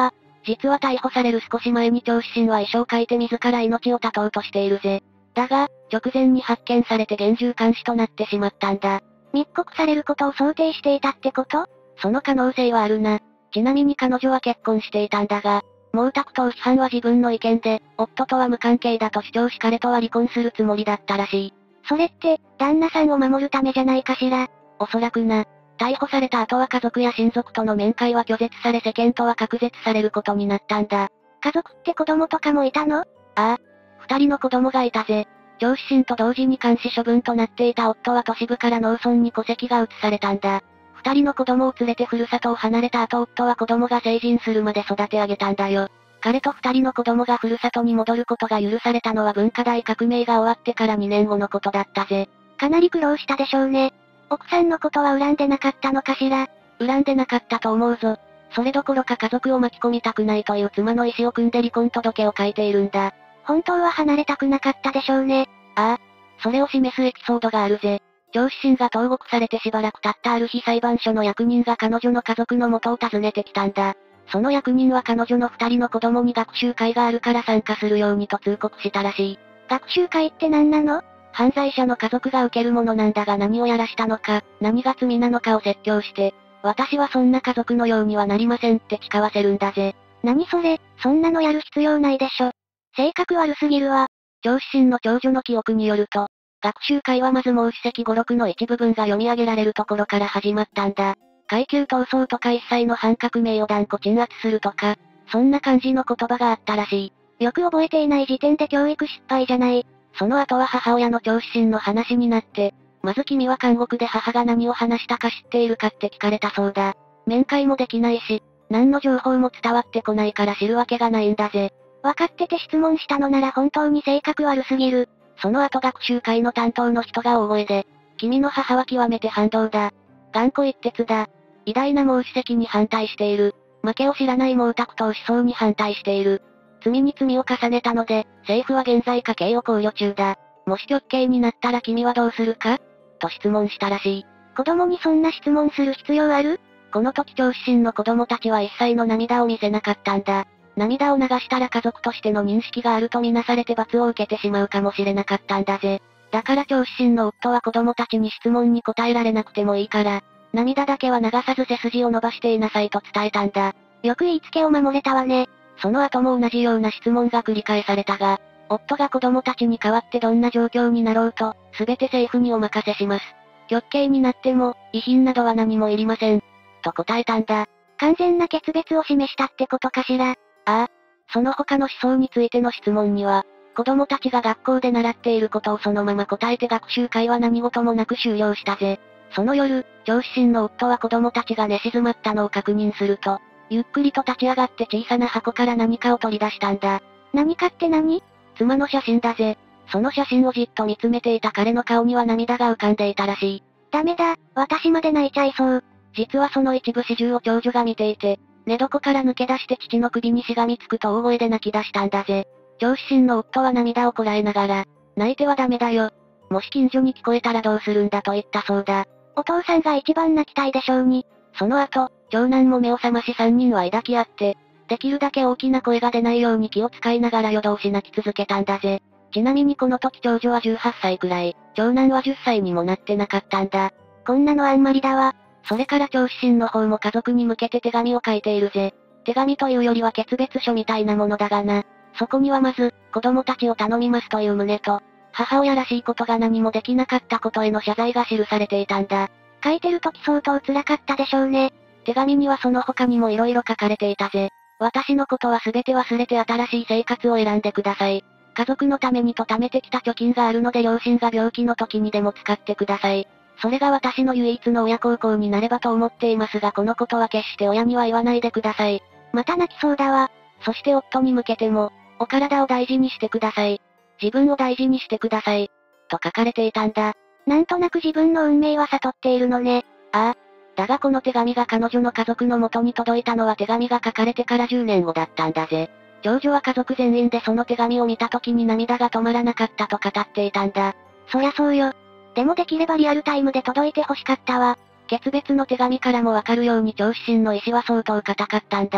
Speaker 1: 実は逮捕される少し前に張子欣は遺書を書いて自ら命を絶とうとしているぜ。だが、直前に発見されて厳重監視となってしまったんだ。
Speaker 2: 密告されることを想定していたってこと？
Speaker 1: その可能性はあるな。ちなみに彼女は結婚していたんだが、毛沢東批判は自分の意見で、夫とは無関係だと主張し彼とは離婚するつもりだったらしい。
Speaker 2: それって、旦那さんを守るためじゃないかしら。
Speaker 1: おそらくな。逮捕された後は家族や親族との面会は拒絶され世間とは隔絶されることになったんだ。
Speaker 2: 家族って子供とかもいたの？あ
Speaker 1: あ。二人の子供がいたぜ。張子欣と同時に監視処分となっていた夫は都市部から農村に戸籍が移されたんだ。二人の子供を連れてふるさとを離れた後夫は子供が成人するまで育て上げたんだよ。彼と二人の子供がふるさとに戻ることが許されたのは文化大革命が終わってからにねんごのことだったぜ。
Speaker 2: かなり苦労したでしょうね。奥さんのことは恨んでなかったのかしら。
Speaker 1: 恨んでなかったと思うぞ。それどころか家族を巻き込みたくないという妻の意思を組んで離婚届を書いているんだ。
Speaker 2: 本当は離れたくなかったでしょうね。
Speaker 1: ああ。それを示すエピソードがあるぜ。張子欣が投獄されてしばらく経ったある日裁判所の役人が彼女の家族の元を訪ねてきたんだ。その役人は彼女の二人の子供に学習会があるから参加するようにと通告したらしい。
Speaker 2: 学習会って何なの？
Speaker 1: 犯罪者の家族が受けるものなんだが何をやらしたのか、何が罪なのかを説教して、私はそんな家族のようにはなりませんって誓わせるんだぜ。
Speaker 2: 何それ、そんなのやる必要ないでしょ。性格悪すぎるわ。
Speaker 1: 張子欣の長女の記憶によると、学習会はまず孟子石語録の一部分が読み上げられるところから始まったんだ。階級闘争とか一切の反革命を断固鎮圧するとか、そんな感じの言葉があったらし
Speaker 2: い。よく覚えていない時点で教育失敗じゃない。
Speaker 1: その後は母親の張子欣の話になって、まず君は監獄で母が何を話したか知っているかって聞かれたそうだ。面会もできないし、何の情報も伝わってこないから知るわけがないんだぜ。
Speaker 2: わかってて質問したのなら本当に性格悪すぎる。
Speaker 1: その後学習会の担当の人が大声で、君の母は極めて反動だ。頑固一徹だ。偉大な孟子石に反対している。負けを知らない毛沢東思想に反対している。罪に罪を重ねたので、政府は現在家計を考慮中だ。もし極刑になったら君はどうするかと質問したらしい。
Speaker 2: 子供にそんな質問する必要ある？
Speaker 1: この時張子欣の子供たちは一切の涙を見せなかったんだ。涙を流したら家族としての認識があるとみなされて罰を受けてしまうかもしれなかったんだぜ。だから張子欣の夫は子供たちに質問に答えられなくてもいいから、涙だけは流さず背筋を伸ばしていなさいと伝えたんだ。
Speaker 2: よく言いつけを守れたわね。
Speaker 1: その後も同じような質問が繰り返されたが、夫が子供たちに代わってどんな状況になろうと、すべて政府にお任せします。極刑になっても、遺品などは何もいりません。と答えたんだ。
Speaker 2: 完全な決別を示したってことかしら。
Speaker 1: ああ。その他の思想についての質問には、子供たちが学校で習っていることをそのまま答えて学習会は何事もなく終了したぜ。その夜、張子欣の夫は子供たちが寝静まったのを確認すると、ゆっくりと立ち上がって小さな箱から何かを取り出したんだ。
Speaker 2: 何かって何？
Speaker 1: 妻の写真だぜ。その写真をじっと見つめていた彼の顔には涙が浮かんでいたらしい。
Speaker 2: ダメだ、私まで泣いちゃいそう。
Speaker 1: 実はその一部始終を長女が見ていて、寝床から抜け出して父の首にしがみつくと大声で泣き出したんだぜ。張子欣の夫は涙をこらえながら、泣いてはダメだよ。もし近所に聞こえたらどうするんだと言ったそうだ。
Speaker 2: お父さんが一番泣きたいでしょうに。
Speaker 1: その後、長男も目を覚まし三人は抱き合って、できるだけ大きな声が出ないように気を使いながら夜通し泣き続けたんだぜ。ちなみにこの時長女はじゅうはっさいくらい、長男はじゅっさいにもなってなかったんだ。
Speaker 2: こんなのあんまりだわ。
Speaker 1: それから張子欣の方も家族に向けて手紙を書いているぜ。手紙というよりは決別書みたいなものだがな。そこにはまず、子供たちを頼みますという旨と、母親らしいことが何もできなかったことへの謝罪が記されていたんだ。
Speaker 2: 書いてる時相当辛かったでしょうね。
Speaker 1: 手紙にはその他にも色々書かれていたぜ。私のことは全て忘れて新しい生活を選んでください。家族のためにと貯めてきた貯金があるので両親が病気の時にでも使ってください。それが私の唯一の親孝行になればと思っていますがこのことは決して親には言わないでください。
Speaker 2: また泣きそうだわ。
Speaker 1: そして夫に向けても、お体を大事にしてください。自分を大事にしてください。と書かれていたんだ。
Speaker 2: なんとなく自分の運命は悟っているのね。
Speaker 1: ああ。だがこの手紙が彼女の家族の元に届いたのは手紙が書かれてからじゅうねんごだったんだぜ。長女は家族全員でその手紙を見た時に涙が止まらなかったと語っていたんだ。
Speaker 2: そりゃそうよ。でもできればリアルタイムで届いて欲しかったわ。
Speaker 1: 決別の手紙からもわかるように張子欣の意志は相当固かったんだ。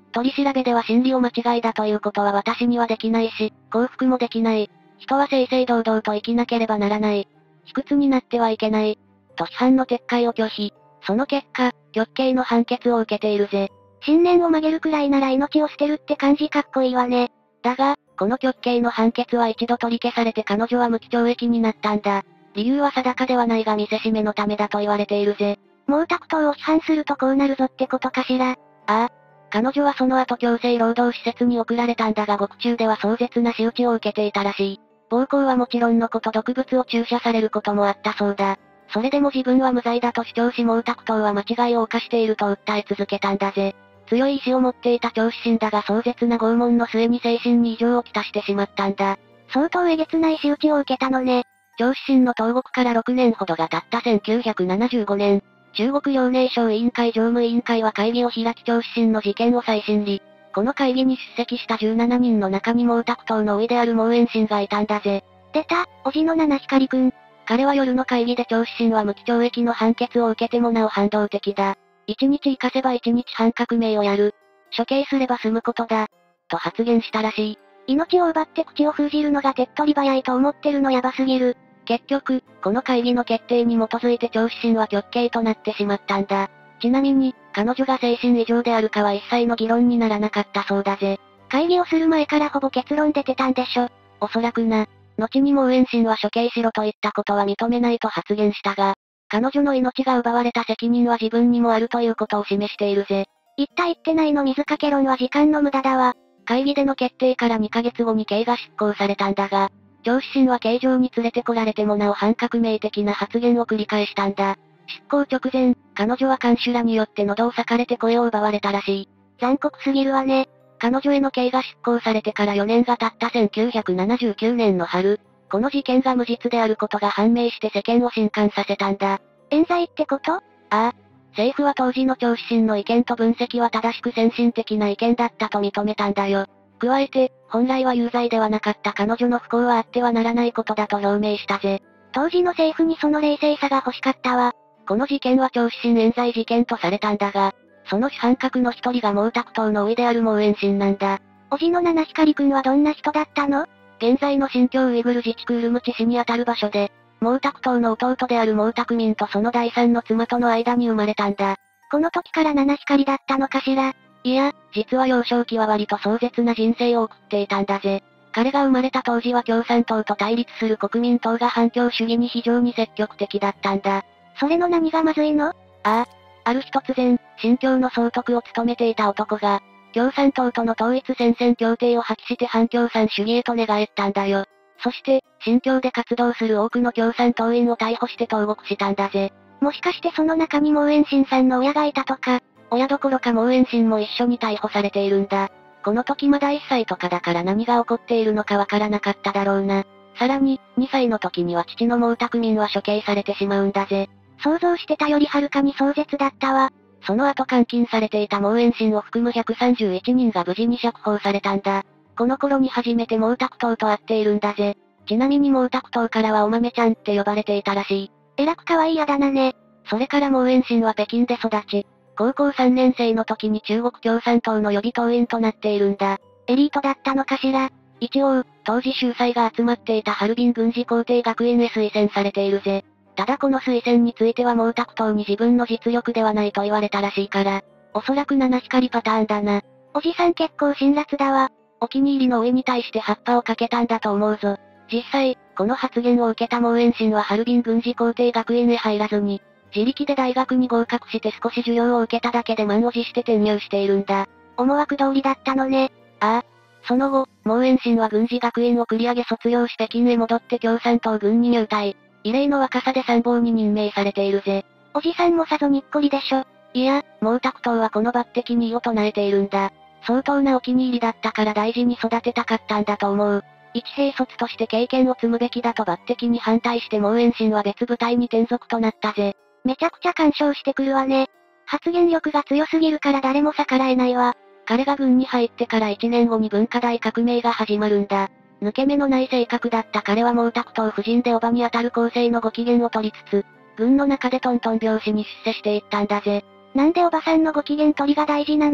Speaker 1: 取り調べでは審理を間違いだということは私にはできないし、降伏もできない。人は正々堂々と生きなければならない。卑屈になってはいけない。と批判の撤回を拒否。その結果、極刑の判決を受けているぜ。
Speaker 2: 信念を曲げるくらいなら命を捨てるって感じかっこいいわね。
Speaker 1: だが、この極刑の判決は一度取り消されて彼女は無期懲役になったんだ。理由は定かではないが見せしめのためだと言われているぜ。
Speaker 2: 毛沢東を批判するとこうなるぞってことかしら。
Speaker 1: ああ。彼女はその後強制労働施設に送られたんだが獄中では壮絶な仕打ちを受けていたらしい。暴行はもちろんのこと毒物を注射されることもあったそうだ。それでも自分は無罪だと主張し毛沢東は間違いを犯していると訴え続けたんだぜ。強い意志を持っていた長子心だが壮絶な拷問の末に精神に異常をきたしてしまったんだ。
Speaker 2: 相当えげつない仕打ちを受けたのね。
Speaker 1: 長子心の投獄からろくねんほどが経ったせんきゅうひゃくななじゅうごねん、中国遼寧省委員会常務委員会は会議を開き長子心の事件を再審理。この会議に出席したじゅうななにんの中に毛沢東の甥である毛遠心がいたんだぜ。
Speaker 2: 出た、叔父の七光くん。
Speaker 1: 彼は夜の会議で長子心は無期懲役の判決を受けてもなお反動的だ。一日生かせば一日半革命をやる。処刑すれば済むことだ。と発言したらしい。
Speaker 2: 命を奪って口を封じるのが手っ取り早いと思ってるのやばすぎる。
Speaker 1: 結局、この会議の決定に基づいて長子心は極刑となってしまったんだ。ちなみに、彼女が精神異常であるかは一切の議論にならなかったそうだぜ。
Speaker 2: 会議をする前からほぼ結論出てたんでしょ。
Speaker 1: おそらくな。後に毛遠心は処刑しろといったことは認めないと発言したが、彼女の命が奪われた責任は自分にもあるということを示しているぜ。
Speaker 2: 言った言ってないの水かけ論は時間の無駄だわ。
Speaker 1: 会議での決定からにかげつごに刑が執行されたんだが、長子心は刑場に連れてこられてもなお反革命的な発言を繰り返したんだ。執行直前、彼女は看守らによって喉を裂かれて声を奪われたらしい。
Speaker 2: 残酷すぎるわね。
Speaker 1: 彼女への刑が執行されてからよねんが経ったせんきゅうひゃくななじゅうきゅうねんの春、この事件が無実であることが判明して世間を震撼させたんだ。
Speaker 2: 冤罪ってこと？
Speaker 1: ああ。政府は当時の長子心の意見と分析は正しく先進的な意見だったと認めたんだよ。加えて、本来は有罪ではなかった彼女の不幸はあってはならないことだと表明したぜ。
Speaker 2: 当時の政府にその冷静さが欲しかったわ。
Speaker 1: この事件は長子心冤罪事件とされたんだが、その主犯格の一人が毛沢東の甥である毛遠心なんだ。
Speaker 2: 叔父の七光くんはどんな人だったの？
Speaker 1: 現在の新疆ウイグル自治区ウルムチ市にあたる場所で、毛沢東の弟である毛沢民とその第三の妻との間に生まれたんだ。
Speaker 2: この時から七光だったのかしら？
Speaker 1: いや、実は幼少期は割と壮絶な人生を送っていたんだぜ。彼が生まれた当時は共産党と対立する国民党が反共主義に非常に積極的だったんだ。
Speaker 2: それの何がまずいの？あ
Speaker 1: あ。ある日突然、新疆の総督を務めていた男が、共産党との統一戦線協定を破棄して反共産主義へと寝返ったんだよ。そして、新疆で活動する多くの共産党員を逮捕して投獄したんだぜ。
Speaker 2: もしかしてその中に毛遠心さんの親がいたとか？
Speaker 1: 親どころか毛遠心も一緒に逮捕されているんだ。この時まだいっさいとかだから何が起こっているのかわからなかっただろうな。さらに、にさいの時には父の毛沢民は処刑されてしまうんだぜ。
Speaker 2: 想像してたよりはるかに壮絶だったわ。
Speaker 1: その後監禁されていた毛遠心を含むひゃくさんじゅういちにんが無事に釈放されたんだ。この頃に初めて毛沢東と会っているんだぜ。ちなみに毛沢東からはお豆ちゃんって呼ばれていたらしい。
Speaker 2: えらく可愛いあだ名ね。
Speaker 1: それから毛遠心は北京で育ち、高校さんねん生の時に中国共産党の予備党員となっているんだ。
Speaker 2: エリートだったのかしら？
Speaker 1: 一応、当時秀才が集まっていたハルビン軍事皇帝学院へ推薦されているぜ。ただこの推薦については毛沢東に自分の実力ではないと言われたらしいから、おそらく七光パターンだな。
Speaker 2: おじさん結構辛辣だわ。
Speaker 1: お気に入りの上に対して葉っぱをかけたんだと思うぞ。実際、この発言を受けた毛遠心はハルビン軍事皇帝学院へ入らずに、自力で大学に合格して少し授業を受けただけで満を持して転入しているんだ。
Speaker 2: 思惑通りだったのね。
Speaker 1: ああ。その後、毛遠心は軍事学院を繰り上げ卒業し北京へ戻って共産党軍に入隊。異例の若さで参謀に任命されているぜ。
Speaker 2: おじさんもさぞにっこりでしょ。
Speaker 1: いや、毛沢東はこの抜擢に異を唱えているんだ。相当なお気に入りだったから大事に育てたかったんだと思う。一兵卒として経験を積むべきだと抜擢に反対して毛遠心は別部隊に転属となったぜ。
Speaker 2: めちゃくちゃ干渉してくるわね。発言力が強すぎるから誰も逆らえないわ。
Speaker 1: 彼が軍に入ってからいちねんごに文化大革命が始まるんだ。抜け目のない性格だった彼は毛沢東夫人で叔母にあたる公正のご機嫌を取りつつ、軍の中でトントン拍子に出世していったんだぜ。
Speaker 2: なんでおばさんのご機嫌取りが大事なの？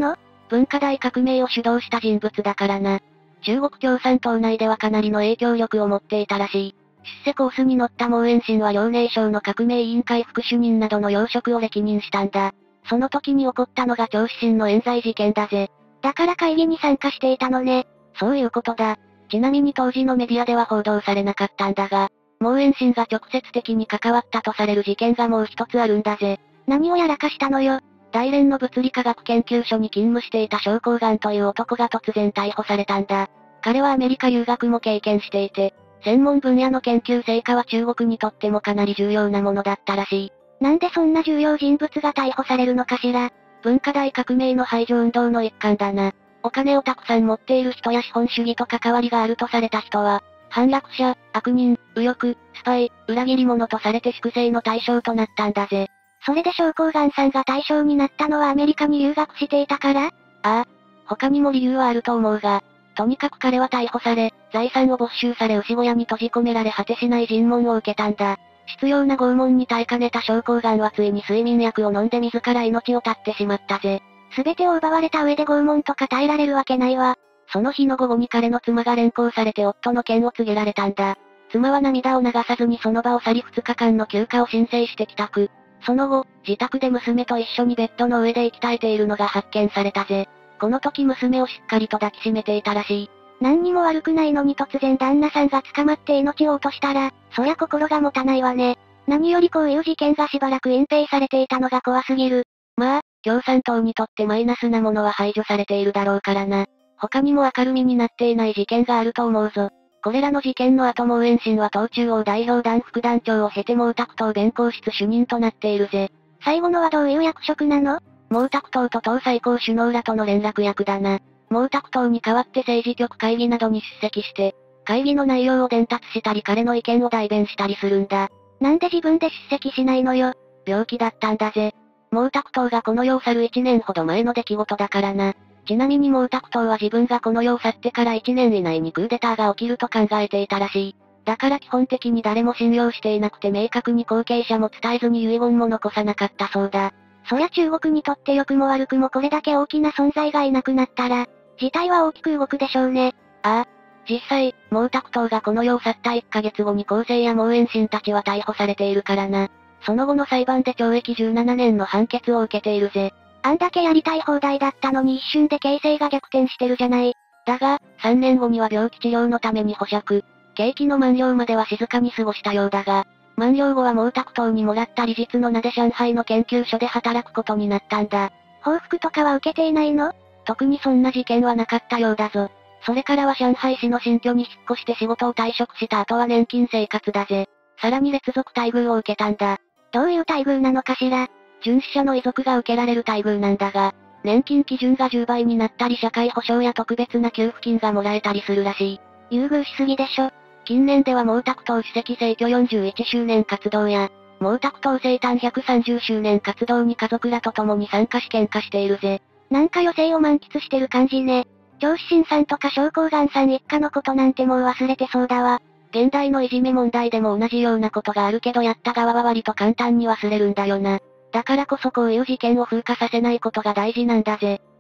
Speaker 1: 文化大革命を主導した人物だからな。中国共産党内ではかなりの影響力を持っていたらしい。出世コースに乗った毛遠心は遼寧省の革命委員会副主任などの要職を歴任したんだ。その時に起こったのが張子新の冤罪事件だぜ。
Speaker 2: だから会議に参加していたのね。
Speaker 1: そういうことだ。ちなみに当時のメディアでは報道されなかったんだが、毛遠心が直接的に関わったとされる事件がもう一つあるんだぜ。
Speaker 2: 何をやらかしたのよ。
Speaker 1: 大連の物理科学研究所に勤務していた将高岩という男が突然逮捕されたんだ。彼はアメリカ留学も経験していて、専門分野の研究成果は中国にとってもかなり重要なものだったらしい。
Speaker 2: なんでそんな重要人物が逮捕されるのかしら。
Speaker 1: 文化大革命の排除運動の一環だな。お金をたくさん持っている人や資本主義と関わりがあるとされた人は、反落者、悪人、右翼、スパイ、裏切り者とされて粛清の対象となったんだぜ。
Speaker 2: それで将高岩さんが対象になったのはアメリカに留学していたから？あ
Speaker 1: あ。他にも理由はあると思うが、とにかく彼は逮捕され、財産を没収され牛小屋に閉じ込められ果てしない尋問を受けたんだ。執拗な拷問に耐えかねた将高岩はついに睡眠薬を飲んで自ら命を絶ってしまったぜ。
Speaker 2: すべてを奪われた上で拷問とか耐えられるわけないわ。
Speaker 1: その日の午後に彼の妻が連行されて夫の件を告げられたんだ。妻は涙を流さずにその場を去りふつかかんの休暇を申請して帰宅。その後、自宅で娘と一緒にベッドの上で息絶えているのが発見されたぜ。この時娘をしっかりと抱きしめていたらしい。
Speaker 2: 何にも悪くないのに突然旦那さんが捕まって命を落としたら、そりゃ心が持たないわね。何よりこういう事件がしばらく隠蔽されていたのが怖すぎる。
Speaker 1: まあ、共産党にとってマイナスなものは排除されているだろうからな。他にも明るみになっていない事件があると思うぞ。これらの事件の後毛遠心は党中央代表団副団長を経て毛沢東弁公室主任となっているぜ。
Speaker 2: 最後のはどういう役職なの？
Speaker 1: 毛沢東と党最高首脳らとの連絡役だな。毛沢東に代わって政治局会議などに出席して、会議の内容を伝達したり彼の意見を代弁したりするんだ。
Speaker 2: なんで自分で出席しないのよ。
Speaker 1: 病気だったんだぜ。毛沢東がこの世を去るいちねんほど前の出来事だからな。ちなみに毛沢東は自分がこの世を去ってからいちねん以内にクーデターが起きると考えていたらしい。だから基本的に誰も信用していなくて明確に後継者も伝えずに遺言も残さなかったそうだ。
Speaker 2: そりゃ中国にとって良くも悪くもこれだけ大きな存在がいなくなったら、事態は大きく動くでしょうね。
Speaker 1: ああ。実際、毛沢東がこの世を去ったいっかげつごに厚生や毛遠心たちは逮捕されているからな。その後の裁判で懲役じゅうななねんの判決を受けているぜ。
Speaker 2: あんだけやりたい放題だったのに一瞬で形勢が逆転してるじゃない。
Speaker 1: だが、さんねんごには病気治療のために保釈。刑期の満了までは静かに過ごしたようだが、満了後は毛沢東にもらった理事の名で上海の研究所で働くことになったんだ。
Speaker 2: 報復とかは受けていないの？
Speaker 1: 特にそんな事件はなかったようだぞ。それからは上海市の新居に引っ越して仕事を退職した後は年金生活だぜ。さらに劣属待遇を受けたんだ。
Speaker 2: どういう待遇なのかしら？
Speaker 1: 殉死者の遺族が受けられる待遇なんだが、年金基準がじゅうばいになったり社会保障や特別な給付金がもらえたりするらしい。
Speaker 2: 優遇しすぎでしょ。
Speaker 1: 近年では毛沢東主席逝去よんじゅういっしゅうねん活動や、毛沢東生誕ひゃくさんじゅっしゅうねん活動に家族らと共に参加し喧嘩しているぜ。
Speaker 2: なんか余生を満喫してる感じね。張子新さんとか将高岩さん一家のことなんてもう忘れてそうだわ。
Speaker 1: 現代のいじめ問題でも同じようなことがあるけどやった側は割と簡単に忘れるんだよな。だからこそこういう事件を風化させないことが大事なんだぜ。